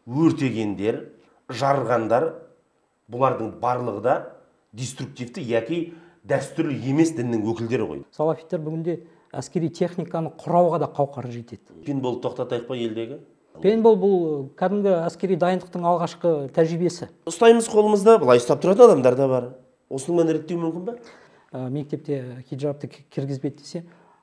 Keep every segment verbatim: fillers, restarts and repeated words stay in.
өртегендер, жарғандар, бұлардың барлығы да деструктивті яки дәстүрлі емес діннің өкілдері ғой. Салафиттер бүгінде әскери техниканы құрауға да қауқары жетеді. Пейнтбол тоқтатайық па елдегі? Пейнтбол бұл кәдімгі әскери дайындықтың алғашқы тәжірибесі. Ұстаймыз қолымызда, былай ұстап тұратын адамдар да бар. Осының мәні реттеу мүмкін ба? Мектепте хиджабты кіргізбеді десе,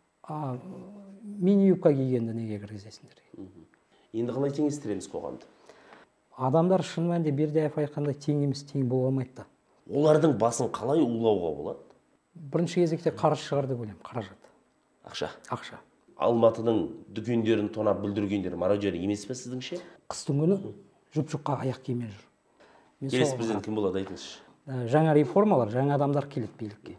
мини юбка кигенді неге кіргізесіңдер? Енді қалай теңестіреміз қоғамды? Адамдар шын мәнінде Бердяев айтқандай тең емес, тең бола алмайды да. Олардың басын қалай улауға болады? Бірінші кезекте қаржы шығар деп ойлаймын, қаражат. Ақша. Ақша. Алматының дүкендерін тонап бүлдіргендер мародер емес пе сіздіңше? Қыстың күні жұп-жұқа аяқ киіммен жүр. Келесі президент кім болады айтыңызшы? Жаңа реформалар, жаңа адамдар келеді билікке.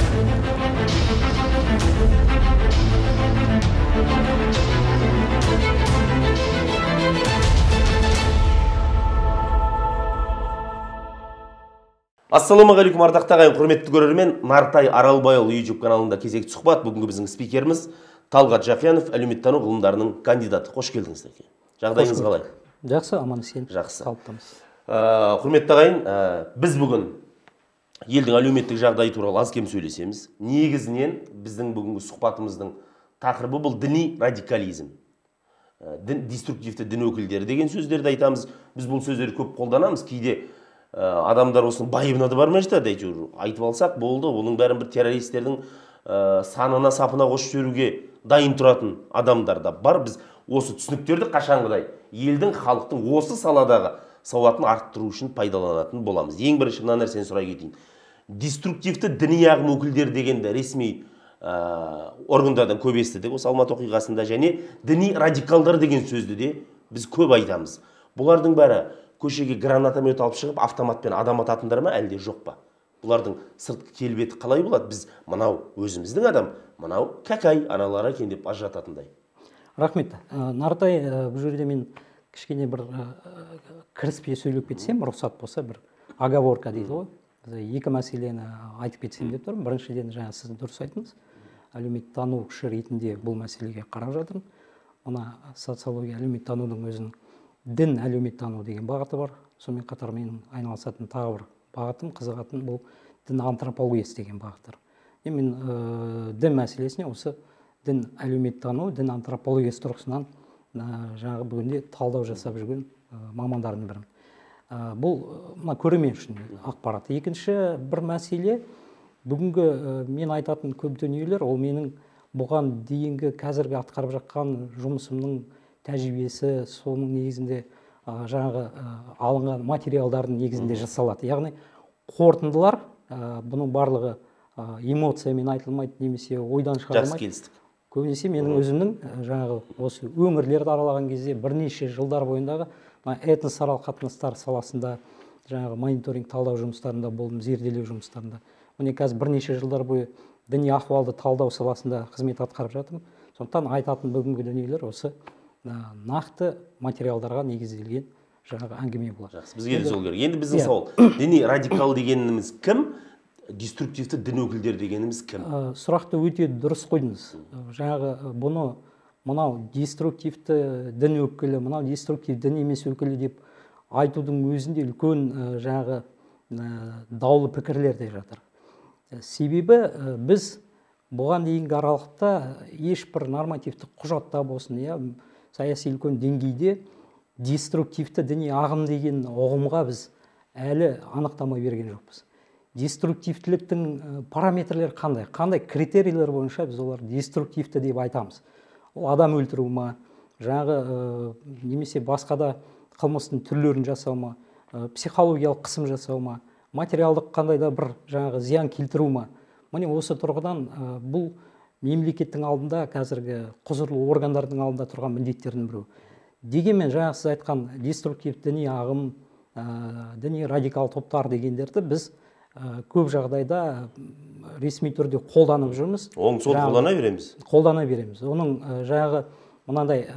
Ассалаумағалейкум ардақты ағайын, құрметті көрермен, Нартай Аралбайұлы YouTube каналында кезекті сұхбат. Бүгінгі біздің спикеріміз Талғат Жақиянов, әлеуметтану ғылымдарының кандидаты. Қош келдіңіз. Жағдайыңыз қалай? Жақсы, аман есен. Жақсы. Қалыптамыз. Құрметті ағайын, біз бүгін елдің әлеуметтік жағдайы туралы аз кем сөйлесеміз. Негізінен біздің бүгінгі сұхбатымыздың тақырыбы бұл діни радикализм. Деструктивті дін өкілдері деген сөздерді айтамыз. Біз бұл сөздерді көп қолданамыз. Кейде адамдар осының байыбына да бармай жатады, әйтеуір айтып алсақ болды, оның бәрін бір террористердің санына сапына қосып жіберуге дайын тұратын адамдар да бар. Біз осы түсініктерді қашанғыдай елдің, халықтың осы саладағы сауатын арттыру үшін пайдаланатын боламыз. Ең бірінші мына нәрсені сұрай кетейін. Деструктивті діни ағым өкілдері дегенді ресми органдардан көп естідік осы Алматы оқиғасында, және діни радикалдар деген сөзді де біз көп айтамыз. Бұлардың бәрі көшеге гранатомет алып шығып, автоматпен адам ататындар ма, әлде жоқ па? Бұлардың сыртқы келбеті қалай болады? Біз мынау өзіміздің адам, мынау кәкәй аналары екен деп ажырататындай. Рахмет. Нартай, бұл жерде мен кішкене бір кіріспе сөйлеп кетсем, рұқсат болса, бір оговорка дейді ғой. Екі мәселені айтып кетсем деп тұрмын. Біріншіден, жаңа сіз дұрыс айттыңыз. Әлеуметтану күші ретінде бұл мәселеге қарап жатырмын. Мына социология әлеуметтанудың өзінің дін әлеуметтану деген бағыты бар. Сонымен қатар менің айналысатын тағы бір бағытым, қызығатын бұл дін антропологиясы деген бағыттар. Мен дін мәселесіне осы дін әлеуметтану, дін антропологиясы тұрғысынан жаңағы бүгінде талдау жасап жүрген мамандардың бірім. Бұл мына көрермен үшін ақпарат. Екінші бір мәселе, бүгінгі мен айтатын көп дүниелер, ол менің бұған дейінгі қазіргі атқарып жатқан жұмысымның тәжірибесі, соның негізінде жаңағы алынған материалдардың негізінде жасалады. Яғни қорытындылар, бұның барлығы эмоциямен айтылмайды, немесе ойдан шығарылмайды. Жақсы келістік. Көбінесе менің өзімнің жаңағы осы өңірлерді аралаған кезде бірнеше жылдар бойындағы этносаралық қатынастар саласында жаңағы мониторинг талдау жұмыстарында болдым, зерделеу жұмыстарында. Міне қазір бірнеше жылдар бойы діни ахуалды талдау саласында қызмет атқарып жатырмын. Сондықтан айтатын бүгінгі дүниелер осы нақты материалдарға негізделген жаңағы әңгіме болады. Жақсы, бізге де сол керек. Енді біздің сауал, діни радикал дегеніміз кім? Деструктивті дін өкілдері дегеніміз кім? Сұрақты өте дұрыс қойдыңыз. Жаңағы бұны мынау деструктивті дін өкілі, мынау деструктивті дін емес өкілі деп айтудың өзінде үлкен жаңағы даулы пікірлер де жатыр. Себебі біз бұған дейінгі аралықта ешбір нормативті құжатта болсын, саяси үлкен деңгейде деструктивті діни ағым деген ұғымға біз әлі анықтама берген жоқпыз. Деструктивтіліктің параметрлері қандай? Қандай критерийлер бойынша біз олар деструктивті деп айтамыз? Ол адам өлтіру ма, жаңағы немесе басқа да қылмыстың түрлерін жасау ма, психологиялық қысым жасау ма, материалдық қандай да бір жаңағы зиян келтіру ма? Міне осы тұрғыдан бұл мемлекеттің алдында, қазіргі құзырлы органдардың алдында тұрған міндеттердің біреу. Дегенмен жаңағы сіз айтқан деструктивті діни ағым, діни радикал топтар дегендерді біз көп жағдайда ресми түрде қолданып жүрміз. Оң сол қолдана береміз. Қолдана береміз. Оның жаңағы мынандай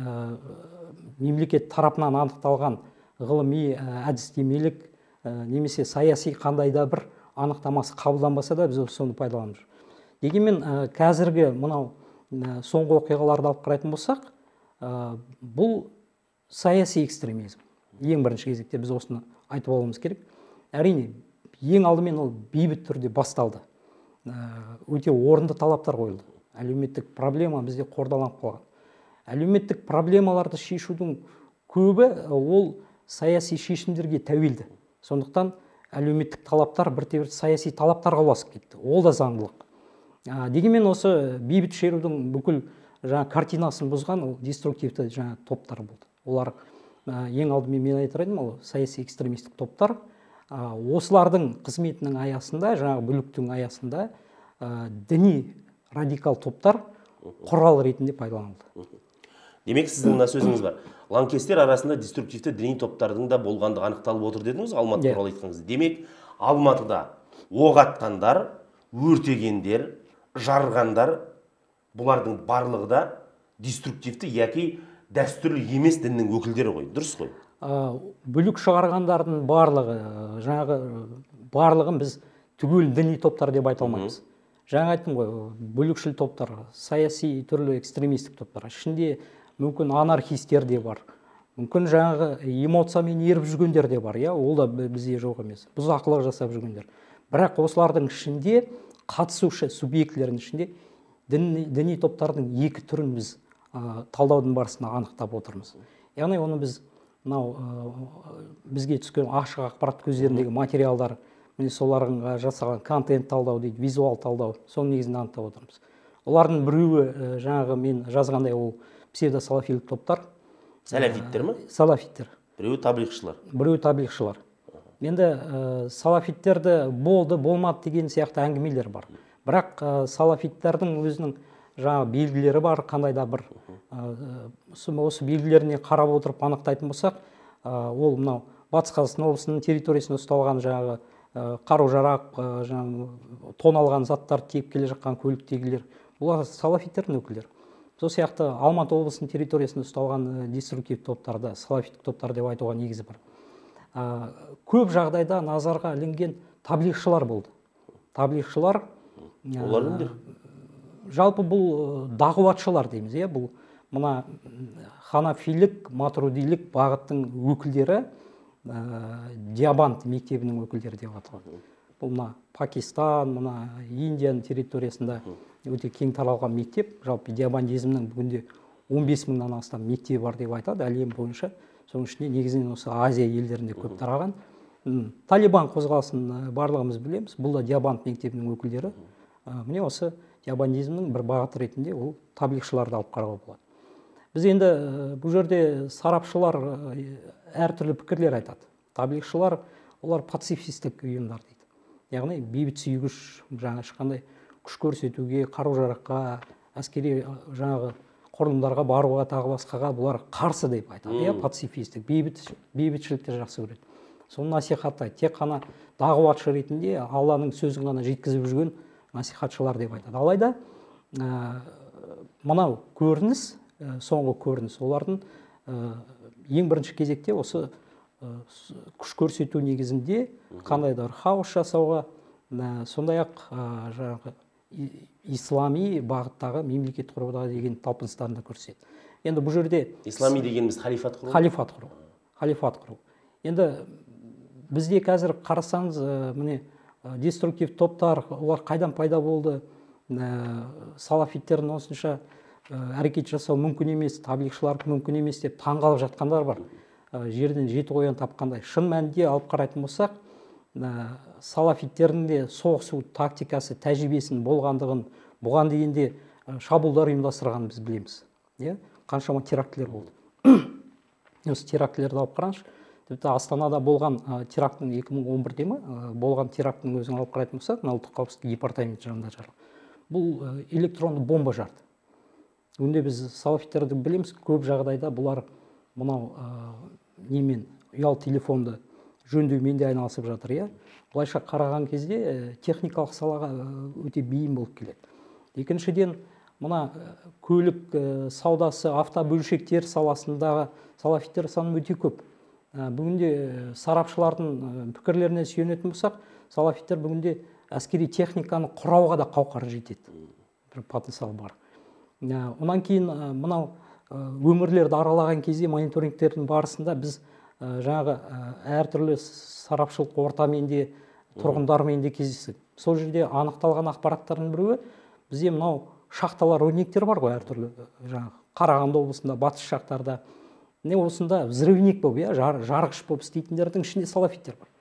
мемлекет тарапынан анықталған ғылыми, әдістемелік немесе саяси қандай да бір анықтамасы қабылданбаса да біз соны пайдаланып жүрміз. Дегенмен қазіргі мынау соңғы оқиғаларды алып қарайтын болсақ, бұл саяси экстремизм. ең бірінші кезекте біз осыны айтып алуымыз керек. Әрине, ең алдымен ол бейбіт түрде басталды. Өте орынды талаптар қойылды. Әлеуметтік проблема бізде қордаланып қалған. Әлеуметтік проблемаларды шешудің көбі ол саяси шешімдерге тәуелді. Сондықтан әлеуметтік талаптар бірте-бірте саяси талаптарға ұласып кетті. Ол да заңдылық. Дегенмен осы бейбіт шерудің бүкіл жаңа картинасын бұзған ол деструктивті жаңа топтар болды. Олар ең алдымен мен айтар едім, ол саяси экстремистік топтар. Осылардың қызметінің аясында, жаңағы бүліктің аясында діни радикал топтар құрал ретінде пайдаланылды. Демек, сіздің мына сөзіңіз бар. Лаңкестер арасында деструктивті діни топтардың да болғандығы анықталып отыр дедіңіз, Алматы туралы айтқаныңыз. Демек, Алматыда оқ атқандар, өртегендер, жарғандар, бұлардың барлығы да деструктивті яки дәстүрлі емес діннің өкілдері ғой. Дұрыс қой? Бүлік шығарғандардың барлығы, жаңағы барлығын біз түгел діни топтар деп айта алмаймыз. Жаңа айттым ғой, бүлікшіл топтар, саяси түрлі экстремистік топтар. Ішінде мүмкін анархистер де бар. Мүмкін жаңағы эмоциямен еріп жүргендер де бар, иә, ол да бізде жоқ емес. Бұзақылық жасап жүргендер. Бірақ осылардың ішінде, қатысушы субъектілердің ішінде діни топтардың екі түрін біз талдаудың барысында анықтап отырмыз. Яғни оны біз бізге түскен ашық ақпарат көздеріндегі материалдар, міне соларға жасаған контент талдау дейді, визуал талдау, соның негізінде анықтап отырмыз. Олардың біреуі жаңағы мен жазғандай ол псевдосалафилік топтар. Салафиттер ме? Салафиттер. Біреуі таблиғшылар. Біреуі таблиғшылар. Енді салафиттерді болды, болмады деген сияқты әңгімелер бар. Бірақ салафиттердің өзінің жаңа белгілері бар, қандай да бір осы белгілеріне қарап отырып анықтайтын болсақ, ол мынау Батыс Қазақстан облысының территориясында ұсталған жаңағы қару-жарақ, тоналған заттар тиеп келе жатқан көліктегілер, бұлар салафиттердің өкілдері. Сол сияқты Алматы облысының территориясында ұсталған деструктивті топтарда салафиттік топтар деп айтуға негізі бар. Көп жағдайда назарға ілінген таблиғшылар болды. Таблиғшылар олар кімдер? Жалпы бұл дағуатшылар дейміз, иә, бұл мына ханафилік, матрудилік бағыттың өкілдері, Диабант мектебінің өкілдері деп аталады. Бұл мына Пакистан, мына Индияның территориясында өте кең таралған мектеп. Жалпы диабандизмнің бүгінде он бес мыңнан астам мектебі бар деп айтады әлем бойынша. Соның ішінде негізінен осы Азия елдерінде көп тараған. Талибан қозғалысын барлығымыз білеміз. Бұл да Диабант мектебінің өкілдері. Міне осы диабандизмнің бір бағыты ретінде ол таблиғшыларды алып қарауға болады. Біз енді бұл жерде сарапшылар әртүрлі пікірлер айтады. Таблиғшылар олар пацифистік ұйымдар дейді. Яғни бейбіт сүйгіш, жаңа ешқандай күш көрсетуге, қару-жараққа, әскери жаңағы құрылымдарға баруға, тағы басқаға бұлар қарсы деп айтады. Иә, пацифистік, бейбітшілікті жақсы көреді. Соны насихаттайды. Тек қана дағуатшы ретінде Алланың сөзін ғана жеткізіп жүрген насихатшылар деп айтады. Алайда мынау көрініс, соңғы көрініс, олардың ең бірінші кезекте осы күш көрсету негізінде қандай да бір хаос жасауға, сондай-ақ жаңағы ислами бағыттағы мемлекет құруға деген талпыныстарын да көрсетеді. Енді бұл жерде ислами дегеніміз халифат құру. Халифат құру. Халифат құру. Енді бізде қазір қарасаңыз, міне деструктив топтар, олар қайдан пайда болды? Салафиттердің осынша әрекет жасау мүмкін емес, таблиғшылар мүмкін емес деп таңғалып жатқандар бар. Жерден жеті қоян тапқандай. Шын мәнінде алып қарайтын болсақ, салафиттердің де соғысу тактикасы, тәжірибесінің болғандығын, бұған дегенде шабуылдар ұйымдастырғанын біз білеміз. Қаншама терактілер болды. Осы терактілерді алып қараңызшы. Тіпті Астанада болған терактың екі мың он бірде ме болған терактың өзін алып қарайтын болсақ, ұлттық қауіпсіздік департаменті жанында жарылған. Бұл электронды бомба жарды. Өнде біз салафиттерді білеміз, көп жағдайда бұлар мынау немен ұялы телефонды жөндеумен де айналысып жатыр, иә. Былайша қараған кезде техникалық салаға өте бейім болып келеді. Екіншіден, мына көлік саудасы, автобөлшектер саласындағы салафиттер саны өте көп. Бүгінде сарапшылардың пікірлеріне сүйенетін болсақ, салафиттер бүгінде әскери техниканы құрауға да қауқары жетеді. Бір потенциал бар. Онан кейін мынау өңірлерді аралаған кезде мониторингтердің барысында біз жаңағы әртүрлі сарапшылық ортамен де тұрғындармен де кездестік. Сол жерде анықталған ақпараттардың біреуі бізде мынау шахталар, өрнектер бар ғой әртүрлі, жаңағы Қарағанды облысында, батыс жақтарда. Не осында взрывник болып, иә, жарғыш болып істейтіндердің ішінде салафиттер бар.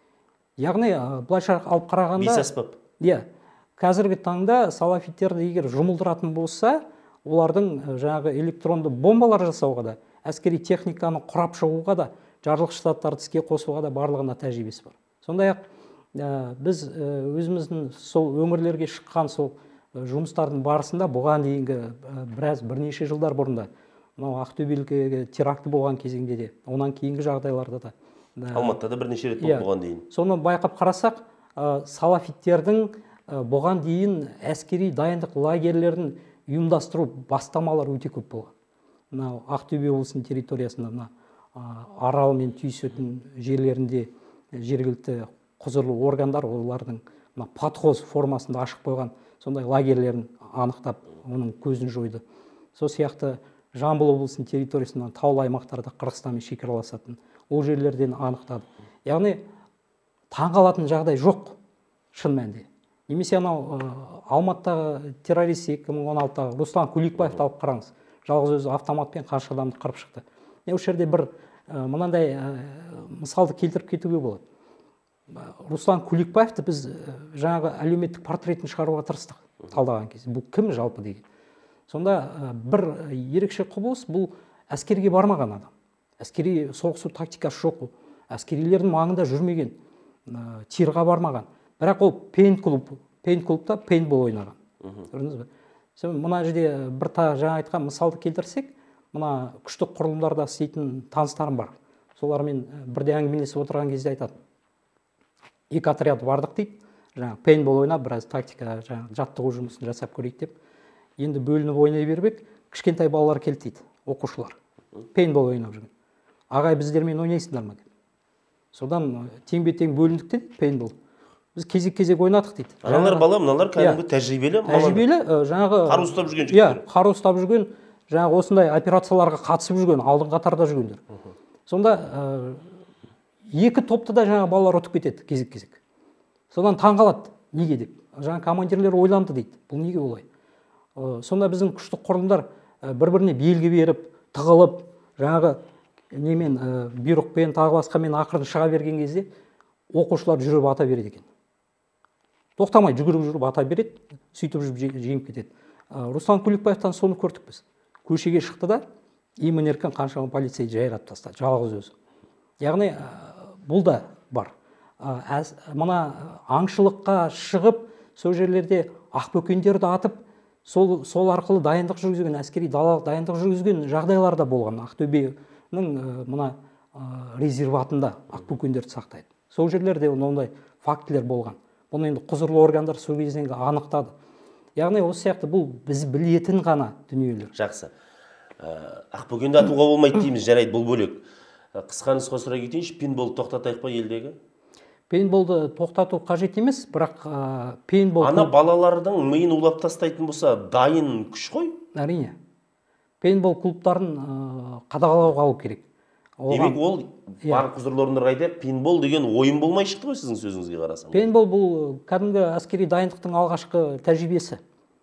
Яғни былайша алып қарағанда, бейсаспап. Иә, қазіргі таңда салафиттерді егер жұмылдыратын болса, олардың жаңағы электронды бомбалар жасауға да, әскери техниканы құрап шығуға да, жарылғыш заттарды іске қосуға да барлығында тәжірибесі бар. Сондай-ақ біз өзіміздің сол өңірлерге шыққан сол жұмыстардың барысында бұған дейінгі біраз бірнеше жылдар бұрында мынау Ақтөбелікке теракті болған кезеңде де, онан кейінгі жағдайларда да, Алматыда да бірнеше рет болып бұған дейін. Соны байқап қарасақ, салафиттердің бұған дейін әскери дайындық лагерлерін ұйымдастыру бастамалар өте көп болған. Мынау Ақтөбе облысының территориясында, мына Арал мен түйісетін жерлерінде жергілікті құзырлы органдар олардың подхоз формасында ашық қойған сондай лагерлерін анықтап, оның көзін жойды. Сол сияқты Жамбыл облысының территориясынан таулы аймақтарда Қырғызстанмен шекараласатын ол жерлерден анықтады. Яғни таңғалатын жағдай жоқ шын мәнінде. Немесе анау Алматыдағы террорист екі мың он алтыдағы Руслан Куликбаевты алып қараңыз. Жалғыз өзі автоматпен қанша адамды қырып шықты. Осы жерде бір мынандай мысалды келтіріп кетуге болады. Руслан Куликбаевты біз жаңағы әлеуметтік портретін шығаруға тырыстық талдаған кезде. Бұл кім жалпы деген. Сонда бір ерекше құбылыс, бұл әскерге бармаған адам. Әскери соғысу тактикасы жоқ. Әскерилердің маңында жүрмеген, тирға бармаған. Бірақ ол пейнт-клуб, пейнт-клубта пейнтбол ойнаған. Көрдіңіз бе? Мына жерде бір жаңа айтқан мысалды келтірсек, мына күштік құрылымдарда істейтін таныстарым бар. Солармен бірде әңгімелесіп отырған кезде айтады. Екі отряд бардық дейді, жаңағы пейнтбол ойнап, біраз тактика, жаңағы жаттығу жұмысын жасап көрейік деп. Енді бөлініп ойнай бербек, кішкентай балалар келді дейді, оқушылар. Пейнтбол ойнап жүрген. Ағай, біздермен ойнайсыңдар ма деп. Содан тең-бе-тең бөліндік дейді, пейнтбол. Біз кезек-кезек ойнадық дейді. Аналар бала, мыналар кәдімгі тәжірибелі. Тәжірибелі, жаңағы қару ұстап жүрген жігіттер. Иә, қару ұстап жүрген, жаңағы осындай операцияларға қатысып жүрген, алдың қатарда жүргендер. Сонда екі топты да жаңа балалар ұтып кетеді кезек-кезек. Содан таңғалады, неге деп. Жаңа командирлер ойланды дейді, бұл неге олай. Сонда біздің күштік құрылымдар бір-біріне белгі беріп, тығылып, жаңағы немен бұйрықпен, тағы басқамен ақырын шыға берген кезде оқушылар жүріп ата береді екен. Тоқтамай жүгіріп жүріп ата береді, сөйтіп жүріп жеңіп кетеді. Руслан Куликбаевтан соны көрдік біз. Көшеге шықты да, емін-еркін қаншама полицей жайрап тастады, жалғыз өзі. Яғни бұл да бар. Мына аңшылыққа шығып, сол жерлерде ақбөкендерді атып, сол, сол арқылы дайындық жүргізген, әскери далалық дайындық жүргізген жағдайлар да болған. Ақтөбенің мына резерватында ақбөкендерді сақтайды. Сол жерлерде ондай фактілер болған. Бұны енді құзырлы органдар сол кезден анықтады. Яғни осы сияқты бұл біз білетін ғана дүниелер. Жақсы. Ақбөкенді атуға болмайды дейміз, жарайды, бұл бөлек. Қысқа нұсқа сұрай кетейінші, пейнтболды тоқтатайық па елдегі? Пейнтболды тоқтату қажет емес, бірақ пейнтбол... Ана балалардың миын улап тастайтын болса, дайын күш қой? Әрине. Пейнтбол клубтарын қадағалауға алу керек. Демек ол бар құзырлы орындар қайда, пейнтбол деген ойын болмай шықты ғой сіздің сөзіңізге қарасам. Пейнтбол бұл кәдімгі әскери дайындықтың алғашқы тәжірибесі.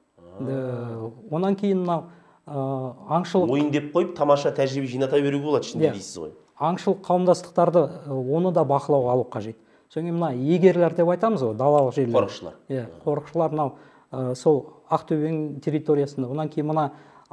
Онан кейін аңшылық... Ойын деп қойып, тамаша тәжірибе жината беруге болады ішінде дейсіз ғой. Аңшылық қауымдастықтарды оны да бақылауға алу қажет. Соңғы мына егерлер деп айтамыз ғой, далалық жерлер. Қорықшылар. Иә, қорықшылар мынау сол Ақтөбенің территориясында. Онан кейін мына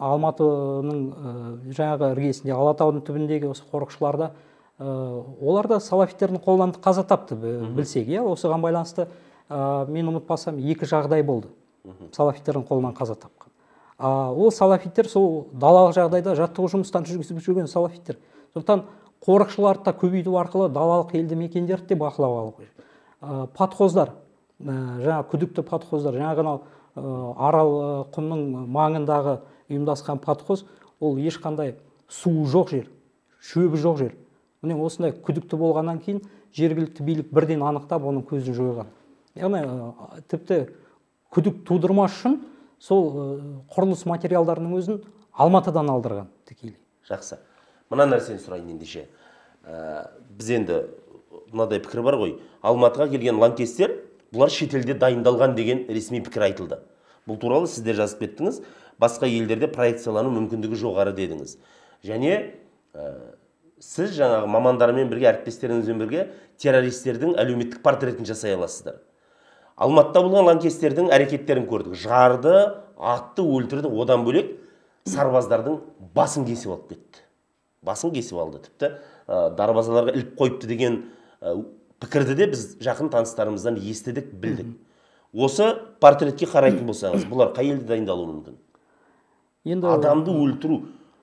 Алматының жаңағы іргесінде, Алатаудың түбіндегі осы қорықшыларда олар да салафиттердің қолынан қаза тапты, білсек, иә, осыған байланысты мен ұмытпасам екі жағдай болды. Салафиттердің қолынан қаза тапқан. Ол салафиттер сол далалық жағдайда жаттығу жұмыстан жүргізіп жүрген салафиттер. Сондықтан қорықшыларды да көбейту арқылы далалық елді мекендерді де бақылауға алу қажет. Подхоздар, жаңа күдікті подхоздар, жаңағы Арал құмның маңындағы ұйымдасқан подхоз, ол ешқандай суы жоқ жер, шөбі жоқ жер. Міне осындай күдікті болғаннан кейін жергілікті билік бірден анықтап, оның көзін жойған. Яғни тіпті күдік тудырмас үшін сол құрылыс материалдарының өзін Алматыдан алдырған тікелей. Жақсы. Мына нәрсені сұрайын ендеше. ә, біз енді мынадай пікір бар ғой, Алматыға келген лаңкестер бұлар шетелде дайындалған деген ресми пікір айтылды. Бұл туралы сіздер жазып кеттіңіз, басқа елдерде проекциялану мүмкіндігі жоғары дедіңіз. Және ә, сіз жаңағы мамандармен бірге, әріптестеріңізбен бірге террористердің әлеуметтік портретін жасай аласыздар. Алматыда болған лаңкестердің әрекеттерін көрдік. Жарды, атты, өлтірді, одан бөлек сарбаздардың басын кесіп алып кетті. Басын кесіп алды. Тіпті ә, дарбазаларға іліп қойыпты деген ә, пікірді де біз жақын таныстарымыздан естідік, білдік. Осы портретке қарайтын болсаңыз, бұлар қай елде дайындалуы мүмкін? Енді адамды өлтіру,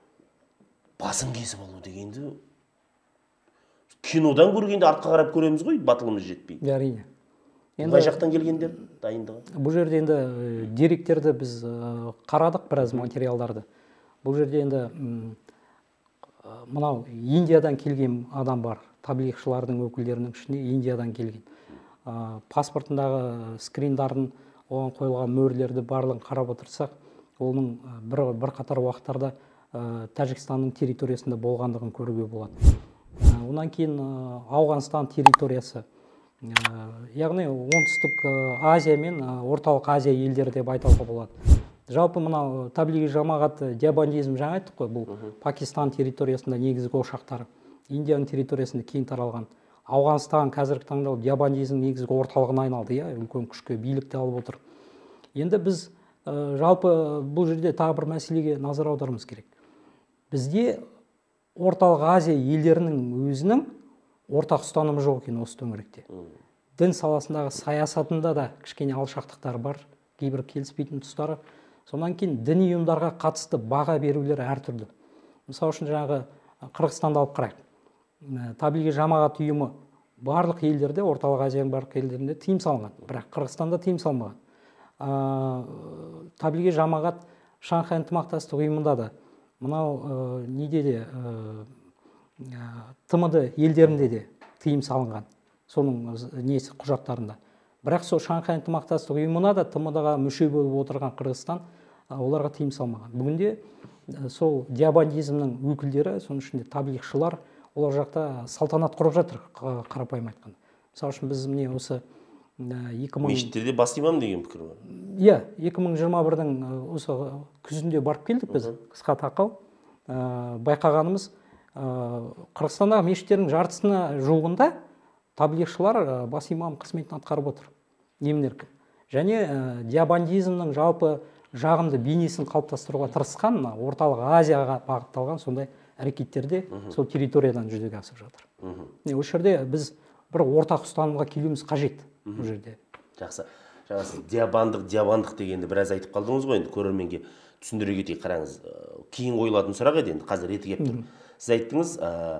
басын кесіп алу дегенді кинодан көргенде артқа қарап көреміз ғой, батылымыз жетпей. Әрине. Қай жақтан келгендер дайындығы? Бұл жерде енді деректерді біз қарадық, біраз материалдарды. Бұл жерде енді мынау Индиядан келген адам бар. Таблиғшылардың өкілдерінің ішінде Индиядан келген. Паспортындағы скриндарын, оған қойылған мөрлерді барлығын қарап отырсақ, оның бір, бір қатар уақыттарда Тәжікстанның территориясында болғандығын көруге болады. Онан кейін Ауғанстан территориясы, яғни оңтүстік Азия мен орталық Азия елдері деп айтуға болады. Жалпы мынау таблиғи жамағат диабандизм жаңа айттық қой, бұл Пакистан территориясында негізгі ошақтары, Индияның территориясында кең таралған. Ауғанстан қазіргі таңда диабандизм негізгі орталығына айналды, иә, үлкен күшке билікті алып отыр. Енді біз жалпы бұл жерде тағы бір мәселеге назар аударуымыз керек. Бізде орталық Азия елдерінің өзінің ортақ ұстанымы жоқ екен осы төңіректе. Дін саласындағы саясатында да кішкене алшақтықтар бар, кейбір келіспейтін тұстары. Сонан кейін діни ұйымдарға қатысты баға берулер әртүрлі. Мысалы үшін жаңағы Қырғызстанды алып қарайық. Таблиғи жамағат ұйымы барлық елдерде, орталық Азияның барлық елдерінде тыйым салынған, бірақ Қырғызстанда тыйым салынбаған. Таблиғи жамағат Шанхай ынтымақтастық ұйымында да, мынау неде де, ТМД елдерінде де тыйым салынған, соның несі құжаттарында. Бірақ сол Шанхай ынтымақтастық ұйымына да ТМД-ға мүше болып отырған Қырғызстан оларға тыйым салмаған. Бүгінде сол диабандизмнің өкілдері, соның ішінде таблиғшылар, олар жақта салтанат құрып жатыр, қарапайым айтқанда. Мысалы үшін біз міне осы мешіттерде бас имам деген пікір бар. Иә, екі мың жиырма бірдің осы күзінде барып келдік біз, қысқа тақау. Байқағанымыз, Қырғызстандағы мешіттердің жартысына жуығында таблиғшылар бас имам қызметін атқарып отыр. Неменеркі. Және диабандизмнің жалпы жағымды бейнесін қалыптастыруға тырысқан, орталық Азияға бағытталған сондай әрекеттерде сол территориядан жүзеге асып жатыр. Осы жерде біз бір ортақ ұстанымға келуіміз қажет. Бұл жерде. Жақсы. Жаңа сіз диабандық, диабандық дегенді біраз айтып қалдыңыз ғой, енді көрерменге түсіндіре кетейік, қараңыз. Кейін қойылатын сұрақ еді, енді қазір реті келіп тұр. Сіз айттыңыз,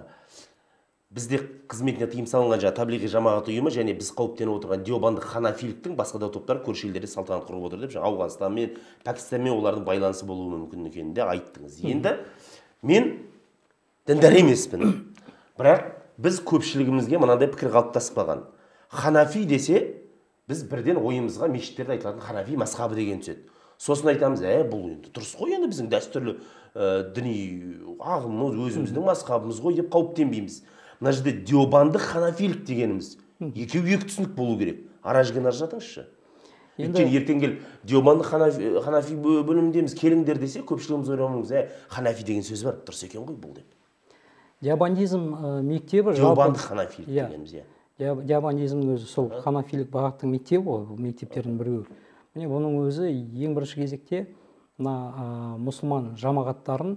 бізде қызметіне тыйым салынған жаңа таблиғи жамағат ұйымы және біз қауіптеніп отырған диабандық ханафиліктің басқа да топтар көрші елдерде салтанат құрып отыр деп, жаңа Ауғанстанмен, Пәкістанмен олардың байланысы болуы мүмкін екенін де айттыңыз. Енді мен діндар емеспін, бірақ біз көпшілігімізге мынандай пікір қалыптасып қалған. Ханафи десе, біз бірден ойымызға мешіттерде айтылатын ханафи мазхабы деген түседі. Сосын айтамыз, ә, бұл енді дұрыс қой, енді біздің дәстүрлі діни ағымымыз, өзіміздің мазхабымыз ғой деп қауіптенбейміз. Мына жерде диабандық ханафилік дегеніміз екеуі екі түсінік болу керек. Ара жігін ажыратыңызшы. Өйткені ертең келіп диабандық ханафи бөліміндеміз келіңдер десе, көпшілігіміз ойлауымыз, ә, ханафи деген сөз бар, дұрыс екен ғой бұл деп. Диабандизм мектебі диабандық ханафилік дегеніміз, иә. Диабандизмнің өзі сол ханафилік бағыттың мектебі ғой, бұл мектептердің біреуі. Міне бұның өзі ең бірінші кезекте мына мұсылман жамағаттарын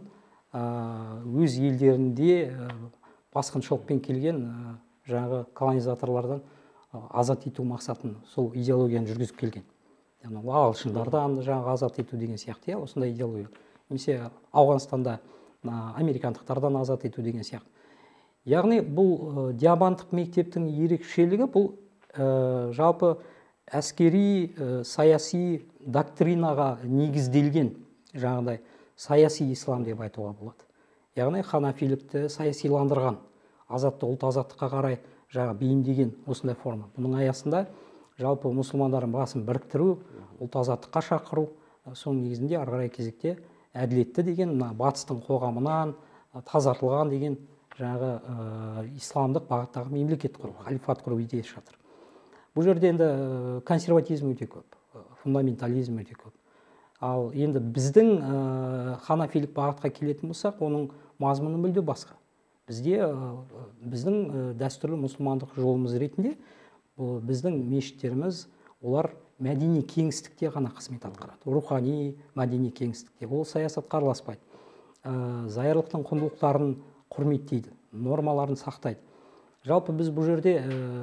өз елдерінде басқыншылықпен келген жаңағы колонизаторлардан азат ету мақсатын сол идеологияны жүргізіп келген. Ағылшындардан жаңағы азат ету деген сияқты, осындай идеология. Немесе Ауғанстанда американдықтардан азат ету деген сияқты. Яғни бұл диабандық мектептің ерекшелігі бұл жалпы әскери, саяси доктринаға негізделген жаңағыдай саяси ислам деп айтуға болады. Яғни ханафилікті саясиландырған, азатты ұлт азаттыққа қарай жаңа бейімдеген осындай форма. Бұның аясында жалпы мұсылмандардың басын біріктіру, ұлт азаттыққа шақыру, соның негізінде ары қарай кезекте әділетті деген батыстың қоғамынан тазартылған деген жаңағы исламдық бағыттағы мемлекет құру, халифат құру идеясы жатыр. Бұл жерде енді консерватизм өте көп, фундаментализм өте көп. Ал енді біздің ханафилік бағытқа келетін болсақ, оның мазмұны мүлде басқа. Бізде біздің дәстүрлі мұсылмандық жолымыз ретінде біздің мешіттеріміз олар мәдени кеңістікте ғана қызмет атқарады. Рухани, мәдени кеңістікте. Ол саясатқа араласпайды. Зайырлықтың құндылықтарын құрметтейді, нормаларын сақтайды. Жалпы біз бұл жерде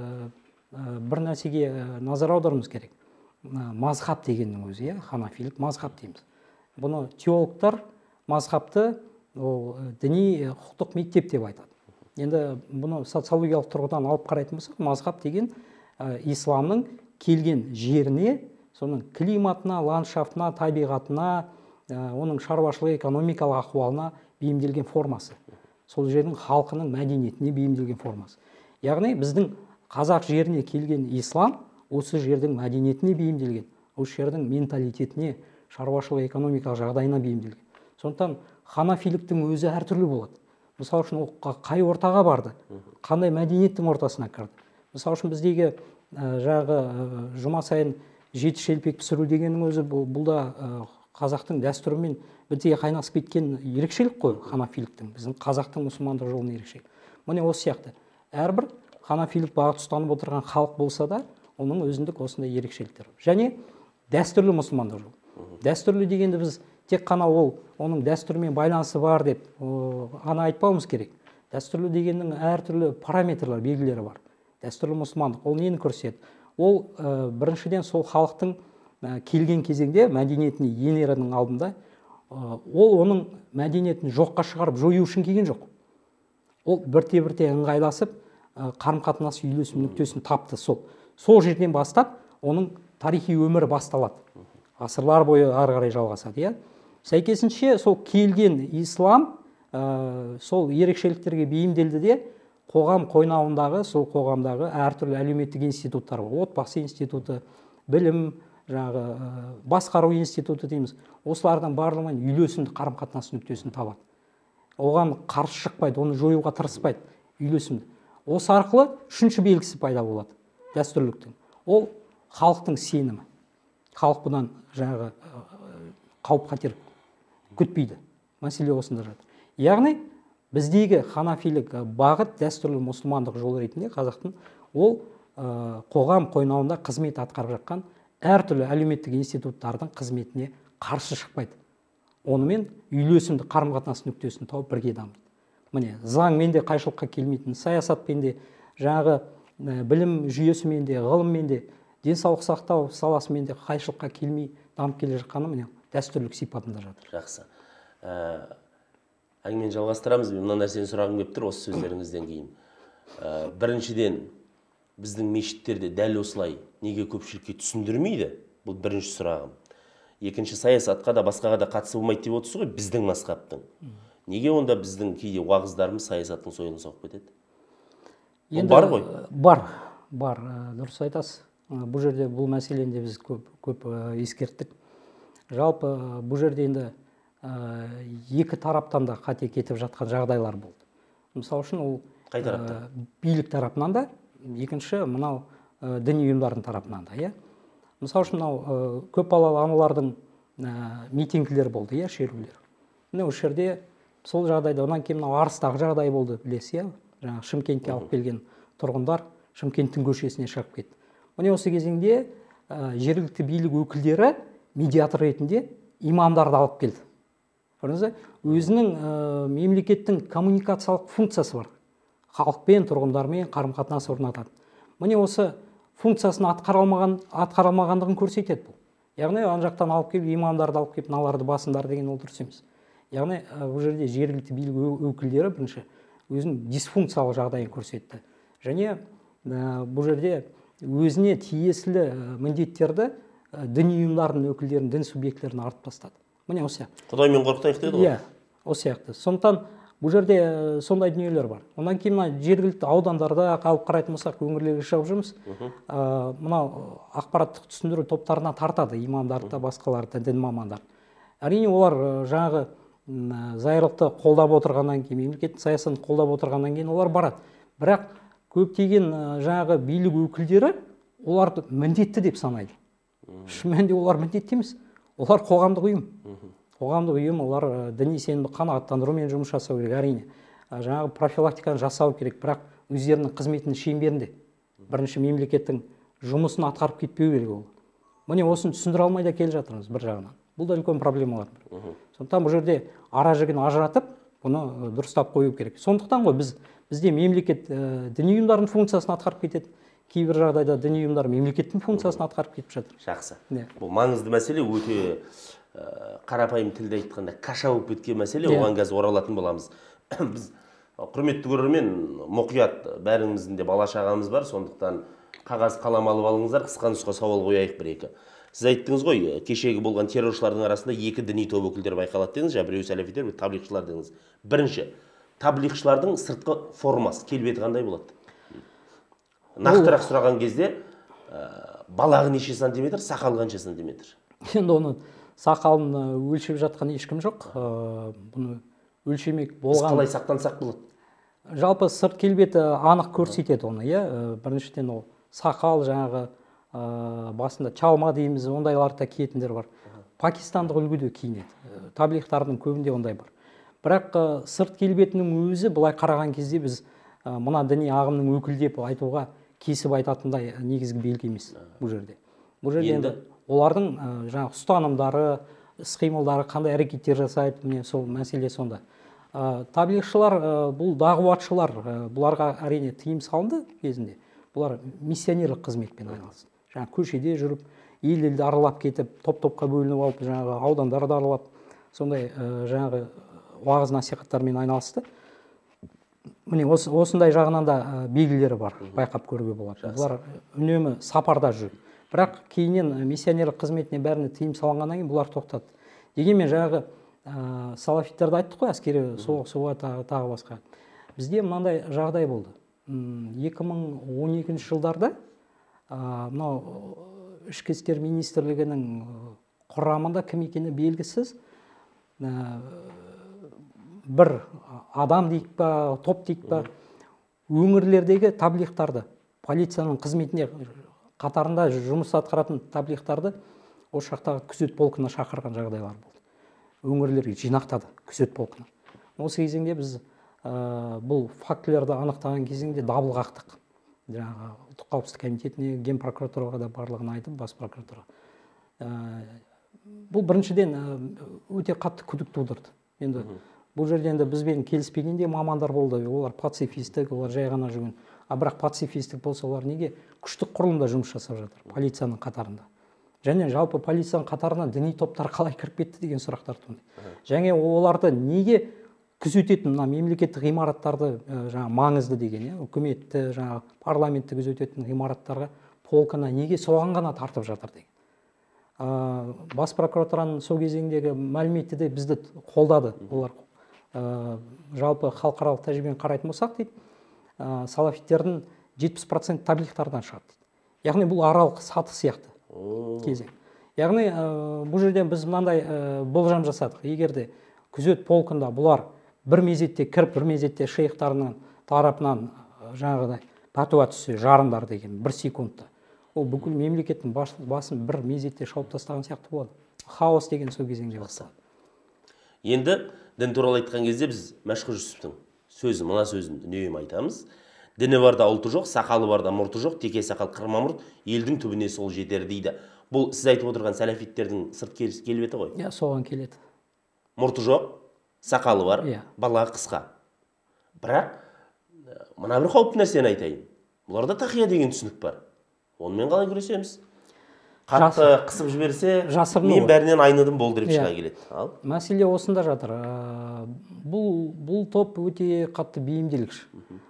бір нәрсеге назар аударуымыз керек. Мазхаб дегеннің өзі, ханафилік мазхаб дейміз. Бұны теологтар мазхабты ол діни құқықтық мектеп деп айтады. Енді бұны социологиялық тұрғыдан алып қарайтын болсақ, мазхаб деген исламның келген жеріне, соның климатына, ландшафтына, табиғатына, оның шаруашылық экономикалық ахуалына бейімделген формасы. Сол жердің халқының мәдениетіне бейімделген формасы. Яғни біздің қазақ жеріне келген ислам осы жердің мәдениетіне бейімделген, осы жердің менталитетіне, шаруашылық экономикалық жағдайына бейімделген. Сондықтан ханафиліктің өзі әртүрлі болады. Мысалы үшін ол қай ортаға барды, қандай мәдениеттің ортасына кірді. Мысалы үшін біздегі жағы жұма сайын жеті шелпек пісіру дегеннің өзі бұл да қазақтың дәстүрімен бітеге қайнасып кеткен ерекшелік қой ханафиліктің, біздің қазақтың мұсылмандық жолының ерекшелік. Міне осы сияқты әрбір ханафилік бағыт ұстанып отырған халық болса да, оның өзіндік осындай ерекшеліктер. Және дәстүрлі мұсылмандық жол. Дәстүрлі дегенді біз тек қана ол оның дәстүрмен байланысы бар деп ғана айтпауымыз керек. Дәстүрлі дегеннің әртүрлі параметрлер, белгілері бар. Дәстүрлі мұсылмандық ол нені көрсетеді? Ол біріншіден сол халықтың келген кезеңде мәдениетіне енерінің алдында ол оның мәдениетін жоққа шығарып жою үшін келген жоқ. Ол бірте-бірте ыңғайласып қарым-қатынас үйлесім нүктесін тапты. Сол сол жерден бастап оның тарихи өмірі басталады. Ғасырлар бойы ары қарай жалғасады. Сәйкесінше сол келген ислам сол ерекшеліктерге бейімделді де қоғам қойнауындағы, сол қоғамдағы әртүрлі әлеуметтік институттар бар. Отбасы институты, білім, жаңағы басқару институты дейміз. Осылардан барлығымен үйлесімді қарым-қатынас нүктесін табады. Оған қарсы шықпайды, оны жоюға тырыспайды, үйлесімді. Осы арқылы үшінші белгісі пайда болады дәстүрліктің. Ол халықтың сенімі. Халық бұдан жаңағы қауіп-қатер күтпейді. Мәселе осында жатыр. Яғни біздегі ханафилік бағыт дәстүрлі мұсылмандық жол ретінде қазақтың ол қоғам қойнауында қызмет атқарып жатқан әртүрлі әлеуметтік институттардың қызметіне қарсы шықпайды. Онымен үйлесімді қарым-қатынас нүктесін тауып бірге дамиды. Міне, заңмен де қайшылыққа келмейтін, саясатпен де, жаңағы білім жүйесімен де, ғылыммен де, денсаулық сақтау саласымен де қайшылыққа келмей дамып келе жатқаны міне дәстүрлік сипатында жатыр. Жақсы. Әңгімені жалғастырамыз. Мына нәрсені сұрағым келіп тұр осы сөздеріңізден кейін. Біріншіден, біздің мешіттерде дәл осылай неге көпшілікке түсіндірмейді? Бұл бірінші сұрағым. Екінші, саясатқа да басқаға да қатысы болмайды деп отырсыз ғой, біздің мазхабтың. Неге онда біздің кейде уағыздарымыз саясаттың сойылын соғып кетеді? Ол бар ғой? Бар, бар, дұрыс айтасыз. Бұл жерде бұл мәселені де біз көп, көп ескерттік. Жалпы бұл жерде енді екі тараптан да қате кетіп жатқан жағдайлар болды. Мысалы үшін ол қай тарапта? Билік тарапынан да, екінші мынау діни ұйымдардың тарапынан да. Мысалы үшін мынау көп балалы аналардың митингілер болды, шерулер. Міне осы жерде сол жағдайда, онан кейін мынау Арыстағы жағдай болды, білесіз, жаңағы Шымкентке алып келген тұрғындар Шымкенттің көшесіне шығып кетті. Міне осы кезеңде жергілікті билік өкілдері медиатор ретінде имамдарды алып келді. Өзінің мемлекеттің коммуникациялық функциясы бар. Халықпен, тұрғындармен қарым-қатынас орнатады. Міне осы функциясын атқарылмағандығын көрсетеді бұл. Яғни ана жақтан алып келіп, имамдарды алып келіп, мыналарды басындар деген ол дұрыс емес. Яғни бұл жерде жергілікті билік өкілдері бірінші өзінің дисфункциялық жағдайын көрсетті. Және бұл жерде өзіне тиесілі міндеттерді діни ұйымдардың өкілдерін, дін субъектілерін артып тастады. Міне осы сияқты. Құдаймен қорқытайық деді ғой. Иә, осы сияқты. Сондықтан бұл жерде сондай дүниелер бар. Онан кейін мына жергілікті аудандарда қалып қарайтын болсақ, өңірлерге шығып жүрміз. Мынау ақпараттық түсіндіру топтарына тартады имамдарды да, басқаларды, дін мамандарын. Әрине олар жаңағы зайырлықты қолдап отырғаннан кейін, мемлекеттік саясатын қолдап отырғаннан кейін олар барады. Бірақ көптеген жаңағы билік өкілдері оларды міндетті деп санайды. Шын мәнінде олар міндетті емес. Олар қоғамдық ұйым. Қоғамдық ұйым, олар діни сенімді қанағаттандырумен жұмыс жасау керек, әрине. Жаңағы профилактиканы жасау керек, бірақ өздерінің қызметінің шеңберінде. Бірінші мемлекеттің жұмысын атқарып кетпеу керек ол. Міне осыны түсіндіре алмай да келе жатырмыз бір жағынан. Бұл да үлкен проблемалар. Сондықтан бұл жерде ара жігін ажыратып, бұны дұрыстап қою керек. Сондықтан ғой біз бізде мемлекет діни ұйымдардың функциясын атқарып кетеді. Кейбір жағдайда діни ұйымдар мемлекеттің функциясын атқарып кетіп жатыр. Жақсы. Бұл маңызды мәселе, өте қарапайым тілде айтқанда каша болып кеткен мәселе, оған қазір оралатын боламыз. Біз құрметті көрермен, мұқият бәріңіздің де бала шағамыз бар, сондықтан қағаз қалам алып алыңыздар, қысқа нұсқа сауал қояйық бір екі. Сіз айттыңыз ғой, кешегі болған терроршылардың арасында екі діни топ өкілдері байқалады дедіңіз, біреуі сәләфитер, біреуі таблиғшылар дедіңіз. Бірінші, таблиғшылардың сыртқы формасы, келбеті қандай болады? Нақтырақ сұраған кезде, балағы неше сантиметр, сақалы қанша сантиметр? Енді оны сақалын өлшеп жатқан ешкім жоқ. Бұны өлшемек болған. Қалай сақтансақ болады? Жалпы сырт келбеті анық көрсетеді оны, иә. Біріншіден ол сақал, жаңағы басында чалма дейміз, ондайларды да киетіндер бар. Пакистандық үлгіде киінеді. Таблиғтардың көбінде ондай бар. Бірақ сырт келбетінің өзі былай қараған кезде біз мына діни ағымның өкілі деп айтуға кесіп айтатындай негізгі белгі емес бұл жерде. Бұл жерде енді олардың жаңағы ұстанымдары, іс-қимылдары, қандай әрекеттер жасайды, міне сол мәселе сонда. Таблиғшылар, бұл дағуатшылар, бұларға әрине тыйым салынды кезінде. Бұлар миссионерлік қызметпен айналысты. Жаңағы көшеде жүріп, ел-елді аралап кетіп, топ-топқа бөлініп алып, жаңағы аудандарды аралап, сондай жаңағы уағыз насихаттармен айналысты. Міне осындай жағынан да белгілері бар, байқап көруге болады. Бұлар үнемі сапарда жүр. Бірақ кейіннен миссионерлік қызметіне бәріне тыйым салынғаннан кейін бұлар тоқтады. Дегенмен жаңағы салафиттерді айттық қой, әскери соғысуға тағы басқа. Бізде мынандай жағдай болды. екі мың он екінші жылдарда мынау ішкі істер министрлігінің құрамында кім екені белгісіз бір адам дейік па, топ дейік па, өңірлердегі таблиғтарды, полицияның қызметіне қатарында жұмыс атқаратын таблиғтарды осы жақтағы күзет полкына шақырған жағдайлар болды. Өңірлерге жинақтады күзет полкына. Осы кезеңде біз бұл фактілерді анықтаған кезеңде дабыл қақтық. Жаңағы ұлттық қауіпсіздік комитетіне, ген прокуратураға да барлығын айтып, бас прокуратура. Бұл біріншіден өте қатты күдік тудырды. Енді бұл жерде енді бізбен келіспегенде мамандар болды, олар пацифистік, олар жай ғана жүрген. А бірақ пацифистік болса, олар неге күштік құрылымда жұмыс жасап жатыр полицияның қатарында. Және жалпы полицияның қатарына діни топтар қалай кіріп кетті деген сұрақтар туындайды. Және оларды неге күзететін мына мемлекеттік ғимараттарды жаңа маңызды деген, үкіметті, жаңа парламентті күзететін ғимараттарға, полкына неге соған ғана тартып жатыр деген. Бас прокуратураның сол кезеңдегі мәліметті де бізді қолдады. Олар жалпы халықаралық тәжірибені қарайтын болсақ дейді, салафиттердің жетпіс процент таблиғтардан шығады дейді. Яғни бұл аралық саты сияқты кезең. Яғни бұл жерден біз мынандай болжам жасадық. Егер де күзет полкында бұлар бір мезетте кіріп, бір мезетте шейхтарының тарапынан жаңағыдай пәтуа түссе, жарыңдар деген бір секундта, ол бүкіл мемлекеттің басын бір мезетте шауып тастаған сияқты болады. Хаос деген сол кезеңде басталады. Енді дін туралы айтқан кезде біз Мәшһүр Жүсіптің сөзі, мына сөзін үнемі айтамыз. Діні барда ұлты жоқ, сақалы барда мұрты жоқ, теке сақал қырма мұрт, елдің түбіне сол жетер дейді. Бұл сіз айтып отырған сәләфиттердің сырт келбеті ғой? Иә, соған келеді. Мұрты жоқ, сақалы бар, балағы қысқа. Бірақ мына бір қауіпті нәрсені айтайын. Бұларда тақия деген түсінік бар. Онымен қалай күресеміз? Қатты қысып жіберсе, мен бәрінен айныдым болды деп шыға келеді. Мәселе осында жатыр. Бұл топ өте қатты бейімделгіш.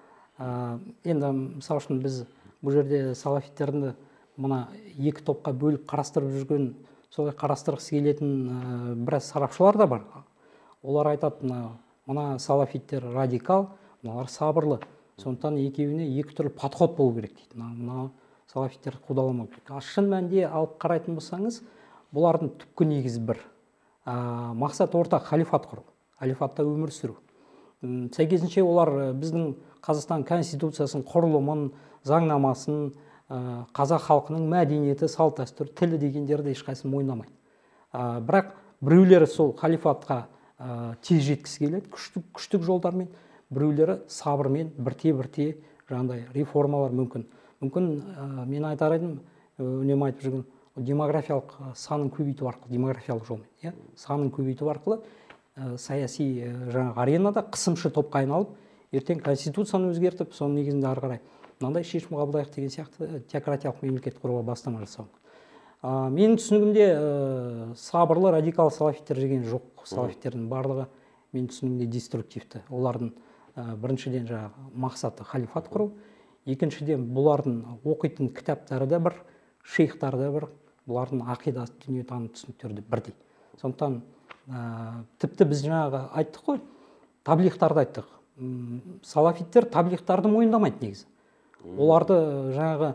Енді мысалы үшін біз бұл жерде салафиттерді мына екі топқа бөліп қарастырып жүрген, солай қарастырғысы келетін біраз сарапшылар да бар. Олар айтады, мына салафиттер радикал, мыналар сабырлы. Сондықтан екеуіне екі түрлі подход болу керек дейді. Мына салафиттерді қудаламау керек. Шын мәнінде алып қарайтын болсаңыз, бұлардың түпкі негізі бір. Мақсат ортақ халифат құру. халифатта өмір сүру. Сәйкесінше олар біздің Қазақстан конституциясын, құрылымын, заңнамасын, қазақ халқының мәдениеті, салт дәстүр, тілі дегендерді ешқайсысын мойындамайды. Бірақ біреулері сол халифатқа тез жеткісі келеді, күштік, күштік жолдармен, біреулері сабырмен, бірте-бірте жаңағыдай реформалар мүмкін. Мүмкін мен айтар едім, үнемі айтып жүрген демографиялық санын көбейту арқылы, демографиялық жолмен, санын көбейту арқылы саяси жаңағы аренада қысымшы топқа айналып, ертең конституцияны өзгертіп, соның негізінде ары қарай мынандай шешім қабылдайық деген сияқты теократиялық мемлекет құруға бастама жасау. Менің түсінігімде сабырлы радикал салафиттер деген жоқ. Салафиттердің барлығы менің түсінігімде деструктивті. Олардың біріншіден жаңағы мақсаты халифат құру, екіншіден бұлардың оқитын кітаптары да бір, шейхтары да бір, бұлардың ақидасы, дүниетаным түсініктері бірдей. Сондықтан тіпті біз жаңағы айттық қой, таблиғтарды айттық. Салафиттер таблиғтарды мойындамайды негізі. Оларды жаңағы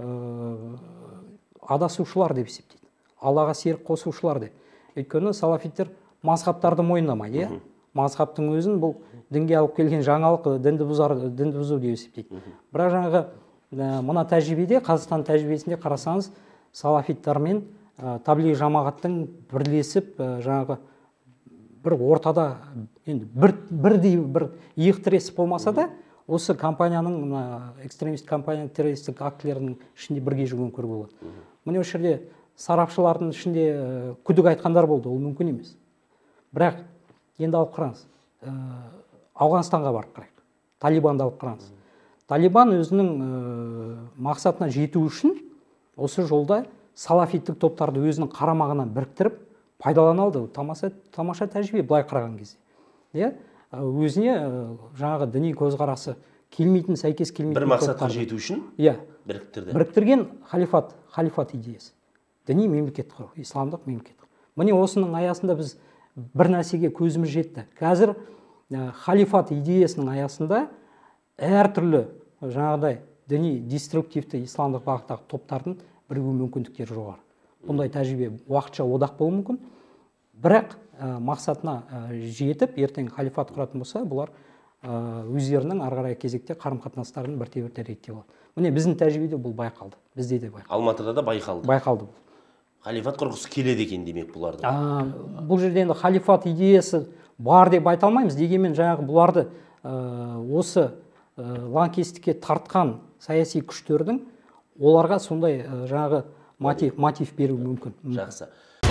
адасушылар деп есептейді. Аллаға серік қосушылар деп. Өйткені салафиттер мазхабтарды мойындамайды. Мазхабтың өзін бұл дінге алып келген жаңалық, дінді бұзар, дінді бұзу деп есептейді. Бірақ жаңағы мына тәжірибеде, Қазақстан тәжірибесінде қарасаңыз, салафиттар мен таблиғ жамағаттың бірлесіп жаңағы бір ортада енді бір бірдей бір иық тіресіп болмаса да, осы компанияның, экстремист компанияның террористік актілерінің ішінде бірге жүрген көруге болады. Міне осы жерде сарапшылардың ішінде күдік айтқандар болды, ол мүмкін емес. Бірақ енді алып қараңыз, Ауғанстанға барып қарайық, Талибанды алып қараңыз. Талибан өзінің мақсатына жету үшін осы жолда салафиттік топтарды өзінің қарамағынан біріктіріп пайдалана алды. Тамаша, тамаша тәжірибе былай қараған кезде. Өзіне жаңағы діни көзқарасы келмейтін, сәйкес келмейтін бір мақсатқа жету үшін біріктірді. Біріктірген халифат, халифат идеясы. Діни мемлекет құру, исламдық мемлекет құру. Міне осының аясында біз бір нәрсеге көзіміз жетті. Қазір халифат идеясының аясында әртүрлі жаңағыдай діни деструктивті исламдық бағыттағы топтардың бірігу мүмкіндіктері жоғары. Бұндай тәжірибе уақытша одақ болуы мүмкін. Бірақ мақсатына жетіп, ертең халифат құратын болса, бұлар өздерінің ары қарай кезекте қарым-қатынастарын бірте-бірте реттеп алады. Міне біздің тәжірибеде бұл байқалды. Бізде де байқалды. Алматыда да байқалды. Байқалды. Халифат құрғысы келеді екен демек бұларды. Бұл жерде енді халифат идеясы бар деп айта алмаймыз. Дегенмен жаңағы бұларды осы лаңкестікке тартқан саяси күштердің оларға сондай жаңағы мотив, мотив беру мүмкін. Жақсы.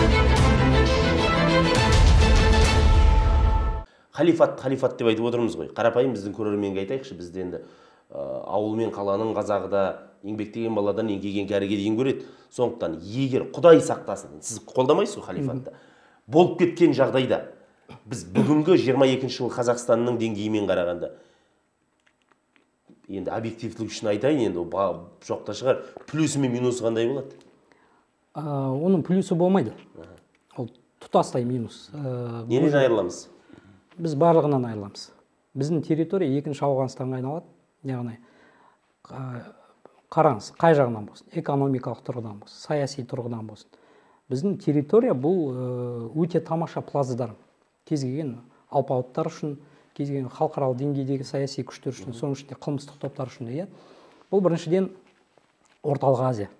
Халифат, халифат деп айтып отырмыз ғой. Қарапайым біздің көрерменге айтайықшы, бізде енді ауыл мен қаланың қазағы да еңбектеген баладан еңкейген кәріге дейін көреді. Сондықтан егер Құдай сақтасын, сіз қолдамайсыз ғой халифатты, болып кеткен жағдайда біз бүгінгі жиырма екінші жыл Қазақстанның деңгейімен қарағанда, енді объективтілік үшін айтайын, енді жоқта шығар, плюсы мен минусы қандай болады? Оның плюсы болмайды. Ол тұтастай минус. Неден айырыламыз? Біз барлығынан айырыламыз. Біздің территория екінші Ауғанстанға айналады. Яғни қараңыз, қай жағынан болсын, экономикалық тұрғыдан болсын, саяси тұрғыдан болсын. Біздің территория бұл өте тамаша плацдарм. Кез келген алпауыттар үшін, кез келген халықаралық деңгейдегі саяси күштер үшін, соның ішінде қылмыстық топтар үшін де. Бұл біріншіден Орталық Азия.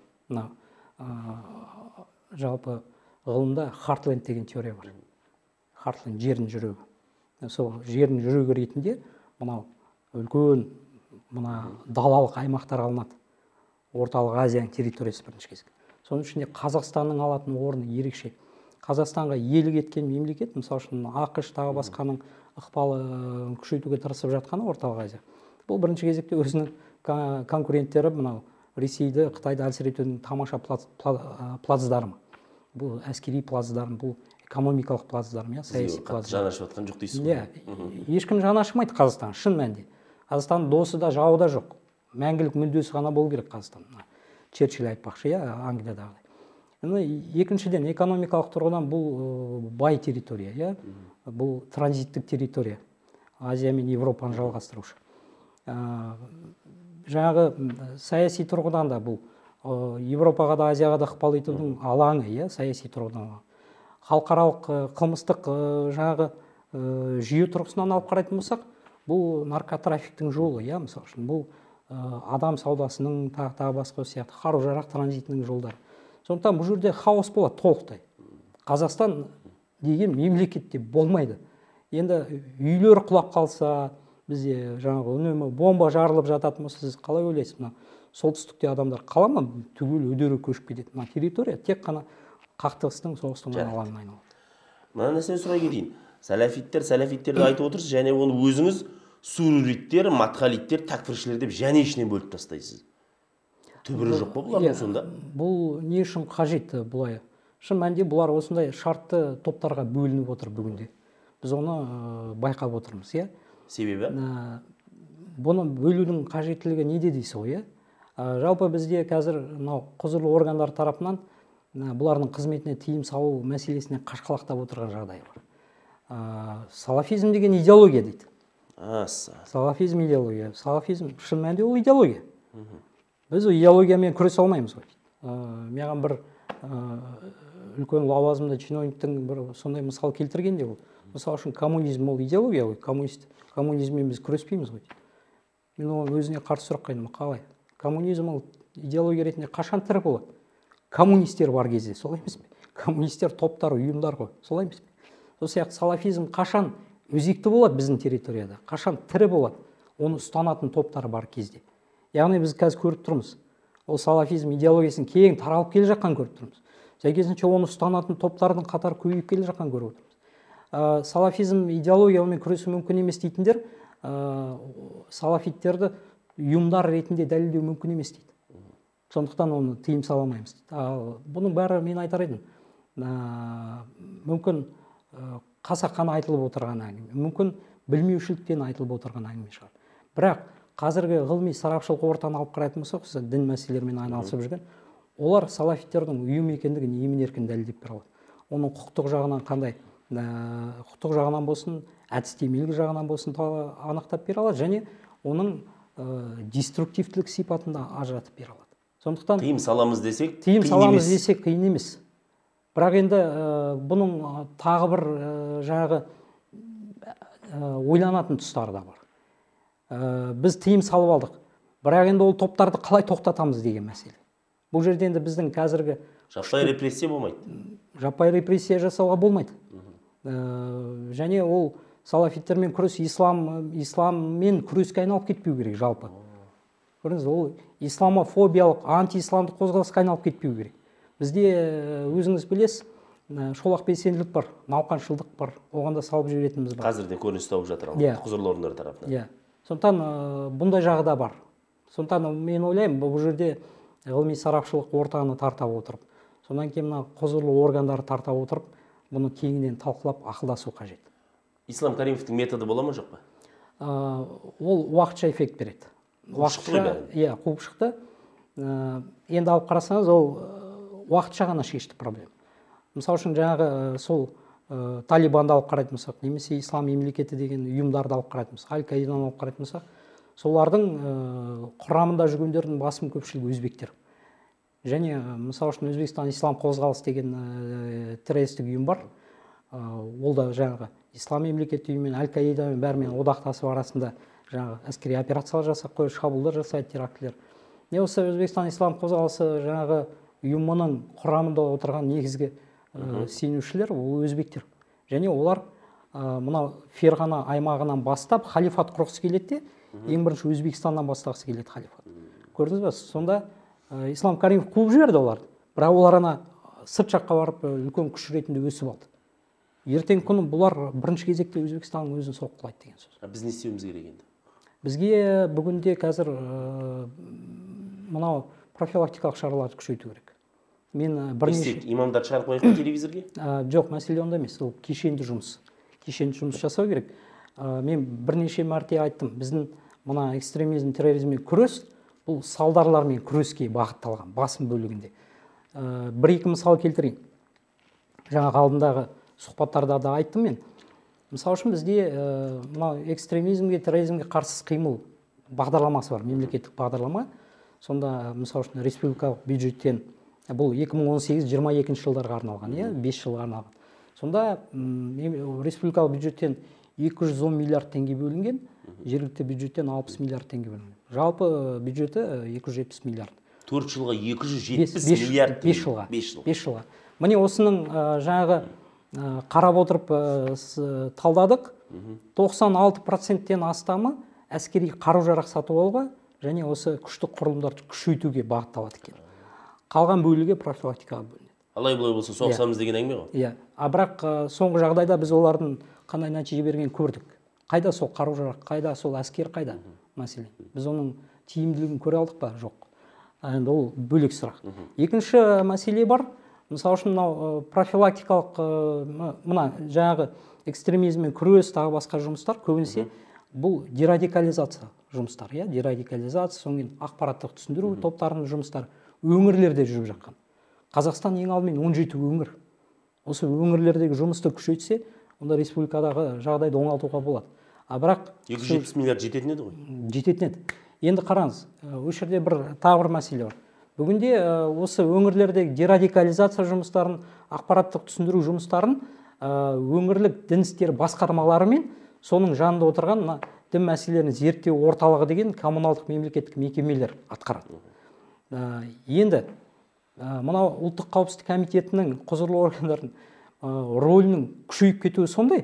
Жалпы ғылымда Хартленд деген теория бар. Хартленд жердің жүрегі. Сол жердің жүрегі ретінде мынау үлкен мына далалық аймақтар алынады. Орталық Азияның территориясы бірінші кезек. Соның ішінде Қазақстанның алатын орны ерекше. Қазақстанға иелік еткен мемлекет, мысалы үшін ақш тағы басқаның ықпалын күшейтуге тырысып жатқаны Орталық Азия. Бұл бірінші кезекте өзінің конкуренттері мынау Ресейді, Қытайды әлсіретудің тамаша плацдармы. Бұл әскери плацдарм, бұл экономикалық плацдарм, саяси плацдарм. Жанашып жатқан жоқ дейсіз ғой? Ешкім жанашымайды Қазақстан, шын мәнінде. Қазақстан досы да, жауы да жоқ. Мәңгілік мүддесі ғана болу керек Қазақстан. Черчилль айтпақшы, Англиядағы. Екіншіден, экономикалық тұрғыдан бұл бай территория, бұл транзиттік территория. Азия мен Европаны жалғастырушы. Жаңағы саяси тұрғыдан да бұл Европаға да, Азияға да ықпал етудің алаңы, саяси тұрғыдан. Халықаралық қылмыстық жаңағы жүйе тұрғысынан алып қарайтын болсақ, бұл наркотрафиктің жолы, иә, мысалы үшін бұл адам саудасының тағы тағы басқа сияқты қару-жарақ транзитінің жолдары. Сондықтан бұл жерде хаос болады толықтай. Қазақстан деген мемлекетте болмайды. Енді үйлер құлап қалса, бізде жаңағы үнемі бомба жарылып жататын болса, сіз қалай ойлайсыз? Мына солтүстікте адамдар қала ма? Түгел үдере көшіп кетеді. Мына территория тек қана қақтығыстың, соғыстың алаңына айналады. Мына нәрсені сұрай кетейін. Сәләфиттер, сәләфиттерді айтып отырсыз, және оны өзіңіз суруриттер, матхалиттер, такфиршілер деп және ішінен бөліп тастайсыз. Түбірі жоқ па бұлардың сонда? Бұл не үшін қажет бұлай? Шын мәнінде бұлар осындай шартты топтарға бөлініп отыр бүгінде. Біз оны байқап отырмыз, иә? Себебі? Бұны бөлудің қажеттілігі неде дейсіз ғой, иә? Жалпы бізде қазір мынау құзырлы органдар тарапынан бұлардың қызметіне тыйым салу мәселесіне қашқалақтап отырған жағдай бар. Салафизм деген идеология дейді. Салафизм идеология. Салафизм шын мәнінде ол идеология. Біз идеологиямен күресе алмаймыз ғой. Маған бір үлкен лауазымды чиновниктің бір сондай мысал келтіргенде ол. Мысалы үшін коммунизм ол идеология ғой. Коммунизммен біз күреспейміз ғой. Мен оған өзіне қарсы сұрақ қойдым, қалай? Коммунизм ол идеология ретінде қашан тірі болады? Коммунистер бар кезде, солай емес пе? Коммунистер топтар, ұйымдар ғой, солай емес пе? Сол сияқты салафизм қашан өзекті болады біздің территорияда? Қашан тірі болады? Оны ұстанатын топтар бар кезде. Яғни біз қазір көріп тұрмыз. Ол салафизм идеологиясын кең таралып келе жатқан көріп тұрмыз. Сәйкесінше оны ұстанатын топтардың қатары көбейіп келе жатқан көріп отырмыз. Салафизм идеологиямен күресу мүмкін емес дейтіндер салафиттерді ұйымдар ретінде дәлелдеу мүмкін емес дейді. Сондықтан оны тыйым сала алмаймыз дейді. Бұның бәрі мен айтар едім. Мүмкін қасақана айтылып отырған әңгіме, мүмкін білмеушіліктен айтылып отырған әңгіме шығар. Бірақ қазіргі ғылыми сарапшылық ортаны алып қарайтын болсақ, дін мәселелерімен айналысып жүрген, олар салафиттердің ұйым екендігін емін-еркін дәлелдеп бере алады. Оның құқықтық жағынан қандай, құқықтық жағынан болсын, әдістемелік жағынан болсын анықтап бере алады, және оның деструктивтілік сипатында ажыратып бере алады. Сондықтан тыйым саламыз десек, тыйым саламыз десек қиын емес. Бірақ енді бұның тағы бір жағы ойланатын тұстары да бар. Біз тыйым салып алдық. Бірақ енді ол топтарды қалай тоқтатамыз деген мәселе. Бұл жерде енді біздің қазіргі жаппай репрессия болмайды. Жаппай репрессия жасауға болмайды. Және ол салафиттермен күрес ислам исламмен күреске айналып кетпеу керек жалпы. Көрдіңіз, ол исламофобиялық, антиисламдық қозғалысқа айналып кетпеу керек. Бізде өзіңіз білесіз, шолақ белсенділік бар, науқаншылдық бар, оған да салып жіберетініміз бар. Қазір де көрініс тауып жатыр құзырлы орындар тарапынан. Иә. Сондықтан бұндай жағы да бар. Сондықтан мен ойлаймын, бұл жерде ғылыми сарапшылық ортаны тарта отырып, содан кейін мына құзырлы органдарды тарта отырып, бұны кеңінен талқылап ақылдасу қажет. Ислам Каримовтың методы бола ма жоқ па? Ол уақытша эффект береді. Уақытша, иә, қуып шықты. Енді алып қарасаңыз, ол уақытша ғана шешті проблема. Мысалы үшін жаңағы сол Талибанды алып қарайтын болсақ, немесе ислам мемлекеті деген ұйымдарды алып қарайтын болсақ, Аль-Каиданы алып қарайтын болсақ, солардың құрамында жүргендердің басым көпшілігі өзбектер. Және мысалы үшін Өзбекстан ислам қозғалысы деген террористік ұйым бар. Ол да жаңағы ислам мемлекеті ұйымымен, Аль-Каидамен бәрімен одақтасып арасында жаңағы әскери операциялар жасап қойып, шабуылдар жасайды, терактілер. Не болса Өзбекстан ислам қозғалысы жаңағы ұйымының құрамында отырған негізгі сенушілер ол өзбектер. Және олар мына Ферғана аймағынан бастап халифат құрғысы келеді де, ең бірінші Өзбекстаннан бастағысы келеді халифат. Көрдіңіз бе? Сонда Ислам Каримов қуып жіберді оларды. Бірақ олар ана сырт жаққа барып үлкен күш ретінде өсіп алды. Ертең күні бұлар бірінші кезекте Өзбекстанның өзін соққылайды деген сөз. Біз не істеуіміз керек енді? Бізге бүгінде қазір мынау профилактикалық шараларды күшейту керек. Мен бірнеше имамдарды шығарып қояйық телевизорге? Жоқ, мәселе онда емес. Ол кешенді жұмыс. Кешенді жұмыс жасау керек. Мен бірнеше мәрте айттым, біздің мына экстремизм, терроризммен күрес бұл салдарлармен күреске бағытталған басым бөлігінде. Бір-екі мысал келтірейін. Жаңа алдындағы сұхбаттарда да айттым мен. Мысалы үшін бізде мына экстремизмге, терроризмге қарсы қимыл бағдарламасы бар, мемлекеттік бағдарлама. Сонда мысалы үшін республикалық бюджеттен бұл екі мың он сегіз жиырма екінші жылдарға арналған, бес жылға арналған. Сонда республикалық бюджеттен екі жүз он миллиард теңге бөлінген, жергілікті бюджеттен алпыс миллиард теңге бөлінген. Жалпы бюджеті екі жүз жетпіс миллиард. төрт жылға екі жүз жетпіс миллиард. бес жылға. бес жылға. Міне осының жаңағы қарап отырып талдадық. тоқсан алты проценттен астамы әскери қару-жарақ сатып алуға және осы күштік құрылымдарды күшейтуге бағытталады екен. Қалған бөлігі профилактикаға бөлінеді. Алай бұлай болса соғысамыз деген әңгіме ғой. Иә. А бірақ соңғы жағдайда біз олардың қандай нәтиже берген көрдік. Қайда сол қару-жарақ, қайда сол әскер, қайда мәселе. Біз оның тиімділігін көре алдық па? Жоқ. Енді ол бөлек сұрақ. Екінші мәселе бар. Мысалы үшін мынау профилактикалық мына жаңағы экстремизммен күрес, тағы басқа жұмыстар көбінесе бұл дерадикализация жұмыстар, иә, дерадикализация, содан кейін ақпараттық түсіндіру топтарының жұмыстары өңірлерде жүріп жатқан. Қазақстан ең алдымен он жеті өңір. Осы өңірлердегі жұмысты күшейтсе, онда республикадағы жағдайды оңалтуға болады. А бірақ екі жүз жетпіс миллиард жететін еді ғой. Жететін еді. Енді қараңыз, осы жерде бір тағы бір мәселе бар. Бүгінде осы өңірлердегі дерадикализация жұмыстарын, ақпараттық түсіндіру жұмыстарын өңірлік дін істері басқармалары мен соның жанында отырған дін мәселелерін зерттеу орталығы деген коммуналдық мемлекеттік мекемелер атқарады. Енді мынау ұлттық қауіпсіздік комитетінің құзырлы органдардың рөлінің күшейіп кетуі сондай.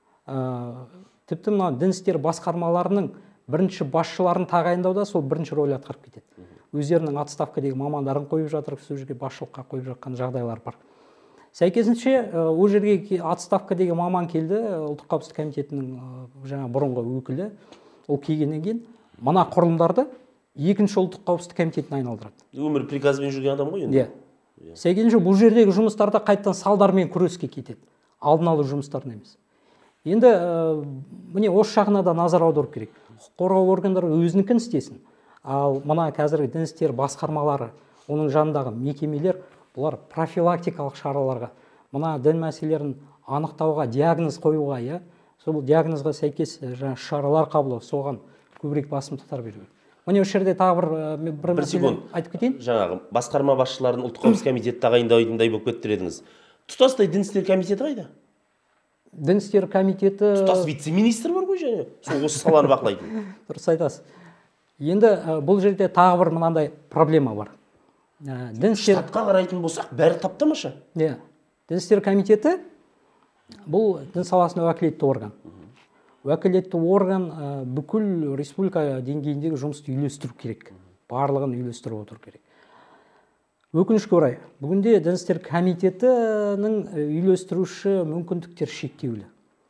Тіпті мына дін істері басқармаларының бірінші басшыларын тағайындауда сол бірінші рөл атқарып кетеді. Өздерінің отставка деген мамандарын қойып жатыр, сол жерге басшылыққа қойып жатқан жағдайлар бар. Сәйкесінше ол жерге отставка деген маман келді, ұлттық қауіпсіздік комитетінің жаңа бұрынғы өкілі, ол келгеннен кейін мына құрылымдарды екінші ұлттық қауіпсіздік комитетіне айналдырады. Өмір приказбен жүрген адам ғой енді. Иә. Сәйкесінше бұл жердегі жұмыстарда қайттан салдармен күреске кетеді. Алдын алу жұмыстарына емес. Енді міне осы жағына да назар аудару керек. Құқық қорғау органдары өзінікін істесін. Ал мына қазіргі дін істері басқармалары, оның жанындағы мекемелер, бұлар профилактикалық шараларға, мына дін мәселелерін анықтауға, диагноз қоюға, иә, сол диагнозға сәйкес шаралар қабылдау, соған көбірек басымдықтар беру керек. Міне осы жерде тағы бір бір мәселе айтып кетейін. Жаңағы басқарма басшыларын ұлттық қауіпсіздік комитеті тағайындайтындай болып кетті дедіңіз. Тұтастай дін істері комитеті қайда? Дін істері комитеті тұтас вице-министр бар ғой және сол осы саланы бақылайтын. Дұрыс айтасыз. Енді бұл жерде тағы бір мынандай проблема бар. Штатқа қарайтын болсақ, бәрі таптамаша. Иә. Дін істері комитеті бұл дін саласына уәкілетті орган. Уәкілетті орган бүкіл республика деңгейіндегі жұмысты үйлестіру керек. Барлығын үйлестіріп отыру керек. Өкінішке орай, бүгінде дін істері комитетінің үйлестіруші мүмкіндіктер шектеулі.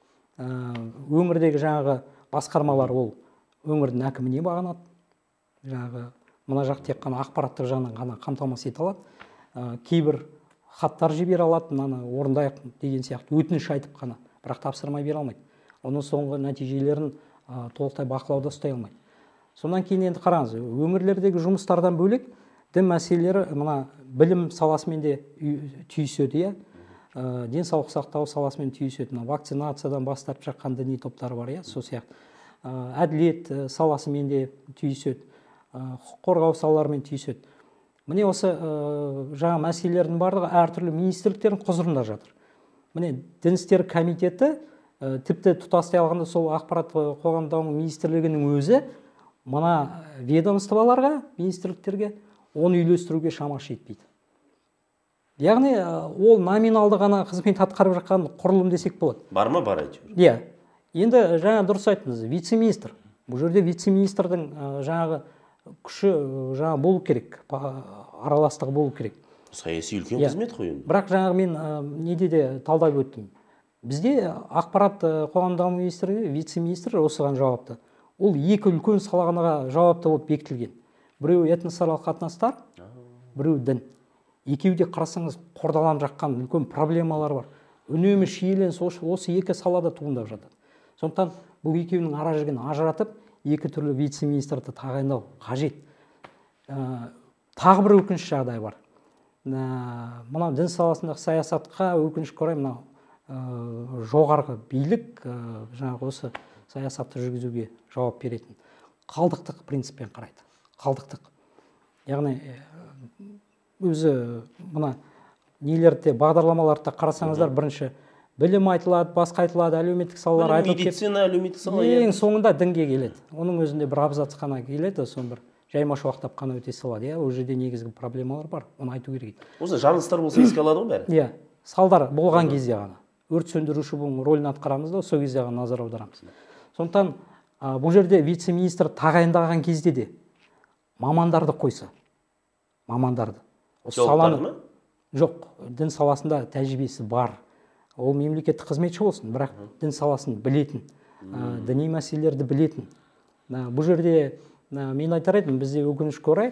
Өңірдегі жаңағы басқармалар ол өңірдің әкіміне бағынады. Жаңағы мына жақ тек қана ақпараттық жағынан ғана қамтамасыз ете алады. Кейбір хаттар жібере алады, мынаны орындайық деген сияқты өтініш айтып қана, бірақ тапсырма бере алмайды. Оның соңғы нәтижелерін толықтай бақылауда ұстай алмайды. Сонан кейін енді қараңыз, өңірлердегі жұмыстардан бөлек дін мәселелері мына білім саласымен де түйіседі, денсаулық сақтау саласымен түйіседі. Вакцинациядан бастап жатқан діни топтар бар, сол сияқты. Әділет саласымен де түйіседі, құқық қорғау салаларымен түйіседі. Міне осы жаңа мәселелердің барлығы әртүрлі министрліктердің құзырында жатыр. Міне дін істері комитеті тіпті тұтастай алғанда сол ақпарат қоғамдық даму министрлігінің өзі мына ведомстволарға, министрліктерге оны үйлестіруге шамасы жетпейді. Яғни ол номиналды ғана қызмет атқарып жатқан құрылым десек болады. Бар ма? Бар әйтеуір. Иә. Енді жаңа дұрыс айттыңыз, вице-министр. Бұл жерде вице-министрдің жаңағы күші жаңа болу керек, араластығы болу керек. Саяси үлкен қызмет қой енді. Бірақ жаңағы мен неде де талдап өттім. Бізде ақпарат қоғамдық даму министрлігі вице-министр осыған жауапты. Ол екі үлкен салаға жауапты болып бекітілген. Біреу этносаралық қатынастар, біреу дін. Екеуі де қарасаңыз қордаланып жатқан үлкен проблемалар бар. Үнемі шиеленіс осы екі салада туындап жатады. Сондықтан бұл екеуінің ара жігін ажыратып, екі түрлі вице-министрді тағайындау қажет. Тағы бір өкінішті жағдай бар. Мына дін саласындағы саясатқа өкінішке орай мына жоғарғы билік жаңағы осы саясатты жүргізуге жауап беретін қалдықтық принциппен қарайды. Қалдықтық. Яғни өзі мына нелерде бағдарламаларда қарасаңыздар, бірінші білім айтылады, басқа айтылады, әлеуметтік салалар айтылып кетеді. Медицина, әлеуметтік сала. Ең соңында дінге келеді. Оның өзінде бір абзац қана келеді, соны бір жайма шуақтап қана өте салады. Иә, ол жерде негізгі проблемалар бар, оны айту керек. Осы жарылыстар болса еске алады ғой бәрі. Иә, салдар болған кезде ғана. Өрт сөндіруші бұл рөлін атқарамыз да, сол кезде ғана назар аударамыз. Сондықтан бұл жерде вице-министр тағайындаған кезде де мамандарды қойса, мамандарды. Жауаптарды ма? Жоқ, дін саласында тәжірибесі бар. Ол мемлекеттік қызметші болсын, бірақ дін саласын білетін, діни мәселелерді білетін. Бұл жерде мен айтар едім, бізде өкінішке орай,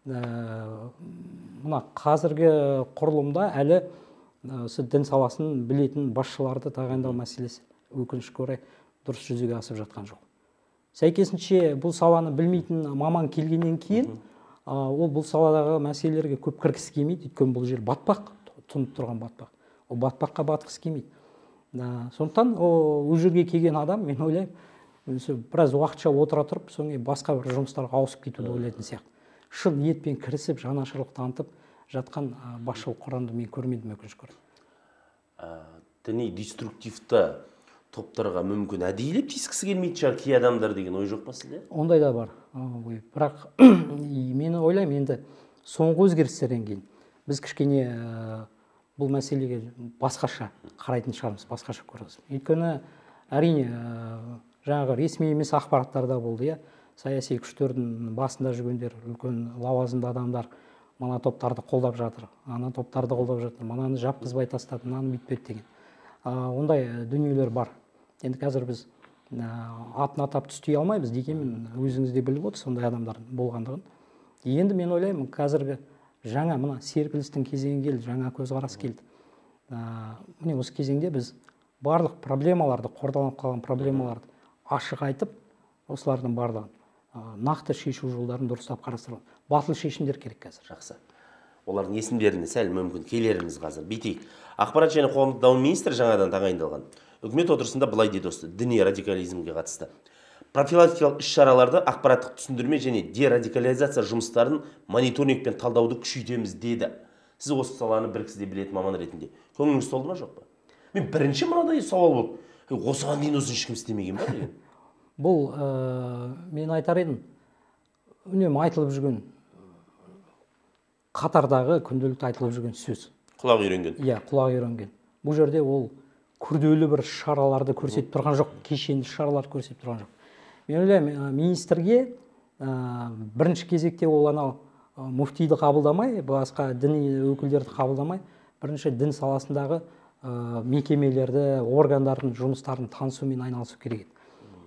мына қазіргі құрылымда әлі дін саласын білетін басшыларды тағайындау мәселесі өкінішке орай дұрыс жүзеге асып жатқан жоқ. Сәйкесінше бұл саланы білмейтін маман келгеннен кейін, ол бұл саладағы мәселелерге көп кіргісі келмейді, өйткені бұл жер батпақ, тұнып тұрған батпақ. Ол батпаққа батқысы келмейді. Сондықтан ол жерге келген адам, мен ойлаймын, біраз уақытша отыра тұрып, соңғы басқа бір жұмыстарға ауысып кетуді ойлайтын сияқты. Шын ниетпен кірісіп, жанашырлық танытып жатқан басшылық құрамды мен көрмедім, өкінішке орай. Діни деструктивті топтарға мүмкін әдейілеп тиіскісі келмейді шығар кей адамдар деген ой жоқ па сізде? Ондай да бар. Бірақ мен ойлаймын, енді соңғы өзгерістерден кейін біз кішкене бұл мәселеге басқаша қарайтын шығармыз, басқаша көреміз. Өйткені әрине жаңағы ресми емес ақпараттарда болды, иә, саяси күштердің басында жүргендер, үлкен лауазымды адамдар мына топтарды қолдап жатыр, ана топтарды қолдап жатыр, мынаны жапқызбай тастады, мынаны бүйтпеді деген. Ондай дүниелер бар. Енді қазір біз атын атап түстей алмаймыз, дегенмен өзіңіз де біліп отырсыз сондай адамдар болғандығын. Енді мен ойлаймын, қазіргі жаңа мына серпілістің кезеңі келді, жаңа көзқарас келді. Міне осы кезеңде біз барлық проблемаларды, қордаланып қалған проблемаларды ашық айтып, осылардың барлығын нақты шешу жолдарын дұрыстап қарастырып, батыл шешімдер керек қазір. Жақсы. Олардың есімдеріне сәл мүмкін келеріміз қазір. Бүйтейік. Ақпарат және қоғамдық даму министрі жаңадан тағайындалған. Үкімет отырысында былай деді осы діни радикализмге қатысты. Профилактикалық іс-шараларды ақпараттық түсіндірме және дерадикализация жұмыстарын мониторингпен талдауды күшейтеміз деді. Сіз осы саланы бір кісіде білетін маман ретінде көңіліңіз толды ма, жоқ па? Мен бірінші мынадай сауал болды. Осыған дейін осыны ешкім істемеген ба деген. Бұл мен айтар едім, үнемі айтылып жүрген, қатардағы күнделікті айтылып жүрген сөз. Құлақ үйренген. Иә, құлақ үйренген. Бұл жерде ол күрделі бір шараларды көрсетіп тұрған жоқ, кешенді шараларды көрсетіп тұрған жоқ. Мен ойлаймын, министрге бірінші кезекте ол анау муфтиді қабылдамай, басқа діни өкілдерді қабылдамай, бірінші дін саласындағы мекемелерді, органдардың жұмыстарын танысумен айналысу керек еді.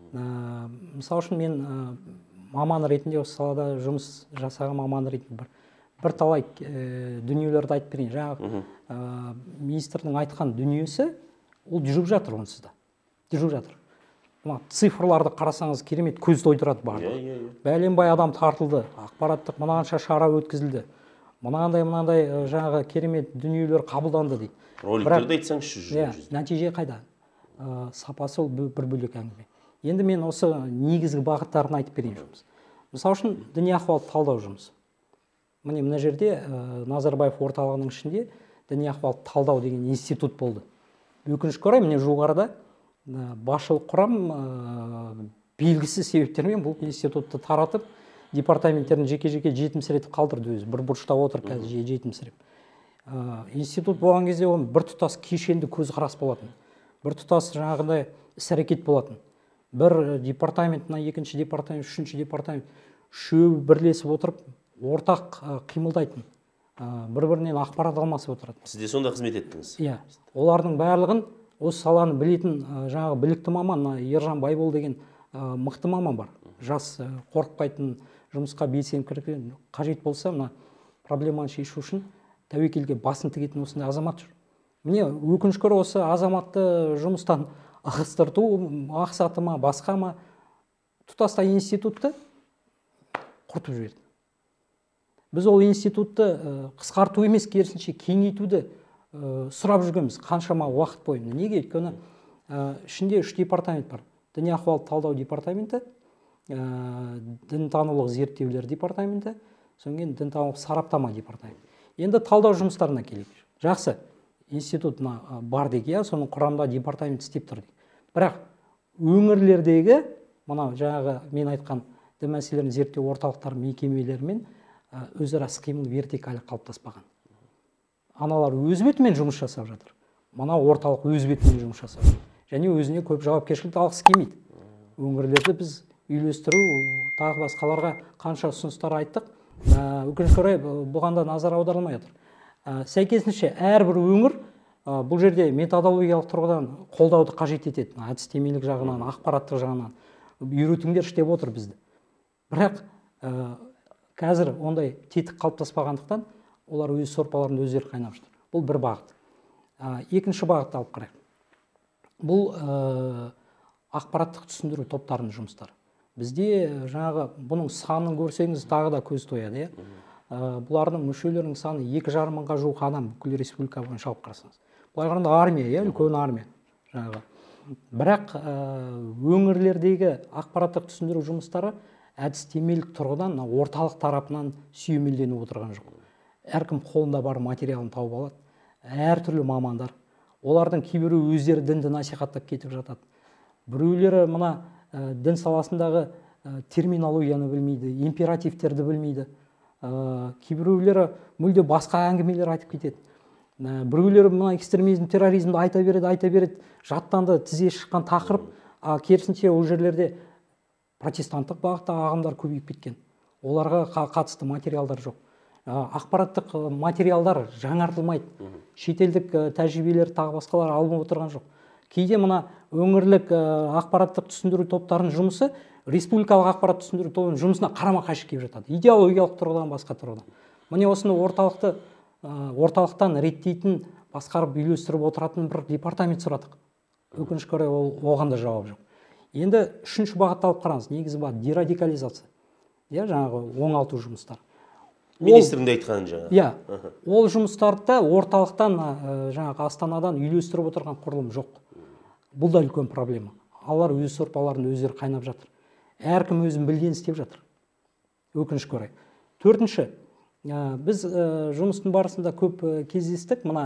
Мысалы үшін мен маман ретінде осы салада жұмыс жасаған маман ретінде бір талай дүниелерді айтып берейін. Жаңағы министрдің айтқан дүниесі, ол жүріп жатыр онсыз да. Жүріп жатыр. Цифрларды қарасаңыз керемет көз тойдырады барлығы. Бәленбай адам тартылды, ақпараттық мынанша шара өткізілді. Мынандай мынандай жаңағы керемет дүниелер қабылданды дейді. Роликтерді айтсаңызшы жүз. Нәтиже қайда? Сапасы ол бір бөлек әңгіме. Енді мен осы негізгі бағыттарын айтып берейін жұмыс. Мысалы үшін діни ахуалды талдау жұмысы. Міне мына жерде Назарбаев орталығының ішінде діни ахуалды талдау деген институт болды. Өкінішке орай, міне жоғарыда басшылық құрам белгісіз себептермен бұл институтты таратып, департаменттерін жеке-жеке жетімсіретіп қалдырды өзі. Бір бұрышта отыр қазір жетімсіреп. Институт болған кезде оның бір тұтас кешенді көзқарас болатын. Бір тұтас жаңағындай іс-әрекет болатын. Бір департамент, екінші департамент, үшінші департамент үшеуі бірлесіп отырып, ортақ қимылдайтын. Бір-бірінен ақпарат алмасып отырады. Сіз де сонда қызмет еттіңіз? Иә. Олардың барлығын осы саланы білетін жаңағы білікті маман, Ержан Байбол деген мықты маман бар. Жас, қорықпайтын, жұмысқа белсеніп кірген, қажет болса, мына проблеманы шешу үшін тәуекелге басын тігетін осындай азамат жүр. Міне өкінішке орай осы азаматты жұмыстан ығыстырту мақсаты ма, басқа ма, тұтастай институтты құртып жіберді. Біз ол институтты қысқарту емес, керісінше кеңейтуді сұрап жүргенбіз қаншама уақыт бойында. Неге? Өйткені ішінде үш департамент бар. Діни ахуалды талдау департаменті, дінтанулық зерттеулер департаменті, содан кейін дінтанулық сараптама департаменті. Енді талдау жұмыстарына келейік. Жақсы. институт бар дейік, иә, соның құрамында департамент істеп тұр дейік. Бірақ өңірлердегі мынау жаңағы мен айтқан дін мәселелерін зерттеу орталықтары мекемелерімен өзара іс-қимыл вертикалі қалыптаспаған. Аналар өз бетімен жұмыс жасап жатыр. Мына орталық өз бетімен жұмыс жасап жатыр. Және өзіне көп жауапкершілікті алғысы келмейді. Өңірлерді біз үйлестіру, тағы басқаларға қанша ұсыныстар айттық, өкінішке орай бұған да назар аударылмай жатыр. Сәйкесінше әрбір өңір бұл жерде методологиялық тұрғыдан қолдауды қажет етеді. Әдістемелік жағынан, ақпараттық жағынан үйретіңдерші деп отыр бізді. Бірақ қазір ондай тетік қалыптаспағандықтан олар өз сорпаларын өздері қайнап жатыр. Бұл бір бағыт. Екінші бағытты алып қарайық. Бұл ақпараттық түсіндіру топтарының жұмыстары. Бізде жаңағы бұның санын көрсеңіз тағы да көз тояды. Бұлардың мүшелерінің саны екі жарым мыңға жуық адам бүкіл республика бойынша алып қарасаңыз. Былай қарағанда армия, үлкен армия. Бірақ өңірлердегі ақпараттық түсіндіру жұмыстары әдістемелік тұрғыдан орталық тарапынан сүйемелденіп отырған жоқ. Әркім қолында бар материалын тауып алады. Әртүрлі мамандар. Олардың кейбірі өздері дінді насихаттап кетіп жатады. Біреулері мына дін саласындағы терминологияны білмейді, императивтерді білмейді. Кейбіреулері мүлде басқа әңгімелер айтып кетеді. Біреулері мына экстремизм, терроризмді айта береді, айта береді. Жаттанды тізе шыққан тақырып, керісінше ол жерлерде протестанттық бағытта ағымдар көбейіп кеткен. Оларға қатысты материалдар жоқ. Ақпараттық материалдар жаңартылмайды. Шетелдік тәжірибелер тағы басқалар алынып отырған жоқ. Кейде мына өңірлік ақпараттық түсіндіру топтарының жұмысы республикалық ақпарат түсіндіру тобының жұмысына қарама-қайшы келіп жатады. Идеологиялық тұрғыдан, басқа тұрғыдан. Міне осыны орталықты орталықтан реттейтін, басқарып үйлестіріп отыратын бір департамент сұрадық. Өкінішке орай оған да жауап жоқ. Енді үшінші бағытты алып қараңыз. Негізі бар дерадикализация. Иә, жаңағы оңалту жұмыстары. Министрдің де айтқанын жаңа. Иә, ол жұмыстарды орталықтан, жаңағы Астанадан үйлестіріп отырған құрылым жоқ. Бұл да үлкен проблема. Алар өз сорпаларын өздері қайнап жатыр. Әркім өзін білген істеп жатыр. Өкінішке орай. Төртінші, біз жұмыстың барысында көп кездестік. Мына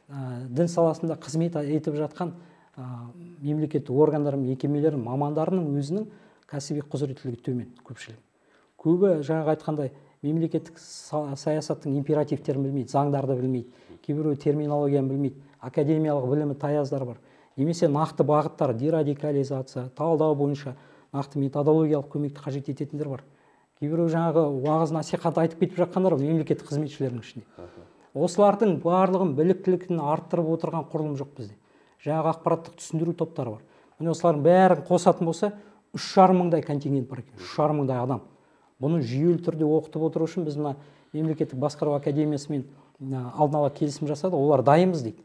дін саласында қызмет етіп жатқан мемлекеттік органдар, мекемелер, мамандарының өзінің кәсіби құзыреттілігі төмен көпшілігі. Көбі жаңағы айтқандай мемлекеттік саясаттың императивтерін білмейді, заңдарды білмейді, кейбіреу терминологияны білмейді, академиялық білімі таяздар бар. Немесе нақты бағыттар, дерадикализация, талдау бойынша нақты методологиялық көмекті қажет ететіндер бар. Кейбіреу жаңағы уағыз насихат айтып кетіп жатқандар мемлекеттік қызметшілердің ішінде. Осылардың барлығын біліктілігін арттырып отырған құрылым жоқ бізде. Жаңағы ақпараттық түсіндіру топтары бар. Міне осылардың бәрін қосатын болса, үш жарым мыңдай контингент бар екен, үш жарым мыңдай адам. Бұны жүйелі түрде оқытып отыру үшін біз мына мемлекеттік басқару академиясымен алдын ала келісім жасады, олар дайынбыз дейді.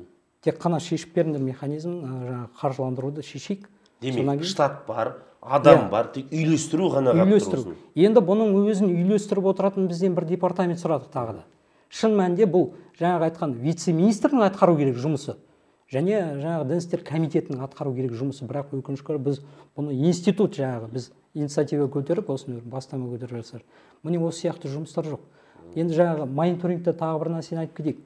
Тек қана шешіп беріңдер механизмін, қаржыландыруды шешейік. Демек, штат бар, адам бар, тек үйлестіру ғана қалып тұрсын. Енді бұның өзін үйлестіріп отыратын бізден бір департамент сұрадық тағы да. Шын мәнінде бұл жаңағы айтқан вице-министрдің атқару керек жұмысы. Және жаңағы дін істер комитетінің атқару керек жұмысы. Бірақ өкінішке орай біз бұны институт жаңағы біз инициатива көтеріп, осыны бастама көтеріп жатсақ. Міне осы сияқты жұмыстар жоқ. Енді жаңағы мониторингте тағы бір нәрсені айтып кетейік.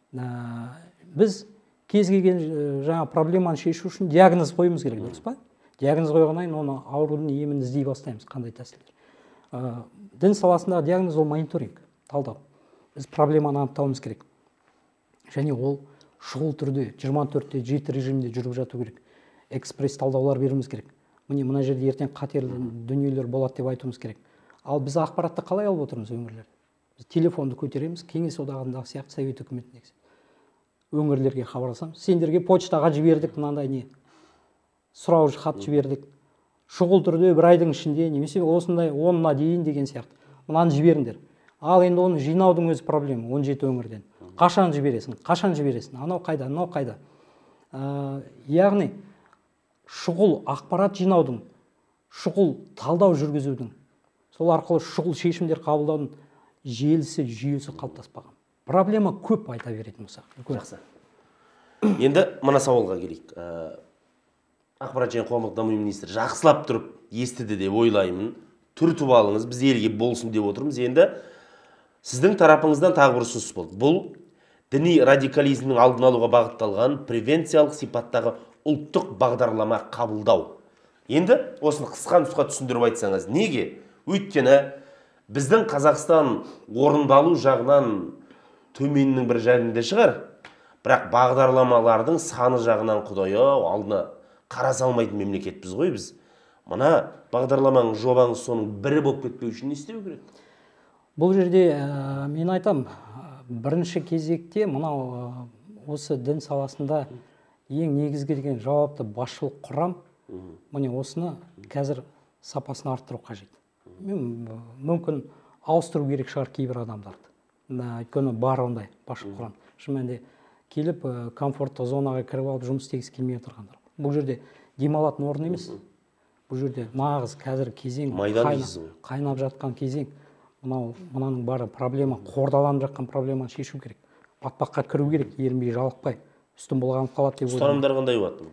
Біз кез келген жаңа проблеманы шешу үшін диагноз қоюымыз керек, дұрыс па? Диагноз қойғаннан кейін оны аурудың емін іздей бастаймыз, қандай тәсілдер. Дін саласындағы диагноз ол мониторинг, талдау. Біз проблеманы анықтауымыз керек. Және ол шұғыл түрде жиырма төрт те жеті режимде жүріп жату керек. Экспресс талдаулар беруіміз керек. Міне мына жерде ертең қатерлі дүниелер болады деп айтуымыз керек. Ал біз ақпаратты қалай алып отырмыз өңірлерде? Біз телефонды көтереміз, кеңес одағындағы сияқты совет үкіметіндегі өңірлерге хабарласамыз. Сендерге почтаға жібердік, мынандай не сұрау хат жібердік. Шұғыл түрде бір айдың ішінде немесе осындай онына дейін деген сияқты. Мынаны жіберіңдер. Ал енді оны жинаудың өзі проблема он жеті өңірден. Қашан жібересің? Қашан жібересің? Анау қайда? Анау қайда? Яғни шұғыл ақпарат жинаудың, шұғыл талдау жүргізудің, сол арқылы шұғыл шешімдер қабылдаудың желісі, жүйесі қалыптаспаған. Проблема көп айта беретін болсақ. Жақсы. Енді мына сауалға келейік. Ақпарат және қоғамдық даму министрі жақсылап тұрып естіді деп ойлаймын. Түртіп алыңыз, біз елге болсын деп отырмыз. Енді сіздің тарапыңыздан тағы бір ұсыныс болды. Бұл діни радикализмнің алдын алуға бағытталған превенциялық сипаттағы ұлттық бағдарлама қабылдау. Енді осыны қысқа нұсқа түсіндіріп айтсаңыз, неге? Өйткені біздің Қазақстан орындалу жағынан төменнің бір жерінде шығар, бірақ бағдарламалардың саны жағынан құдай-ау алдына қара салмайтын мемлекетпіз ғой біз. Мына бағдарламаның жобаңыз соның бірі болып кетпеу үшін не істеу керек? Бұл жерде ә, мен айтам, бірінші кезекте мынау осы дін саласында ең негізгі деген жауапты басшылық құрам, міне осыны қазір сапасын арттыру қажет. Мен мүмкін ауыстыру керек шығар кейбір адамдарды. Өйткені бар ондай басшылық құрам. Шын мәнінде келіп комфорттық зонаға кіріп алып жұмыс істегісі келмей отырғандар. Бұл жерде демалатын орын емес. Бұл жерде нағыз қазір кезең қайнап жатқан кезең. Мынау мынаның бары проблема, қордаланып жатқан проблеманы шешу керек. Батпаққа кіру керек, ерінбей жалықпай, үстін бұлғанып қалады деп ойлаймын. Ұстанымдар қандай болады?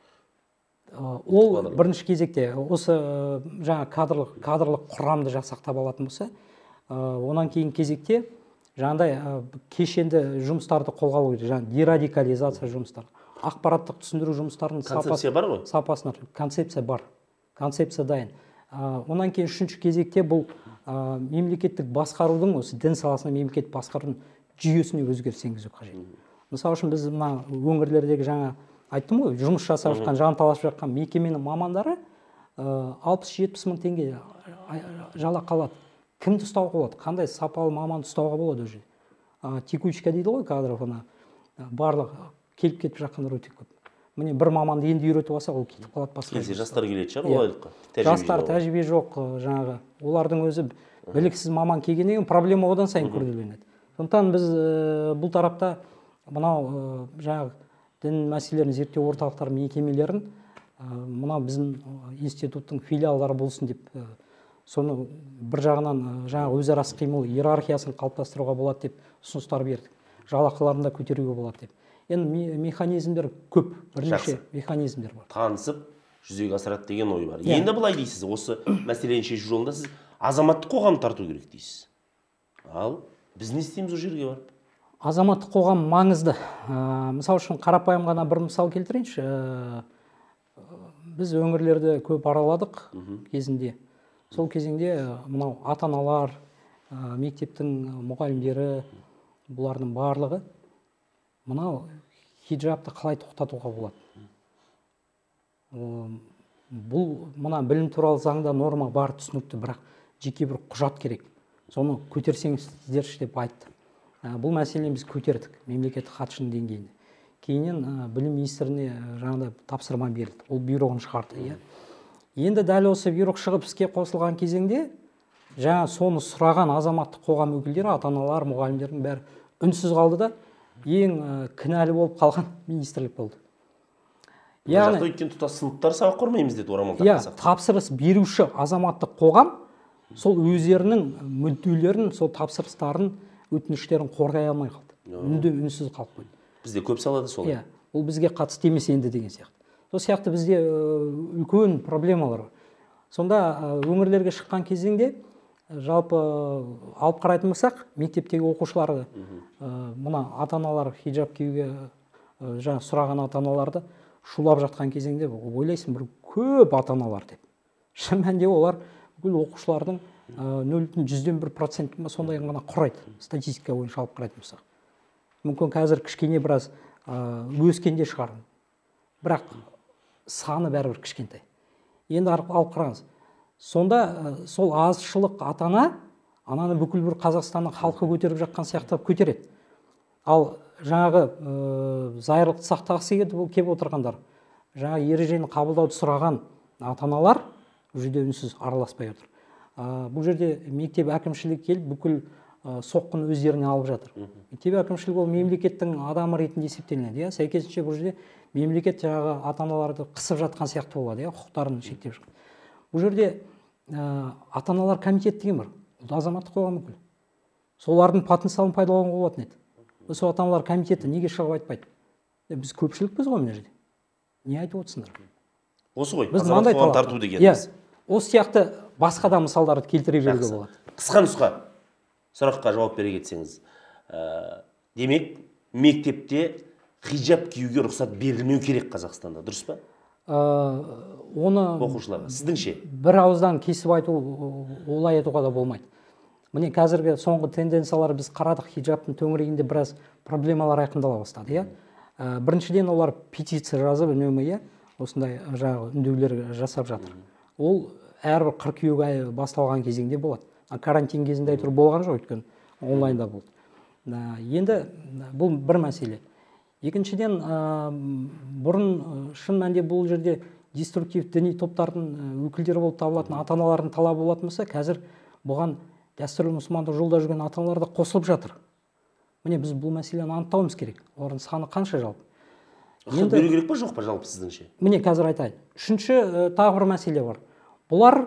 Ол бірінші кезекте осы жаңа кадрлық кадрлық құрамды жасақтап алатын болса, онан кейін кезекте жаңағыдай кешенді жұмыстарды қолға алу керек. Жаңа дерадикализация жұмыстары, ақпараттық түсіндіру жұмыстарының концепция бар ғой? Сапасына концепция бар. Концепция дайын. Онан кейін үшінші кезекте бұл мемлекеттік басқарудың, осы дін саласына мемлекет басқарудың жүйесіне өзгеріс енгізу қажет. Мысалы үшін біз мына өңірлердегі жаңа айттым ғой, жұмыс жасап жатқан, жанталасып жатқан мекеменің мамандары алпыс жетпіс мың теңге жалақы алады. Кімді ұстауға болады? Қандай сапалы маманды ұстауға болады уже? Текучка дейді ғой кадров, барлық келіп кетіп жатқандар өте көп. Міне бір маманды енді үйретіп алса, ол кетіп қалады басқа. Келсе жастар келеді шығар олайлыққа. Жастар тәжірибе жоқ, жаңағы олардың өзі біліксіз маман келгеннен кейін проблема одан сайын күрделенеді. Сондықтан біз бұл тарапта мынау жаңағы дін мәселелерін зерттеу орталықтары мекемелерін мынау біздің институттың филиалдары болсын деп, соны бір жағынан жаңағы өзара іс-қимыл иерархиясын қалыптастыруға болады деп ұсыныстар бердік. Жалақыларын да көтеруге болады деп. Енді механизмдер көп, бірнеше механизмдер бар. Танысып, жүзеге асырады деген ой бар. Енді былай дейсіз, осы мәселені шешу жолында сіз азаматтық қоғам тарту керек дейсіз. Ал біз не істейміз ол жерге барып? Азаматтық қоғам маңызды. Мысал үшін қарапайым ғана бір мысал келтірейінші. Біз өңірлерді көп араладық кезінде. Сол кезеңде мынау ата-аналар, мектептің мұғалімдері, бұлардың барлығы мынау хиджабты қалай тоқтатуға болады. Бұл мына білім туралы заңда норма бар, түсінікті, бірақ жеке бір құжат керек. Соны көтерсеңіздерші деп айтты. Бұл мәселені біз көтердік мемлекеттік хатшының деңгейінде. Кейіннен білім министріне жаңағыдай тапсырма берілді. Ол бюроны шығарды. Енді дәл осы бюро шығып іске қосылған кезеңде жаңа соны сұраған азаматтық қоғам өкілдері, ата-аналар, мұғалімдердің бәрі үнсіз қалды да, ең кінәлі болып қалған министрлік болды. Яғни өткен тұтас сыныптар сабақ көрмейміз деді орамал тақпасақ. Тапсырыс беруші азаматтық қоғам сол өздерінің мүдделерін, сол тапсырыстарын, өтініштерін қорғай алмай қалды. Үнді үнсіз қалып қойды. Бізде көп салада солай. Иә, ол бізге қатысты емес енді деген сияқты. Сол сияқты бізде үлкен проблемалар бар. Сонда өңірлерге шыққан кезеңде жалпы алып қарайтын болсақ, мектептегі оқушыларды, мына ата-аналар хиджаб киюге жаңа сұраған ата-аналарды шулап жатқан кезеңде ойлайсың, бір көп ата-аналар деп. Шын мәнінде олар бүкіл оқушылардың нөл бүтін жүзден бір процент сондай ғана құрайды, статистика бойынша алып қарайтын болсақ. Мүмкін қазір кішкене біраз өскенде шығар. Бірақ саны бәрібір кішкентай. Енді алып қараңыз. Сонда сол азшылық ата-ана ананы бүкіл бір Қазақстанның халқы көтеріп жатқан сияқты көтереді. Ал жаңағы зайырлықты сақтағысы келіп отырғандар, жаңа ережені қабылдауды сұраған ата-аналар бұл жерде үнсіз араласпай отыр. Бұл жерде мектеп әкімшілігі келіп бүкіл соққын өздеріне алып жатыр. Мектеп әкімшілігі ол мемлекеттің адамы ретінде есептелінеді. Сәйкесінше бұл жерде мемлекет жаңағы ата-аналарды қысып жатқан сияқты болады, құқықтарын шектеп жатқан. Бұл жерде ата-аналар комитеті деген бар. Ол азаматтық қоғам өкілі. Солардың потенциалын пайдалануға болатын еді. Осы ата-аналар комитеті неге шығып айтпайды? Біз көпшілікпіз ғой мына жерде. Не айтып отырсыңдар? Осы ғой, азаматтық қоғам тарту дегеніміз. Осы сияқты басқа да мысалдарды келтіре беруге болады. Қысқа нұсқа сұраққа жауап бере кетсеңіз. Демек, мектепте хиджаб киюге рұқсат берілмеу керек Қазақстанда, дұрыс па? Оны оқушыларға сіздіңше бір ауыздан кесіп айту, олай айтуға да болмайды. Міне қазіргі соңғы тенденциялар біз қарадық, хиджабтың төңірегінде біраз проблемалар айқындала бастады, иә. Біріншіден олар петиция жазып, үнемі, иә, осындай жаңағы үндеулер жасап жатыр. Ол әрбір қыркүйек айы басталған кезеңде болады. Карантин кезінде айтыр болған жоқ, өйткені онлайнда болды. Енді бұл бір мәселе. Екіншіден, бұрын шын мәнде бұл жерде деструктив діни топтардың өкілдері болып табылатын ата-аналардың талабы болатын болса, қазір бұған дәстүрлі мұсылмандық жолда жүрген ата-аналар да қосылып жатыр. Міне біз бұл мәселені анықтауымыз керек. Олардың саны қанша жалпы? Рұқсат беру керек па, жоқ па жалпы сіздіңше? Міне қазір айтайын. Үшінші тағы бір мәселе бар. Бұлар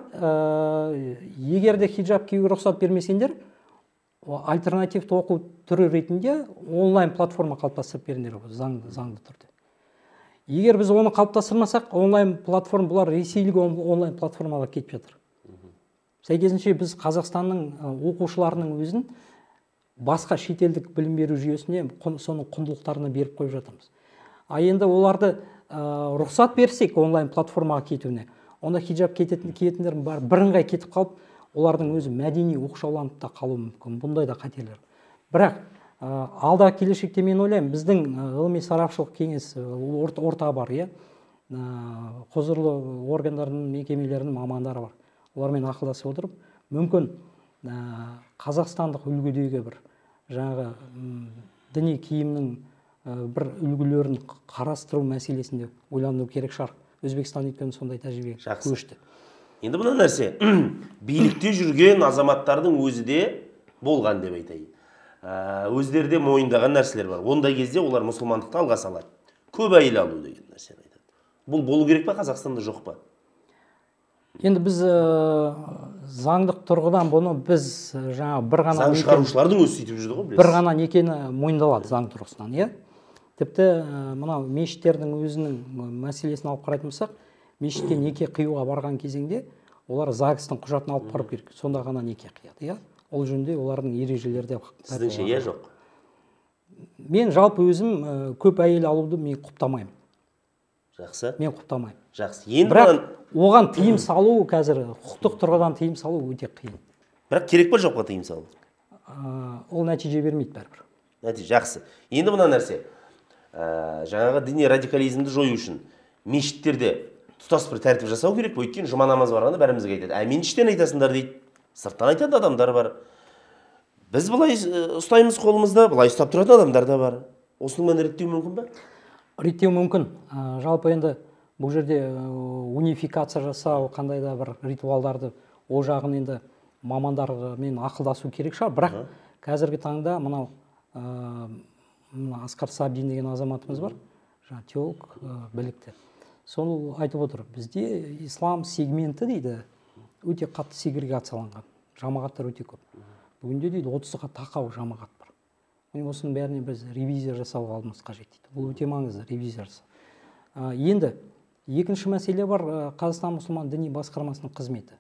егер де хиджаб киюге рұқсат бермесеңдер, альтернативті оқу түрі ретінде онлайн платформа қалыптастырып беріңдер, заңды, заңды түрде. Егер біз оны қалыптастырмасақ, онлайн платформа, бұлар ресейлік онлайн платформаға кетіп жатыр. Сәйкесінше біз Қазақстанның оқушыларының өзін басқа шетелдік білім беру жүйесіне соның құндылықтарына беріп қойып жатырмыз. А енді оларды рұқсат берсек онлайн платформаға кетуіне, онда хиджаб киетіндер бар, бірыңғай кетіп қалып, олардың өзі мәдени оқшауланып та қалуы мүмкін. Бұндай да қатерлер. Бірақ алда келешекте мен ойлаймын, біздің ғылыми сарапшылық кеңес орта бар, иә. Құзырлы органдардың, мекемелерінің мамандары бар. Олармен ақылдасып отырып, мүмкін қазақстандық үлгідегі бір жаңағы діни киімнің бір үлгілерін қарастыру мәселесінде ойлану керек шығар. Өзбекстан өйткені сондай тәжірибе көшті. Енді бұна нәрсе, билікте жүрген азаматтардың өзі де болған деп айтайын. Өздері де мойындаған нәрселер бар. Ондай кезде олар мұсылмандықты алға салады. Көп әйел алу деген нәрсені айтады. Бұл болу керек па, Қазақстанда жоқ па? Енді біз заңдық тұрғыдан бұны біз жаңа бір ғана заң шығарушылардың өзі сөйтіп жүрді ғой, білесіз. Бір ғана некені мойындалады заң тұрғысынан, иә. Тіпті мынау мешіттердің өзінің мәселесін алып қарайтын болсақ, мешітке неке қиюға барған кезеңде олар ЗАГСтың құжатын алып барып керек. Сонда ғана неке қияды, иә. Ол жөнінде олардың ережелері де сіздіңше иә жоқ? Мен жалпы өзім көп әйел алуды мен құптамаймын. Жақсы. Мен құптамаймын. Жақсы. Енді бірақ оған тыйым салу қазір құқықтық тұрғыдан тыйым салу өте қиын. Бірақ керек па жоқ па тыйым салу? Ол нәтиже бермейді бәрібір. Нәтиже жақсы. Енді мына нәрсе, жаңағы діни радикализмді жою үшін мешіттерде тұтас бір тәртіп жасау керек па? Өйткені жұма намаз барғанда бәрімізге айтады. Ә мен іштен айтасыңдар дейді. Сырттан айтады адамдар бар. Біз былай ұстаймыз қолымызда, былай ұстап тұратын адамдар да бар. Осының мәні реттеу мүмкін ба? Реттеу мүмкін. Жалпы енді бұл жерде унификация жасау, қандай да бір ритуалдарды, ол жағын енді мамандармен ақылдасу керек шығар. Бірақ қазіргі таңда мынау Асқар Сабдин деген азаматымыз бар, теолог, білікті. Соны айтып отыр. Бізде ислам сегменті дейді, өте қатты сегрегацияланған. Жамағаттар өте көп. Бүгінде дейді отызға тақау жамағат бар. Міне осының бәріне біз ревизия жасауға алуымыз қажет дейді. Бұл өте маңызды, ревизия жасау. Енді екінші мәселе бар, Қазақстан мұсылман діни басқармасының қызметі.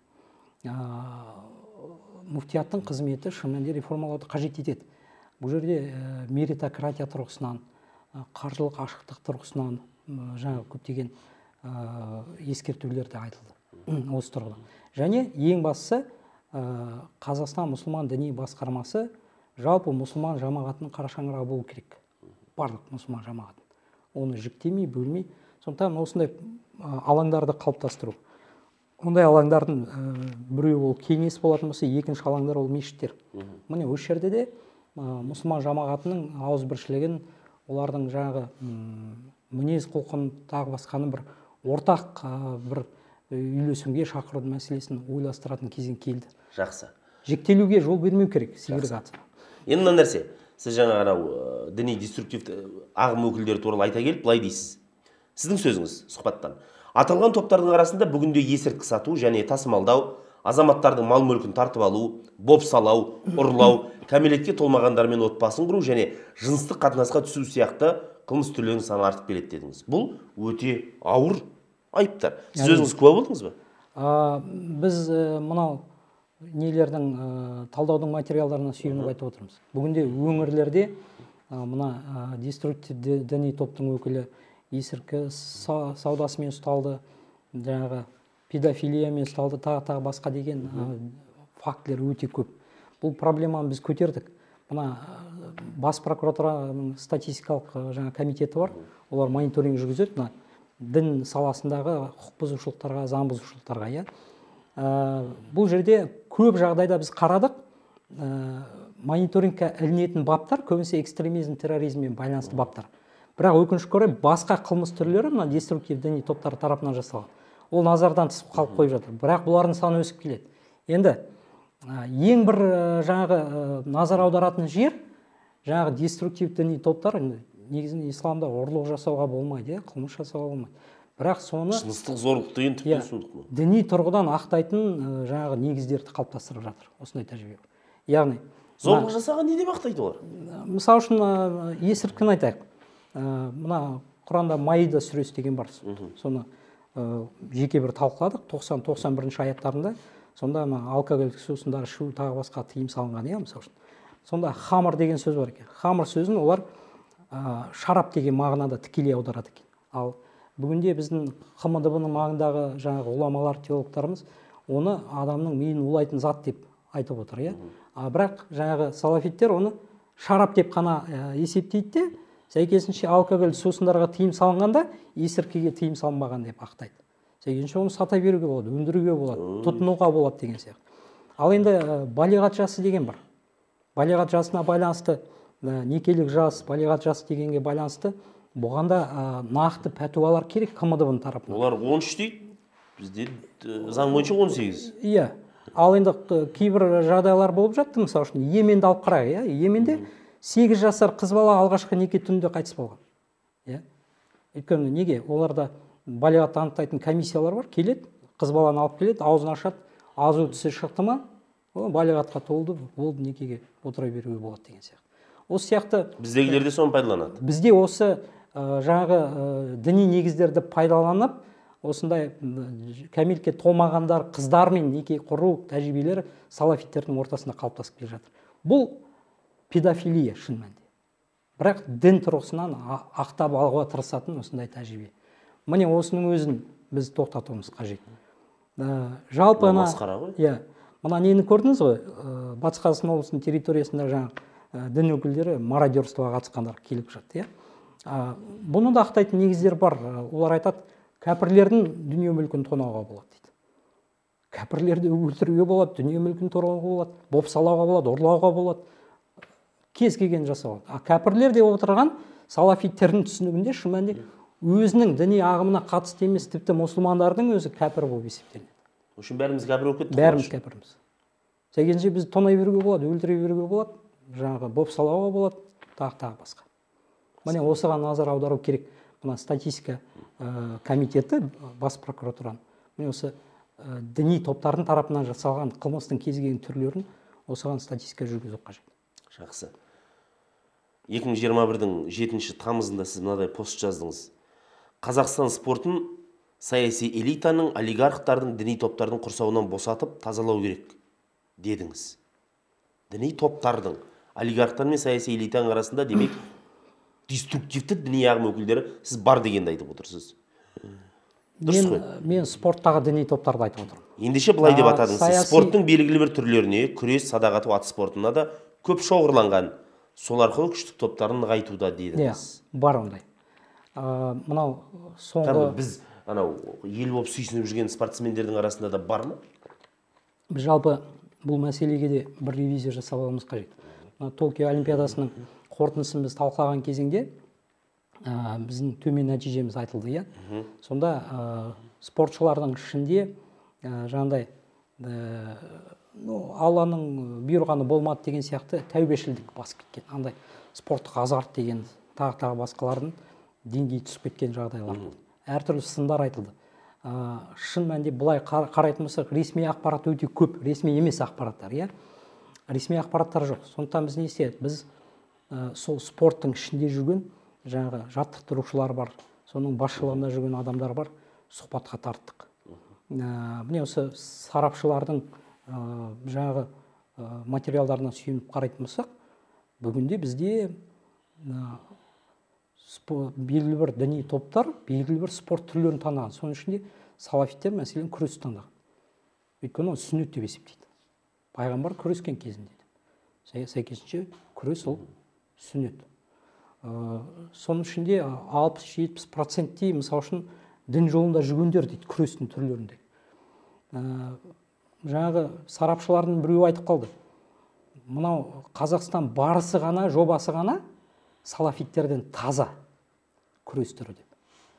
Муфтияттың қызметі шын мәнінде реформалауды қажет етеді. Бұл жерде меритократия тұрғысынан, қаржылық ашықтық тұрғысынан жаңа көптеген ескертулер де айтылды осы тұрғыдан. Және ең бастысы Қазақстан мұсылман діни басқармасы жалпы мұсылман жамағатының қара шаңырағы болу керек. Барлық мұсылман жамағатын. Оны жіктемей, бөлмей. Сондықтан осындай алаңдарды қалыптастыру. Ондай алаңдардың біреуі ол кеңес болатын болса, екінші алаңдар ол мешіттер. Міне осы жерде де мұсылман жамағатының ауызбіршілігін, олардың жаңағы мінез құлқын тағы басқаны бір ортақ бір үйлесімге шақыру мәселесін ойластыратын кезең келді. Жақсы. Жіктелуге жол бермеу керек, сегрегация. Енді мына нәрсе, сіз жаңа анау діни деструктивті ағым өкілдері туралы айта келіп, былай дейсіз. Сіздің сөзіңіз сұхбаттан. Аталған топтардың арасында бүгінде есірткі сату және тасымалдау, азаматтардың мал мүлкін тартып алу, бопсалау, ұрлау, кәмелетке толмағандармен отбасын құру және жыныстық қатынасқа түсу сияқты қылмыс түрлерінің саны артып келеді дедіңіз. Бұл өте ауыр айыптар. Сіз өзіңіз куә болдыңыз ба? Біз мынау нелердің талдаудың материалдарына сүйеніп айтып отырмыз. Бүгінде өңірлерде мына деструктив діни топтың өкілі есірткі саудасымен ұсталды, жаңағы педофилиямен ұсталды, тағы тағы басқа деген фактілер өте көп. Бұл проблеманы біз көтердік. Мына бас прокуратураның статистикалық жаңа комитеті бар, олар мониторинг жүргізеді мына дін саласындағы құқық бұзушылықтарға, заң бұзушылықтарға. иә. Бұл жерде көп жағдайда біз қарадық, мониторингке ілінетін баптар көбінесе экстремизм, терроризммен байланысты баптар. Бірақ өкінішке орай басқа қылмыс түрлері мына деструктив діни топтар тарапынан жасалған. Ол назардан тыс қалып қойып жатыр. Бірақ бұлардың саны өсіп келеді. Енді ең бір жаңағы назар аударатын жер, жаңағы деструктив діни топтар негізінде исламда ұрлық жасауға болмайды, қылмыс жасауға болмайды. Бірақ соны жыныстық зорлық деген тіптен сұмдық мына. Діни тұрғыдан ақтайтын жаңағы негіздерді қалыптастырып жатыр. Осындай тәжірибе бар. Яғни зорлық жасаған не деп ақтайды олар? Мысалы үшін есірткіні айтайық. Мына Құранда Маида сүресі деген бар. Соны жеке бір талқыладық. тоқсан тоқсан бірінші аяттарында сонда алкогольдік сусындарды ішу тағы басқа тыйым салынған. иә, мысалы үшін. Сонда хамыр деген сөз бар екен. Хамыр сөзін олар шарап деген мағынада тікелей аударады екен. Ал бүгінде біздің Х М Д Б-ның маңындағы жаңағы ғұламалар, теологтарымыз оны адамның миын улайтын зат деп айтып отыр. иә. А бірақ жаңағы салафиттер оны шарап деп қана есептейді де, сәйкесінше алкоголь сусындарға тыйым салынғанда есірткіге тыйым салынбаған деп ақтайды. Сәйкесінше оны сата беруге болады, өндіруге болады, тұтынуға болады деген сияқты. Ал енді балиғат жасы деген бар. Балиғат жасына байланысты, некелік жас, балиғат жасы дегенге байланысты бұғанда нақты пәтуалар керек Х М Д Б-ның тарапынан. Олар он үш дейді, бізде заң бойынша он сегіз. Иә. Ал енді кейбір жағдайлар болып жатты, мысалы үшін Йеменді алып қарайық. иә. Йеменде сегіз жасар қыз бала алғашқы неке түнінде қайтыс болған. иә. Өйткені неге? Оларда балиғатты анықтайтын комиссиялар бар, келеді, қыз баланы алып келеді, аузын ашады, азу тісі шықты ма, ол балиғатқа толды, болды, некеге отыра беруге болады деген сияқты. Осы сияқты біздегілер де соны пайдаланады. Бізде осы жаңағы діни негіздерді пайдаланып, осындай кәмелетке толмағандар қыздармен неке құру тәжірибелері салафиттердің ортасында қалыптасып келе жатыр. Бұл педофилия шын мәнінде. Бірақ дін тұрғысынан ақтап алуға тырысатын осындай тәжірибе. Міне осының өзін біз тоқтатуымыз қажет. Жалпы ана иә, мына нені көрдіңіз ғой? Батыс Қазақстан облысының территориясында жаңа дін өкілдері мародерствоға қатысқандар келіп жатты. Бұны да ақтайтын негіздер бар. Олар айтады, кәпірлердің дүние мүлкін тонауға болады дейді. Кәпірлерді өлтіруге болады, дүние мүлкін тонауға болады, бопсалауға болады, ұрлауға болады. Кез келген жасауға. А кәпірлер деп отырған салафиттердің түсінігінде шын мәнінде өзінің діни ағымына қатысты емес, тіпті мұсылмандардың өзі кәпір болып есептеледі. Үшін бәріміз кәпір болып кеттік. Бәріміз кәпірміз. Сәйкесінше біз тонай беруге болады, өлтіре беруге болады, жаңағы бопсалауға болады, тағы тағы басқа. Міне осыған назар аудару керек. Мына статистика комитеті бас прокуратураның. Міне осы діни топтардың тарапынан жасалған қылмыстың кез келген түрлерін осыған статистика жүргізу қажет. Жақсы. екі мың жиырма бірдің жетінші тамызында сіз мынадай пост жаздыңыз. Қазақстан спортын саяси элитаның, олигархтардың, діни топтардың құрсауынан босатып тазалау керек дедіңіз. Діни топтардың, олигархтар мен саяси элитаның арасында демек деструктивті діни ағым өкілдері сіз бар дегенді айтып отырсыз. Дұрыс қой? Мен спорттағы діни топтарды айтып отырмын. Ендеше былай деп атадыңыз. Спорттың белгілі бір түрлеріне, күрес, садақ ату, ат спортына да көп шоғырланған. Сол арқылы күштік топтарын нығайтуда дедіңіз. Бар ондай. Мынау соңғы біз анау ел болып сүйсініп жүрген спортсмендердің арасында да бар ма? Біз жалпы бұл мәселеге де бір ревизия жасауымыз қажет. Токио олимпиадасының қорытындысын біз талқылаған кезеңде біздің төмен нәтижеміз айтылды, иә. Сонда спортшылардың ішінде жаңағыдай Алланың бұйырғаны болмады деген сияқты тәубешілдік басып кеткен. Андай спорттық азарт деген тағы тағы басқалардың деңгейі түсіп кеткен жағдайлар болды. Әртүрлі сындар айтылды. Шын мәнінде былай қарайтын болсақ, ресми ақпарат өте көп, ресми емес ақпараттар, иә. Ресми ақпараттар жоқ. Сондықтан біз не істедік? Біз сол спорттың ішінде жүрген жаңағы жаттықтырушылар бар, соның басшылығында жүрген адамдар бар, сұхбатқа тарттық. Міне осы сарапшылардың жаңағы материалдарына сүйеніп қарайтын болсақ, бүгінде бізде белгілі бір діни топтар белгілі бір спорт түрлерін таңдаған. Соның ішінде салафиттер мәселен күресті таңдаған. Өйткені ол сүннет деп есептейді. Пайғамбар күрескен кезінде. Сәйкесінше күрес ол сүннет. Соның ішінде алпыс жетпіс проценттей мысалы үшін дін жолында жүргендер дейді күрестің түрлерінде. Жаңағы сарапшылардың біреуі айтып қалды. Мынау Қазақстан барысы ғана, жобасы ғана салафиттерден таза күрес түрі деп.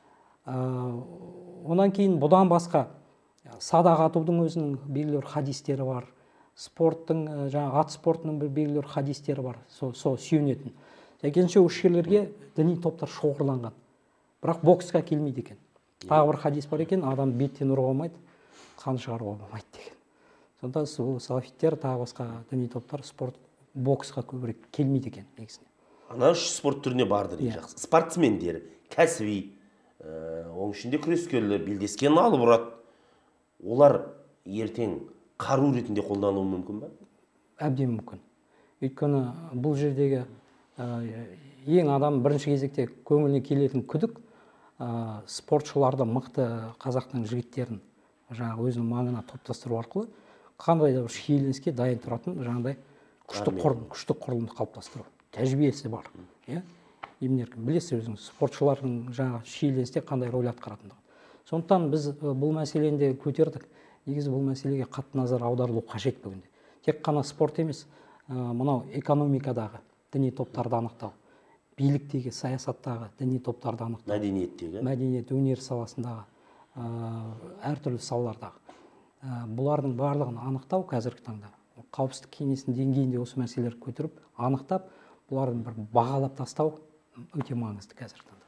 Онан кейін бұдан басқа садақ атудың өзінің белгілі бір хадистері бар. Спорттың, жаңағы ат спортының бір белгілі бір хадистері бар. Сол сүйенетін. Сәйкесінше осы жерлерге діни топтар шоғырланған. Бірақ боксқа келмейді екен. Тағы бір хадис бар екен, адам беттен ұруға болмайды, қан шығаруға болмайды деген. Сонда сол салафиттер, тағы басқа діни топтар спорт, боксқа көбірек келмейді екен негізінен. Ана үш спорт түріне барды дейік жақсы. Спортсмендер, кәсіби, оның ішінде күрескерлер, белдескен алып ұрады. Олар ертең қару ретінде қолдануы мүмкін ба? Әбден мүмкін. Өйткені бұл жердегі ең адам бірінші кезекте көңіліне келетін күдік спортшыларды, мықты қазақтың жігіттерін жаңағы өзінің маңына топтастыру арқылы қандай да бір шиеленіске дайын тұратын жаңағыдай күшті құрылымды қалыптастыру. Тәжірибесі бар. Білесіз өзіңіз, спортшылардың жаңағы шиеленісте қандай рөл атқаратындығын. Сондықтан біз бұл мәселені де көтердік. Негізі бұл мәселеге қатты назар аударылу қажет бүгінде. Тек қана спорт емес, мынау экономикадағы діни топтарды анықтау, биліктегі, саясаттағы діни топтарды анықтау, мәдениеттегі, мәдениет, өнер саласындағы, әртүрлі салалардағы. Бұлардың барлығын анықтау қазіргі таңда. Қауіпсіздік кеңесінің деңгейінде осы мәселелерді көтеріп, анықтап, бұлардың бір бағалап тастау өте маңызды қазіргі таңда.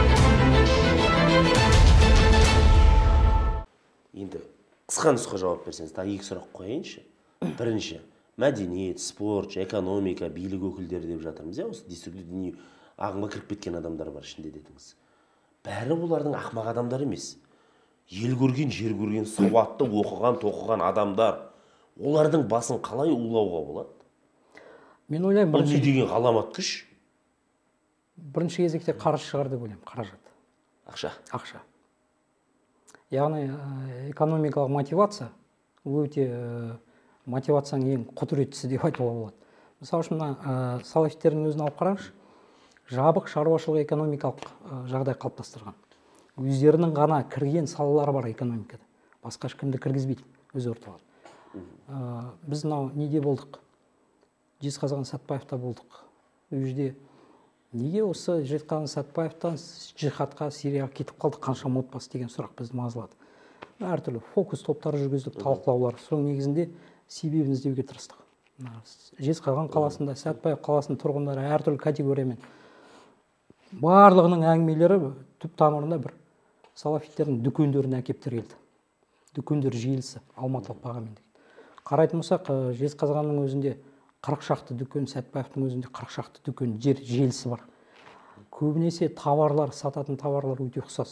Енді қысқа нұсқа жауап берсеңіз, тағы екі сұрақ қояйыншы. Бірінші, мәдениет, спорт, экономика, билік өкілдері деп жатырмыз. Осы деструктивті діни ағымға кіріп кеткен адамдар бар ішінде дедіңіз. Бәрі бұлардың ақымақ адамдар емес. Ел көрген, жер көрген, сауатты, оқыған, тоқыған адамдар. Олардың басын қалай улауға болады? Мен ойлаймын, бұл не деген ғаламат күш? Бірінші кезекте қаржы шығар деп ойлаймын, қаражат. Ақша. Ақша. Яғни экономикалық мотивация өте мотивацияның ең құдіреттісі деп айтуға болады. Мысалы үшін мына салафиттердің өзін алып қараңызшы, жабық шаруашылық экономикалық жағдай қалыптастырған. Өздерінің ғана кірген салалары бар экономикада. Басқа ешкімді кіргізбейді, өз орталары. Біз мынау неде болдық? Жезқазған Сәтбаевта болдық. Ол жерде неге осы Жезқазған Сәтбаевтан жихадқа, Сирияға кетіп қалды, қаншама отбасы деген сұрақ бізді мазалады. Әртүрлі фокус топтары жүргіздік, талқылаулар. Соның негізінде себебін іздеуге тырыстық. Жезқазған қаласында, Сәтбаев қаласының тұрғындары әртүрлі категориямен барлығының әңгімелері түп тамырында бір салафиттердің дүкендеріне әкеп тірелді. Дүкендер желісі алматылық бағамен деген. Қарайтын болсақ, Жезқазғанның өзінде қырық шақты дүкен, Сәтбаевтың өзінде қырық шақты дүкен жер желісі бар. Көбінесе тауарлар, сататын тауарлар өте ұқсас.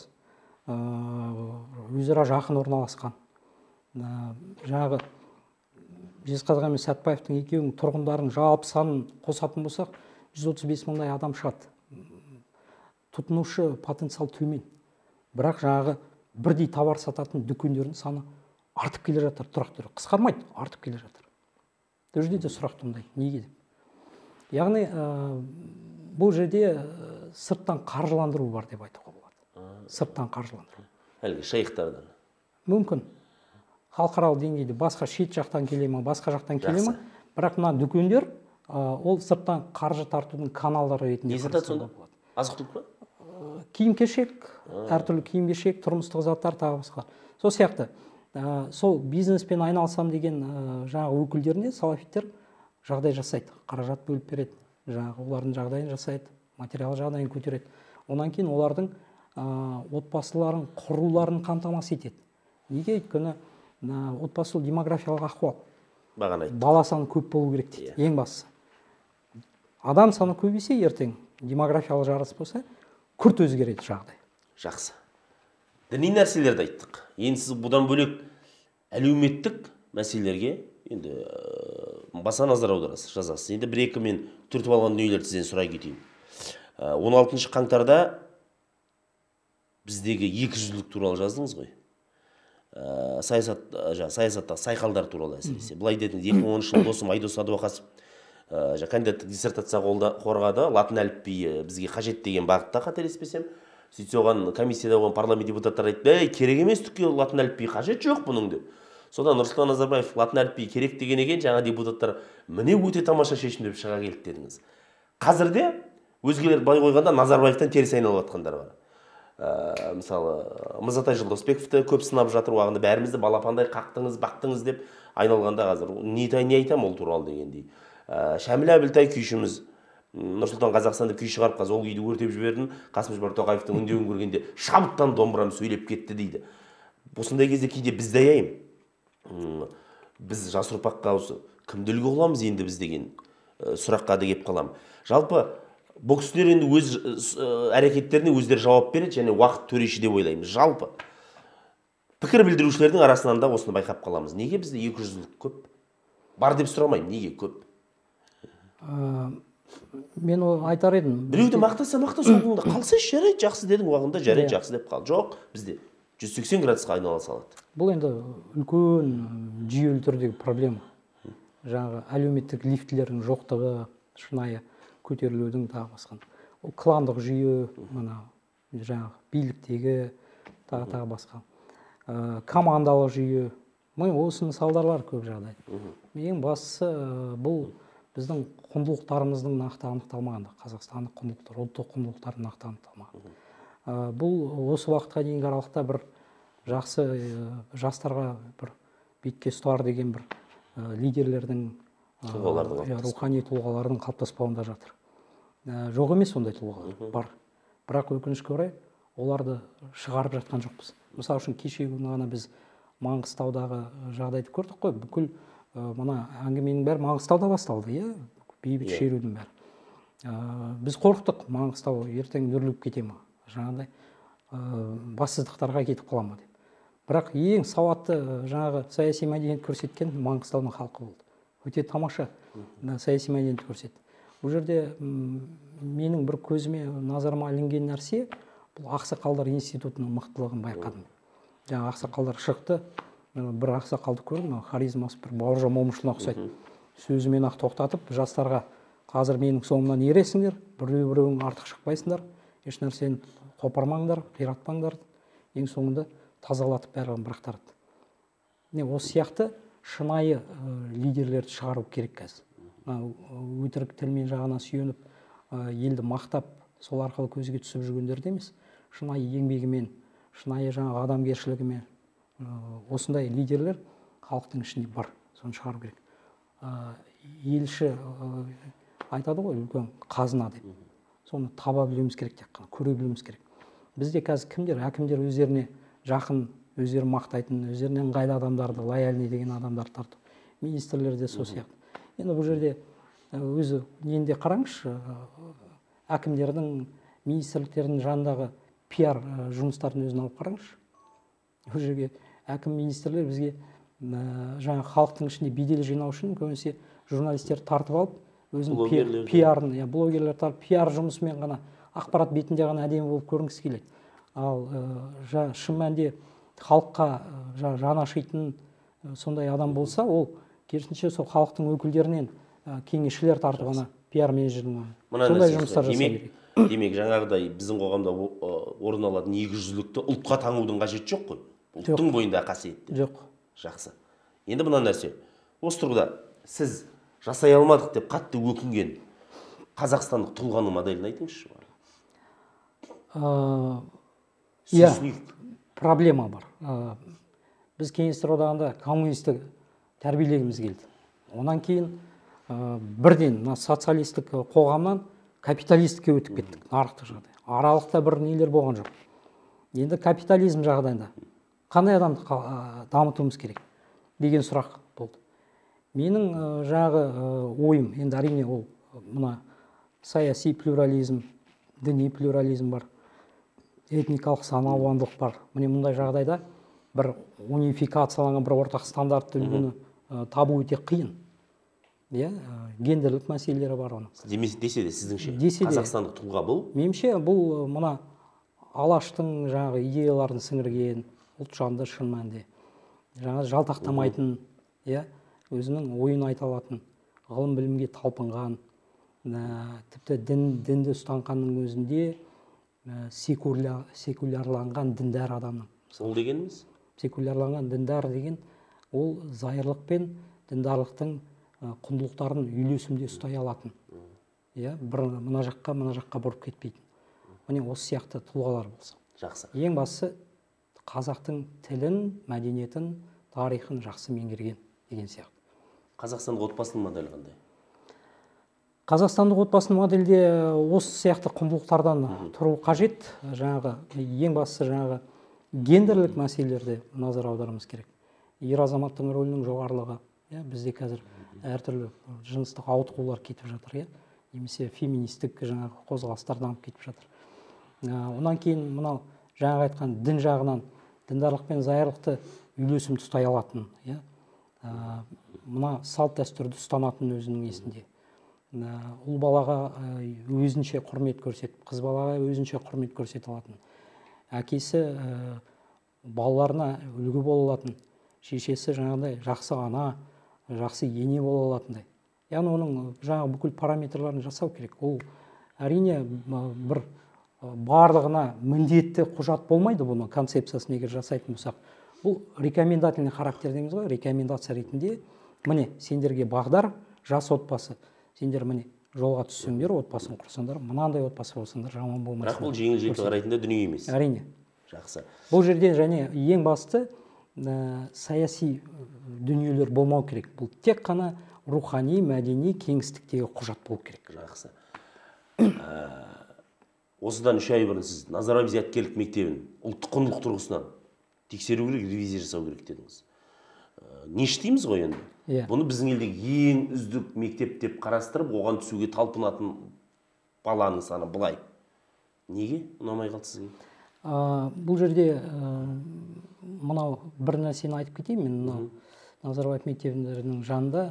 Өзара жақын орналасқан. Жаңағы Жезқазған мен Сәтбаевтың екеуінің тұрғындарының жалпы санын қосатын болсақ, жүз отыз бес мыңдай адам шығады. Тұтынушы потенциал төмен. Бірақ жаңағы бірдей товар сататын дүкендердің саны артып келе жатыр, тұрақты түрде. Қысқармайды, артып келе жатыр. Бұл жерде де сұрақ туындайды, неге деп. Яғни бұл жерде сырттан қаржыландыру бар деп айтуға болады. Сырттан қаржыландыру. Әлгі шейхтардан. Мүмкін. Халықаралық деңгейде басқа шет жақтан келе ме, басқа жақтан келе ме, бірақ мына дүкендер ол сырттан қаржы тартудың каналдары ретінде. Не сатады сонда? Азық-түлік па? Киім-кешек, әртүрлі киім-кешек, тұрмыстық заттар, тағы басқа. Сол сияқты. Сол бизнеспен айналысам деген жаңағы өкілдеріне салафиттер жағдай жасайды, қаражат бөліп береді, жаңағы олардың жағдайын жасайды, материал жағдайын көтереді. Онан кейін олардың отбасыларын, құруларын қамтамасыз етеді. Неге? Өйткені отбасы демографиялық ахуал. Бағана айтты. Бала саны көп болу керек дейді, ең бастысы. Адам саны көбейсе ертең демографиялық жарыс болса, күрт өзгереді жағдай. Жақсы. Діни нәрселерді айттық. Енді сіз бұдан бөлек әлеуметтік мәселелерге енді баса назар аударасыз, жазасыз. Енді бір екі мен түртіп алған дүниелерді сізден сұрай кетейін. он алтыншы қаңтарда біздегі екі жүзділік туралы жаздыңыз ғой. Ә, саясат, жаңа саясатта сайқалдар туралы әсіресе. Былай дедіңіз, екі мың оныншы жылы досым Айдос Садуақасов ә, кандидаттық диссертация қорғады, латын әліпбиі бізге қажет деген бағытта, қателеспесем. Сөйтсе оған комиссияда оған парламент депутаттары айтты, "Ей, керек емес түкке латын әліпбиі қажет жоқ бұның" деп. Содан Нұрсұлтан Назарбаев латын әліпбиі керек деген екен, жаңа депутаттар міне өте тамаша шешім деп шыға келді дедіңіз. Қазірде өзгелер бай қойғанда Назарбаевтан теріс айналып жатқандар бар. Ә, мысалы, Мырзатай Жолдасбековті көп сынап жатыр, уағында бәрімізді балапандай қақтыңыз, бақтыңыз деп айналғанда қазір не айтам ол туралы дегендей. Ә, Шәміл Әбілтай күйшіміз Нұрсұлтан Қазақстанда күй шығарып, қазір ол күйді өртеп жібердім, Қасым-Жомарт Тоқаевтың үндеуін көргенде шабыттан домбырам сөйлеп кетті дейді. Осындай кезде кейде біз де аяйм. Біз жас ұрпаққа осы кімді үлгі қыламыз енді біз деген сұраққа да келіп қалам. Жалпы бұл кісілер енді өз әрекеттеріне өздері жауап береді және уақыт төреші деп ойлаймыз. Жалпы пікір білдірушілердің арасынан да осыны байқап қаламыз. Неге бізде екі жүзділік көп? Бар деп сұрамаймын, неге көп? Мен айтар едім. Біреуді мақтаса мақта, соңында қалса жарайды, жақсы дедің, уағында жарайды, жақсы деп қал. Жоқ, бізде жүз сексен градусқа айнала салады. Бұл енді үлкен жүйелі түрдегі проблема. Жаңағы әлеуметтік лифтілердің жоқтығы, шынайы көтерілудің тағы басқан. Ол кландық жүйе, мына жаңағы биліктегі тағы тағы басқа. Командалық жүйе. Мен осының салдарлары көп жағдай. Ең бастысы бұл біздің құндылықтарымыздың нақты анықталмағанда, қазақстандық құндылықтар, ұлттық құндылықтардың нақты анықталмаған. Бұл осы уақытқа дейінгі аралықта бір жақсы жастарға бір бетке ұстар деген бір лидерлердің, рухани тұлғалардың қалыптаспауында жатыр. Жоқ емес ондай тұлғалар бар. Бірақ өкінішке орай оларды шығарып жатқан жоқпыз. Мысалы үшін кеше күні ғана біз Маңғыстаудағы жағдайды көрдік қой. Бүкіл мына әңгіменің бәрі Маңғыстауда басталды, иә, бейбіт шерудің бәрі. Біз қорықтық, Маңғыстау ертең дүрлігіп кете ме, жаңағыдай бассыздықтарға кетіп қала ма деп. Бірақ ең сауатты жаңағы саяси мәдениет көрсеткен Маңғыстаудың халқы болды. Өте тамаша саяси мәдениет көрсетті. Бұл жерде менің бір көзіме, назарыма ілінген нәрсе, бұл Ақсақалдар институтының мықтылығын байқадым. Жаңа ақсақалдар шықты, бір ақсақалды көрдім, харизмасы бір Бауыржан Момышұлына ұқсайды. Сөзімен ақ тоқтатып, жастарға қазір менің соңымнан ересіңдер, біреу-біреуің артық шықпайсыңдар, еш нәрсені қопармаңдар, қиратпаңдар, ең соңында тазалатып бәрін бірақтарды. Осы сияқты шынайы лидерлерді шығару керек қазір. Өтірік тілмен жағына сүйеніп, елді мақтап, сол арқылы көзге түсіп жүргендерді емес, шынайы еңбегімен, шынайы жаңа адамгершілігімен осындай лидерлер халықтың ішінде бар, соны шығару керек. Елші айтады ғой, үлкен қазына деп. Соны таба білуіміз керек, тек қана көре білуіміз керек. Бізде қазір кімдер, әкімдер өздеріне жақын, өздерін мақтайтын, өздерінен ыңғайлы адамдарды, лояльный деген адамдарды тарту. Министрлер де сол сияқты. Енді бұл жерде өзі ненде қараңызшы, әкімдердің, министрліктердің жанындағы пиар жұмыстарын өзін алып қараңызшы. Бұл жерге әкім, министрлер бізге жаңа халықтың ішінде бедел жинау үшін көбінесе журналистер тартып алып, өзінің пиарын, блогерлер тартып, пиар жұмысымен ғана, ақпарат бетінде ғана әдемі болып көрінгісі келеді. Ал шын мәнінде халыққа жаны ашитын сондай адам болса, ол керісінше сол халықтың өкілдерінен кеңесшілер тартып ғана пиар менеджердің сондай жұмыстар жасау керек. Демек, жаңағыдай біздің қоғамда орын алатын екі жүзділікті ұлтқа таңудың қажеті жоқ қой. Ұлттың бойында қасиетті. Жоқ. Жақсы. Енді мына нәрсе. Осы тұрғыда сіз жасай алмадық деп қатты өкінген қазақстандық тұлғаның моделін айтыңызшы. Иә, проблема бар. Біз кеңестер одағында коммунистік тәрбиелегіміз келді. Онан кейін бірден социалистік қоғамнан капиталистікке өтіп кеттік, нарықтық жағдай. Аралықта бір нелер болған жоқ. Енді капитализм жағдайында қандай адамды дамытуымыз керек деген сұрақ болды. Менің жаңағы ойым, енді әрине ол мына саяси плюрализм, діни плюрализм бар, этникалық саналуандылық бар. Міне мұндай жағдайда бір унификацияланған бір ортақ стандартты үлгіні табу өте қиын. иә, гендерлік мәселелері бар оның. Десе де сіздіңше Десе де. қазақстандық тұлға бұл? Меніңше бұл мына Алаштың жаңағы идеяларын сіңірген, ұлтжанды шын мәнінде, жаңағы жалтақтамайтын, иә, өзінің ойын айта алатын, ғылым білімге талпынған, тіпті дін, дінді ұстанғанның өзінде секулярланған діндар адамның. Ол дегеніміз? Секулярланған діндар деген ол зайырлық пен діндарлықтың құндылықтарын үйлесімде ұстай алатын. Иә, бір мына жаққа, мына жаққа бұрып кетпейтін. Міне осы сияқты тұлғалар болса. Жақсы. Ең бастысы қазақтың тілін, мәдениетін, тарихын жақсы меңгерген деген сияқты. Қазақстандық отбасының моделі қандай? Қазақстандық отбасының моделде осы сияқты құндылықтардан тұру қажет. Жаңағы ең бастысы жаңағы гендерлік мәселелерде назар аударуымыз керек. Ер азаматтың рөлінің жоғарылығы, иә, бізде қазір әртүрлі жыныстық ауытқулар кетіп жатыр, иә, немесе феминистік жаңағы қозғалыстар дамып кетіп жатыр. Онан кейін мынау жаңағы айтқан дін жағынан діндарлық пен зайырлықты үйлесімді ұстай алатын, иә, мына салт дәстүрді ұстанатын өзінің есінде. Ұл балаға өзінше құрмет көрсетіп, қыз балаға өзінше құрмет көрсете алатын. Әкесі балаларына үлгі бола алатын, шешесі жаңағыдай жақсы ана, жақсы ене бола алатындай. Яғни оның жаңағы бүкіл параметрларын жасау керек. Ол әрине бір барлығына міндетті құжат болмайды, бұны концепциясын егер жасайтын болсақ. Бұл рекомендательный характер дейміз ғой, рекомендация ретінде, міне сендерге бағдар, жас отбасы, сендер міне жолға түссеңдер, отбасын құрсаңдар, мынандай отбасы болсаңдар жаман болмайсыңдар. Бірақ бұл жеңіл-желпі қарайтында дүние емес. Әрине. Жақсы. Бұл жерде және ең басты саяси дүниелер болмау керек. Бұл тек қана рухани, мәдени кеңістіктегі құжат болу керек. Жақсы. Осыдан үш ай бұрын сіз Назарбаев зияткерлік мектебін ұлттық құндылық тұрғысынан тексеру керек, ревизия жасау керек дедіңіз. Не іштейміз ғой енді? Бұны біздің елдегі ең үздік мектеп деп қарастырып, оған түсуге талпынатын баланың саны былай. Неге ұнамай қалды сізге? Бұл жерде мынау бір нәрсені айтып кетейін мен. Мынау Назарбаев мектебінің жанында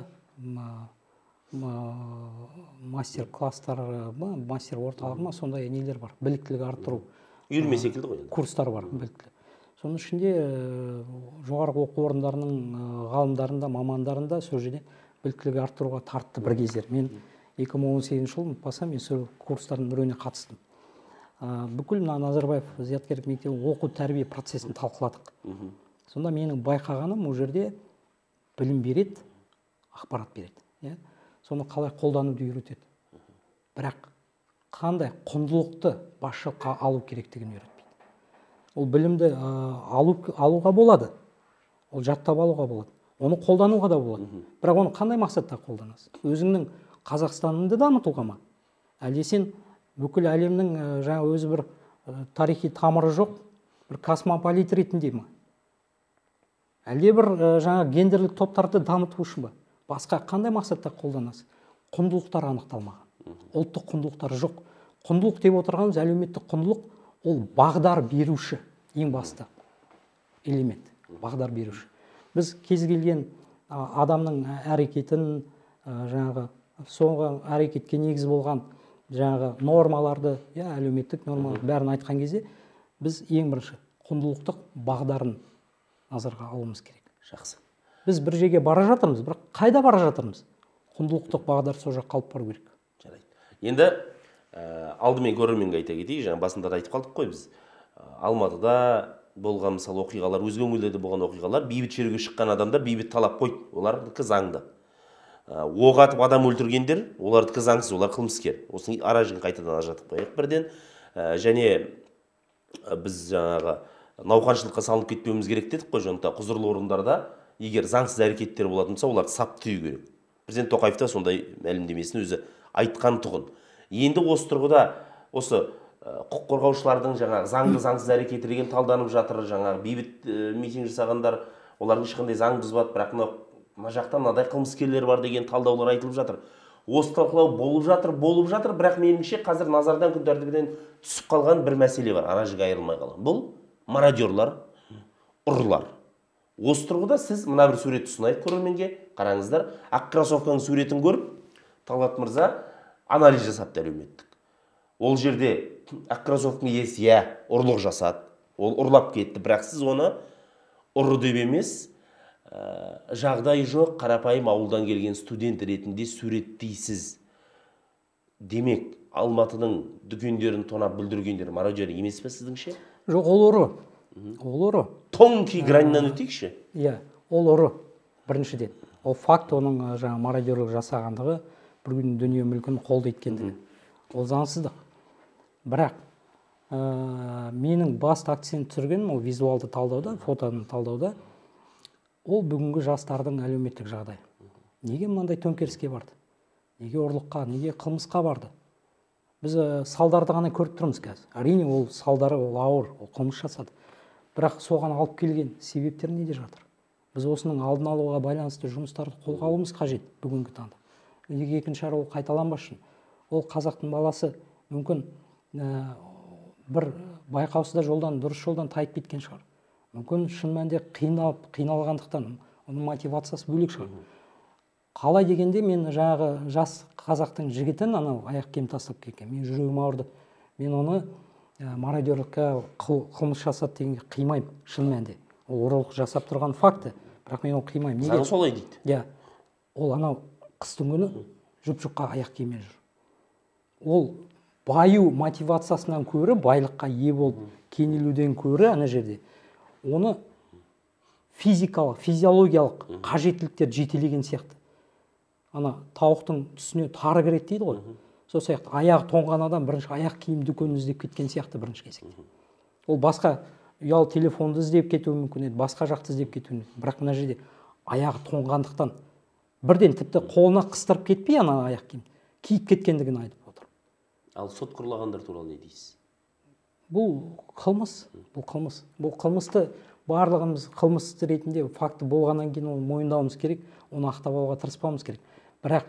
мастер класстары, мастер орталығы ма, сондай нелер бар, біліктілік арттыру. Үйірме секілді ғой. Курстар бар, біліктілік. Соның ішінде жоғарғы оқу орындарының ғалымдарында, мамандарында сол жерде біліктілік арттыруға тартты бір кездер. Мен екі мың он сегізінші жылы ұмытпасам, мен сол курстардың біреуіне қатыстым. Бүкіл Назарбаев зияткерлік мектебі оқу тәрбие процесін талқыладық. Сонда менің байқағаным ол жерде білім береді, ақпарат береді. Соны қалай қолдануды үйретеді. Бірақ қандай құндылықты басшылыққа алу керектігін үйретпейді. Ол білімді алуға болады, ол жаттап алуға болады, оны қолдануға да болады. Бірақ оны қандай мақсатта қолданасыз? Өзіңнің Қазақстаныңды дамытуға ма? Әлде сен бүкіл әлемнің жаңа өзі бір тарихи тамыры жоқ, бір космополит ретінде ме? Әлде бір жаңа гендерлік топтарды дамыту үшін ба? Басқа қандай мақсатта қолданасыз? Құндылықтар анықталмаған. Ұлттық құндылықтар жоқ. Құндылық деп отырғанымыз әлеуметтік құндылық, ол бағдар беруші, ең басты элемент, бағдар беруші. Біз кез келген адамның әрекетін, жаңағы соңғы әрекетке негіз болған жаңағы нормаларды, әлеуметтік нормаларды бәрін айтқан кезде, біз ең бірінші құндылықтық бағдарын назарға алуымыз керек. Жақсы. Біз бір жерге бара жатырмыз, бірақ қайда бара жатырмыз? Құндылықтық бағдар сол жаққа қалып бару керек. Жарайды. Енді алдымен көрерменге айта кетейік, жаңа басында да айтып қалдық қой біз. Алматыда болған мысалы оқиғалар, өзге өңірлерде болған оқиғалар, бейбіт шеруге шыққан адамдар бейбіт талап қойды. Олардікі заңды. Оқ атып адам өлтіргендер, олардікі заңсыз, олар қылмыскер. Осының ара-жігін қайтадан ажыратып қояйық бірден. Және біз жаңағы науқаншылыққа салынып кетпеуіміз керек дедік қой, жондықтан құзырлы орындарда егер заңсыз әрекеттер болатын болса, оларды сап түю керек. Президент Тоқаев та сондай мәлімдемесін өзі айтқан тұғын. Енді осы тұрғыда осы құқық қорғаушылардың жаңағы заңды заңсыз әрекеті деген талданып жатыр, жаңағы бейбіт митинг жасағандар, олардың ешқандай заң бұзбады, бірақ мына жақта мынадай қылмыскерлер бар деген талдаулар айтылып жатыр. Осы талқылау болып жатыр, болып жатыр, бірақ меніңше қазір назардан күн тәртібінен түсіп қалған бір мәселе бар, ара-жігі айырылмай қалған. Бұл мародерлар, ұрылар. Осы тұрғыда сіз мына бір суретті ұсынайық көрерменге, қараңыздар. Ақ кроссовканың суретін көріп, Талғат мырза анализ жасапты әлеуметтік. Ол жерде ақ кроссовканың иесі иә, ұрлық жасады, ол ұрлап кетті, бірақ сіз оны ұры деп емес, жағдайы жоқ, қарапайым ауылдан келген студент ретінде суреттейсіз. Демек, Алматының дүкендерін тонап бүлдіргендер мародер емес пе сіздіңше? Жоқ, ол ұры. Ол ұры. Тонкий граньнан өтейікші? Иә, ол ұры. Біріншіден. Ол факт оның жаңа мародерлік жасағандығы, бір күн дүние мүлкін қолды еткендігі. Ол заңсыздық. Бірақ менің басты акцент түсіргенім ол визуалды талдауда, фотоны талдауда, ол бүгінгі жастардың әлеуметтік жағдайы. Неге мынандай төңкеріске барды? Неге ұрлыққа, неге қылмысқа барды? Біз салдарды ғана көріп тұрмыз қазір. Әрине ол салдары ол ауыр, ол қылмыс жасады. Бірақ соған алып келген себептер неде жатыр? Біз осының алдын алуға байланысты жұмыстарды қолға алуымыз қажет бүгінгі таңда. Неге екінші әрі ол қайталанбасын? Ол қазақтың баласы мүмкін бір байқаусызда жолдан, дұрыс жолдан тайып кеткен шығар. Мүмкін шын мәнінде қиналып, қиналғандықтан оның мотивациясы бөлек шығар. Қалай дегенде мен жаңағы жас қазақтың жігітін анау аяқ киім тастап кеткен. Мен жүрегім ауырды. Мен оны мародерлікке қылмыс жасады дегенге қимаймын, шын мәнінде. Ол ұрлық жасап тұрған факті, бірақ мен оны қимаймын. Заң солай дейді. Иә. Ол анау қыстың күні жұп-жұқа аяқ киіммен жүр. Ол баю мотивациясынан көрі, байлыққа ие болып кенелуден көрі ана жерде. Оны физикалық, физиологиялық қажеттіліктер жетелеген сияқты. Ана тауықтың түсіне тары кіреді дейді ғой. Сол сияқты аяғы тоңған адам бірінші аяқ киім дүкенін іздеп кеткен сияқты бірінші кезекте. Ол басқа ұялы телефонды іздеп кетуі мүмкін еді, басқа жақты іздеп кетуі мүмкін. Бірақ мына жерде аяғы тоңғандықтан бірден тіпті қолына қыстырып кетпей ана аяқ киім киіп кеткендігін айтып отыр. Ал сот құрылғандар туралы не дейсіз? Бұл қылмыс, бұл қылмыс. Бұл қылмысты барлығымыз қылмыс ретінде факті болғаннан кейін оны мойындауымыз керек, оны ақтап алуға тырыспауымыз керек. Бірақ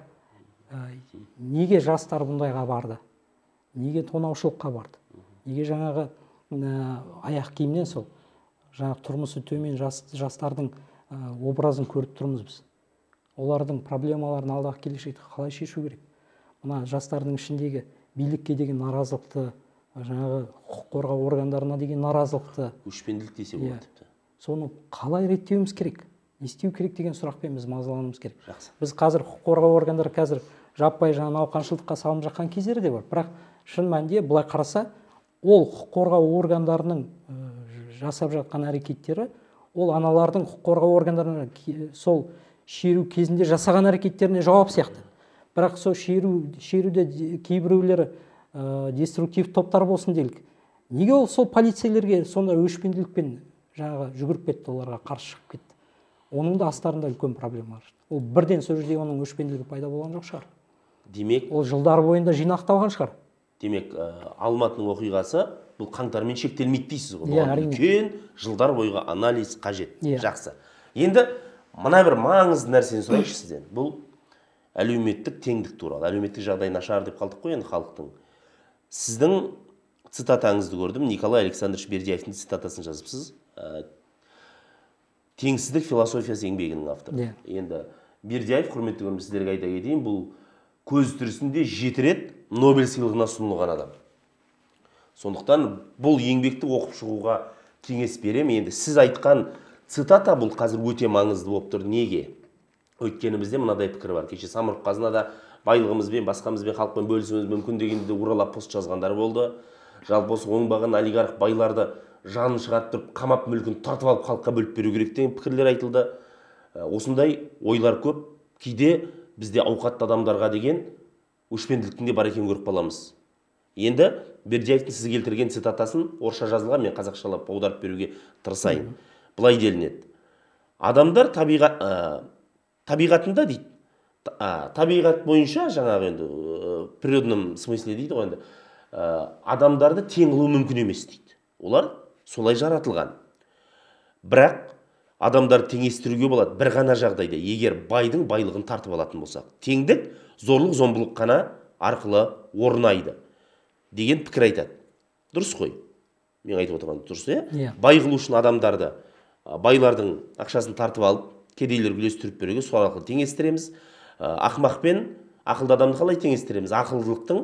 неге жастар бұндайға барды? Неге тонаушылыққа барды? Неге жаңағы аяқ киімнен сол жаңағы тұрмысы төмен жастардың образын көріп тұрмыз біз? Олардың проблемаларын алдағы келешекте қалай шешу керек? Мына жастардың ішіндегі билікке деген наразылықты, жаңағы құқық қорғау органдарына деген наразылықты, өшпенділік десе болады тіпті. Соны қалай реттеуіміз керек? Не істеу керек деген сұрақпен біз мазалануымыз керек. Жақсы. Біз қазір құқық қорғау органдары қазір жаппай жаңа науқаншылдыққа салынып жатқан кездері де бар. Бірақ шын мәнінде былай қараса, ол құқық қорғау органдарының жасап жатқан әрекеттері, ол аналардың құқық қорғау органдарының сол шеру кезінде жасаған әрекеттеріне жауап сияқты. Бірақ сол шеру шеруде кейбіреулері деструктив топтар болсын делік. Неге ол сол полицейлерге сонда өшпенділікпен жаңағы жүгіріп кетті, оларға қарсы шығып кетті? Оның да астарында үлкен проблема бар. Ол бірден сол жерде оның өшпенділігі пайда болған жоқ шығар. Демек, ол жылдар бойында жинақталған шығар. Демек, Алматының оқиғасы бұл қаңтармен шектелмейді дейсіз ғой. Иә, әрине. Үлкен жылдар бойғы анализ қажет. Иә. Жақсы. Енді мына бір маңызды нәрсені сұрайыншы сізден. Бұл әлеуметтік теңдік туралы. Әлеуметтік жағдай нашар деп қалдық қой енді халықтың. Сіздің цитатаңызды көрдім. Николай Александрович Бердяевтің цитатасын жазыпсыз. Теңсіздік философиясы еңбегінің авторы. Енді Бердяев, құрметті көрермен, сіздерге айта кетейін, бұл көз тірісінде жеті рет Нобель сыйлығына ұсынылған адам. Сондықтан бұл еңбекті оқып шығуға кеңес беремін. Енді сіз айтқан цитата бұл қазір өте маңызды болып тұр. Неге? Өйткені бізде мынадай пікір бар. Кеше Самұрық-қазынада байлығымызбен, басқамызбен, халықпен бөлісуіміз мүмкін дегенде уралап пост жазғандар болды. Жалпы осы оңбаған олигарх байларды жанын шығарып тұрып, қамап мүлкін тартып алып халыққа бөліп беру керек деген пікірлер айтылды. Осындай ойлар көп. Кейде бізде ауқатты адамдарға деген өшпенділіктің де бар екенін көріп қаламыз. Енді Бердяевтің сіз келтірген цитатасын орысша жазылған, мен қазақшалап аударып беруге тырысайын. Былай делінеді. Адамдар табиғат табиғатында дейді. Табиғат бойынша жаңағы енді природном смысле дейді ғой енді. Адамдарды тең қылу мүмкін емес дейді. Олар солай жаратылған. Бірақ адамдар теңестіруге болады бір ғана жағдайда, егер байдың байлығын тартып алатын болсақ. Теңдік зорлық зомбылық қана арқылы орнайды деген пікір айтады. Дұрыс қой? Мен айтып отырғаным дұрыс, иә? Бай қылу үшін адамдарды байлардың ақшасын тартып алып, кедейлерге үлестіріп беруге сол арқылы теңестіреміз. Ақымақ пен ақылды адамды қалай теңестіреміз? Ақылдылықтың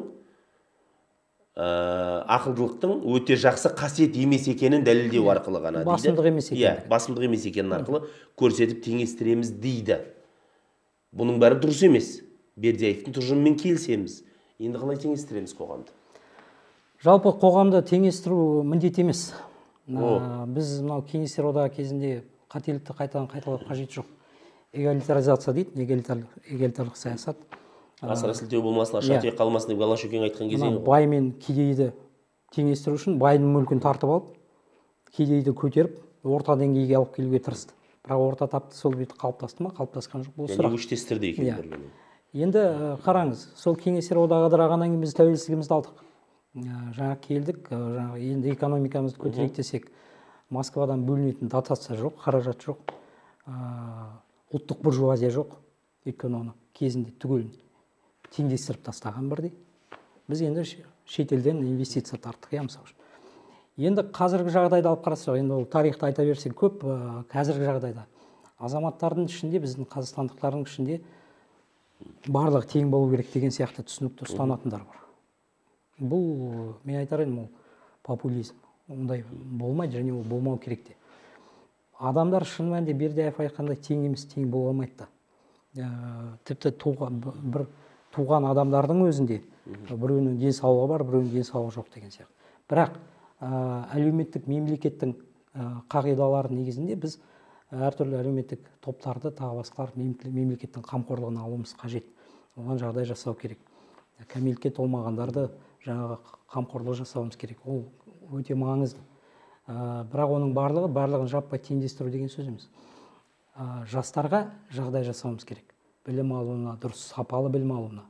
ақылдылықтың өте жақсы қасиет емес екенін дәлелдеу арқылы ғана дейді. Басымдық емес екенін. Иә, басымдық емес екенін арқылы көрсетіп теңестіреміз дейді. Бұның бәрі дұрыс емес. Бердяевтің тұжырымымен келісеміз. Енді қалай теңестіреміз қоғамды? Жалпы қоғамды теңестіру міндет емес. Біз мынау кеңестер одағы кезінде қателікті қайтадан қайталап қажет жоқ. Эгалитаризация дейді, эгалитарлық саясат. Асыра сілтеу болмасын, аша түйе қалмасын деп Голошекин айтқан кезең. Бай мен кедейді теңестіру үшін байдың мүлкін тартып алып, кедейді көтеріп, орта деңгейге алып келуге тырысты. Бірақ орта тапты, сол беті қалыптасты ма? Қалыптасқан жоқ. Бұл сұрақ. Және өштестірді екен бірлігін. Енді қараңыз, сол кеңестер одағы ыдырағаннан кейін біз тәуелсіздігімізді алдық. Жаңа келдік, жаңа енді экономикамызды көтерейік, Москвадан бөлінетін дотация жоқ, қаражат жоқ, ұлттық буржуазия жоқ. Өйткені оны кезінде түгелін теңдестіріп тастаған бірдей. Біз енді шетелден инвестиция тарттық, иә, мысалы. Енді қазіргі жағдайды алып қарасақ, енді ол тарихты айта берсек көп, қазіргі жағдайда азаматтардың ішінде, біздің қазақстандықтардың ішінде барлығы тең болу керек деген сияқты түсінікті ұстанатындар бар. Бұл, мен айтар едім, ол популизм. Ондай болмайды, және ол болмау керек те. Адамдар шын мәнінде Бердяев айтқандай тең емес, тең бола алмайды да. Тіпті бір туған адамдардың өзінде біреуінің денсаулығы бар, біреуінің денсаулығы жоқ деген сияқты. Бірақ әлеуметтік мемлекеттің қағидалары негізінде біз әртүрлі әлеуметтік топтарды, тағы басқалар мемлекеттің қамқорлығына алуымыз қажет. Оған жағдай жасау керек. Кәмелетке толмағандарды жаңағы қамқорлық жасауымыз керек. Ол өте маңызды. Бірақ оның барлығы, барлығын жаппай теңдестіру деген сөз емес. Жастарға жағдай жасауымыз керек. Білім алуына, дұрыс сапалы білім алуына,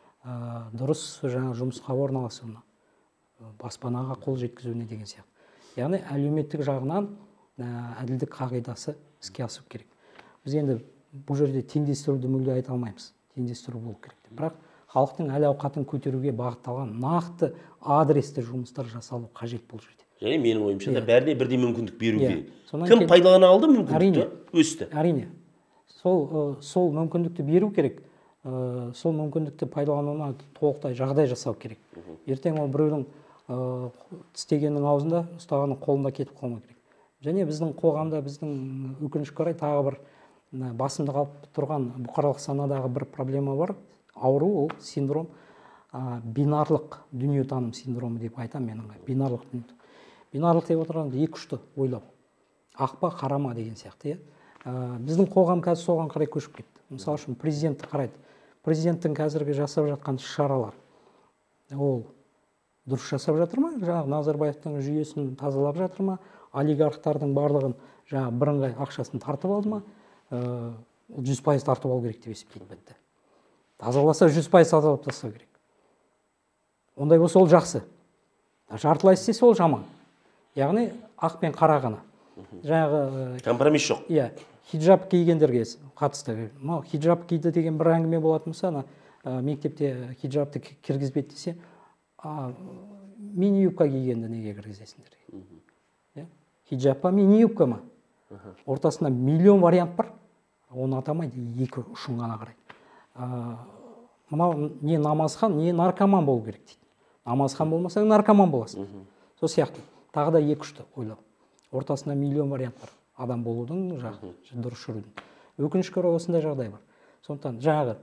дұрыс жаңа жұмысқа орналасуына, баспанаға қол жеткізуіне деген сияқты. Яғни әлеуметтік жағынан әділдік қағидасы іске асу керек. Біз енді бұл жерде теңдестіруді мүлде айта алмаймыз. Теңдестіру болу керек. Бірақ халықтың әл ауқатын көтеруге бағытталған нақты адресті жұмыстар жасалу қажет бұл жерде. Және менің ойымша да бәріне бірдей мүмкіндік беру керек. Сонан Кім кейін- пайдалана алды мүмкіндікті? Әрине. Өсті. Әрине. Сол, сол мүмкіндікті беру керек. Сол мүмкіндікті пайдалануына толықтай жағдай жасау керек. Ертең ол біреудің тістегеннің аузында, ұстағанның қолында кетіп қалмау керек. Және біздің қоғамда, біздің өкінішке орай тағы бір басымдық алып тұрған бұқаралық санадағы бір проблема бар. Ауру, ол синдром, бинарлық дүниетаным синдромы деп айтамын менің. Бинарлық дүниетаным. Бинарлық деп отырғанда екі ұшты ойлау. Ақпа, қарама деген сияқты. Біздің қоғам қазір соған қарай көшіп кетті. Мысалы үшін президентті қарайды. Президенттің қазіргі жасап жатқан шаралар, ол дұрыс жасап жатыр ма? Жаңағы Назарбаевтың жүйесін тазалап жатыр ма? Олигархтардың барлығын жаңағы бірыңғай ақшасын тартып алды ма? жүз пайыз тартып алу керек деп есептейді бітті. Тазаласа жүз пайыз тазалап тастау керек. Ондай болса ол жақсы. Жартылай істесе ол жаман. Яғни ақ пен қара ғана. Жаңағы компромисс жоқ. Иә, хиджаб кигендерге қатысты. Мынау хиджаб киді деген бір әңгіме болатын болса, ана мектепте хиджабты кіргізбеді десе, мини юбка кигенді неге кіргізесіңдер? Иә? Хиджаб па, мини юбка ма? Ортасында миллион вариант бар. Оны атамайды, екі ұшын ғана қарайды. Мынау не намазхан, не наркоман болу керек дейді. Намазхан болмасаң наркоман боласың. Сол сияқты. Тағы да екі ұшты ойлау. Ортасында миллион вариант бар. Адам болудың, дұрыс жүрудің. Өкінішке орай осындай жағдай бар. Сондықтан жаңағы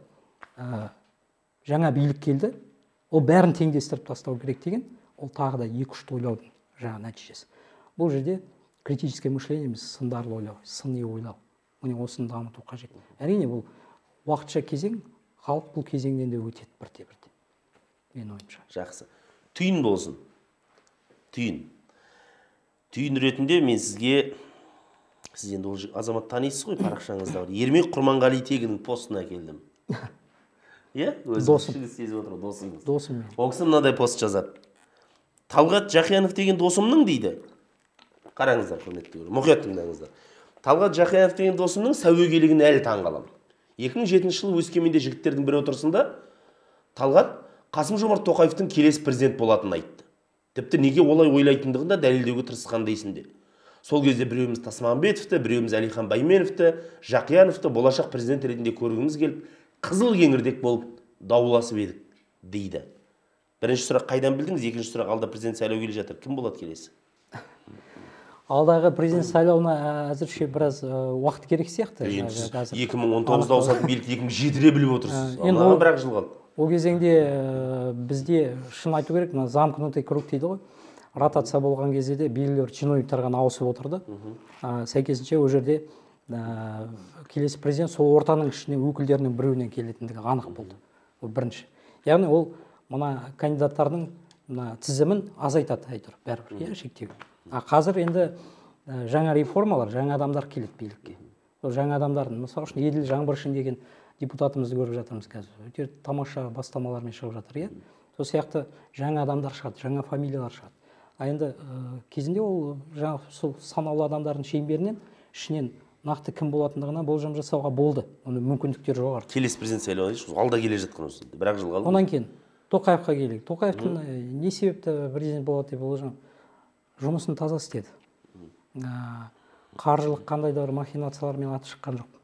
жаңа билік келді, ол бәрін теңдестіріп тастау керек деген, ол тағы да екі ұшты ойлаудың жаңа нәтижесі. Бұл жерде критическое мышление емес, сындарлы ойлау, сыни ойлау. Міне осыны дамыту қажет. Әрине бұл уақытша кезең, халық бұл кезеңнен де өтеді бірте-бірте. Мен ойымша. Жақсы. Түйін болсын. Түйін. Түйін ретінде мен сізге, сіз енді ол азамат танисыз ғой, парақшаңызда бар. Ермек Құрманғали Тегінің постына келдім. Иә? Досым. Досыңыз. Досым мен. Ол кісі мынадай пост жазады. Талғат Жақиянов деген досымның дейді. Қараңыздар, құрметті көрермен, мұқият тыңдаңыздар. Талғат Жақиянов деген досымның сәуегейлігіне әлі таңғаламын. екі мың жетінші жылы Өскеменде жігіттердің бір отырысында Талғат Қасым Жомарт Тоқаевтың келесі президент болатынын айтты. Тіпті неге олай ойлайтындығын да дәлелдеуге тырысқан дейсінде. сол кезде біреуіміз Тасмағамбетовті, біреуіміз Әлихан Байменовті, Жақияновты болашақ президент ретінде көргіміз келіп, қызыл кеңірдек болып дауласып едік дейді. Бірінші сұрақ қайдан білдіңіз? Екінші сұрақ, алда президент сайлау келе жатыр. Кім болады келесі? Алдағы президент сайлауына әзірше біраз уақыт керек сияқты. екі мың он тоғызда ауысатын билікті екі мың жетіде біліп отырсыз. Алдағы бір-ақ жыл қалды. Ол кезеңде бізде шын айту керек, мына замкнутый круг дейді ғой. Ротация болған кезде де билер чиновниктер ғана ауысып отырды. Сәйкесінше ол жерде келесі президент сол ортаның ішіне өкілдерінің біреуінен келетіндігі анық болды. Ол бірінші. Яғни ол мына кандидаттардың тізімін азайтады әйтеуір бәрібір, шектеу. Қазір енді жаңа реформалар, жаңа адамдар келеді билікке. Ол жаңа адамдардың, мысалы үшін Еділ Жаңбыршин деген депутатымызды көріп жатырмыз қазір. Өте тамаша бастамалармен шығып жатыр, иә. Сол сияқты жаңа адамдар шығады, жаңа фамилиялар шығады. А енді кезінде ол жаңа сол санаулы адамдардың шеңберінен ішінен нақты кім болатындығына болжам жасауға болды. Оның мүмкіндіктері жоғары. Келесі президент сайлауы алда келе жатқан осы. Бір-ақ жыл қалды. Онан кейін Тоқаевқа келейік. Тоқаевтың не себепті президент болады деп болжам? Жұмысын таза істеді. Қаржылық қандай да бір махинациялармен аты шыққан жоқ.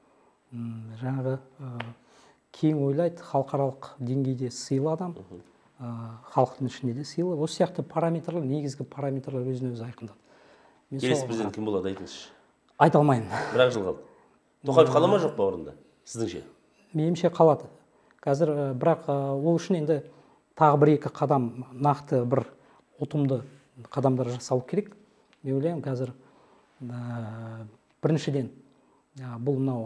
Жаңағы кең ойлайды, халықаралық деңгейде сыйлы адам, халықтың ішінде де сыйлы. Осы сияқты параметрлер, негізгі параметрлер өзін өзі айқындады. Келесі президент кім болады айтыңызшы? Айта алмаймын. Бір-ақ жыл қалды. Тоқаев қала ма жоқ па орында? Сіздіңше? Меніңше қалады. Қазір бірақ ол үшін енді тағы бір-екі қадам нақты бір ұтымды қадамдар жасалу керек. Мен ойлаймын, қазір біріншіден бұл мынау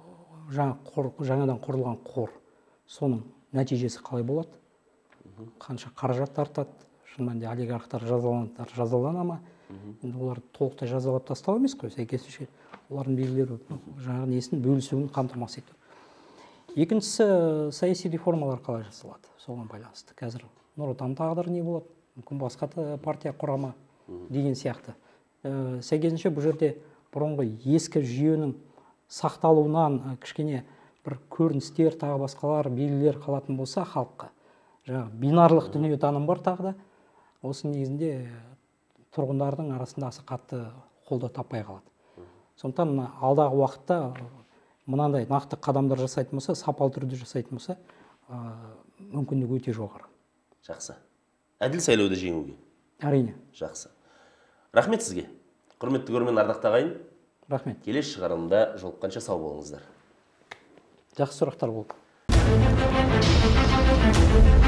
жаңадан құрылған қор, соның нәтижесі қалай болады? Қанша қаражат тартады? Шын мәнінде олигархтар жазалана ма? Енді олар толықтай жазалап тастау емес қой, сәйкесінше олардың белгілері жаңағы несін бөлісуін қамтамасыз ету. Екіншісі, саяси реформалар қалай жасалады? Соған байланысты. Қазір Нұр Отан тағдыры не болады? Мүмкін басқа партия құрамы деген сияқты. Сәйкесінше бұл жерде бұрынғы ескі жүйенің сақталуынан кішкене бір көріністер, тағы басқалар, белгілер қалатын болса халыққа. Жаңағы бинарлық дүние таным бар тағы да. Осы негізінде тұрғындардың арасында аса қатты қолдау таппай қалады. Сондықтан алдағы уақытта мынандай нақты қадамдар жасайтын болса, сапалы түрде жасайтын болса, мүмкіндік өте жоғары. Жақсы. Әділ сайлауды жеңуге? Әрине. Жақсы. Рахмет сізге. Құрметті көрермен, ардақты ағайын. Рахмет. Келесі шығарылымда жолыққанша сау болыңыздар. Жақсы сұрақтар болды.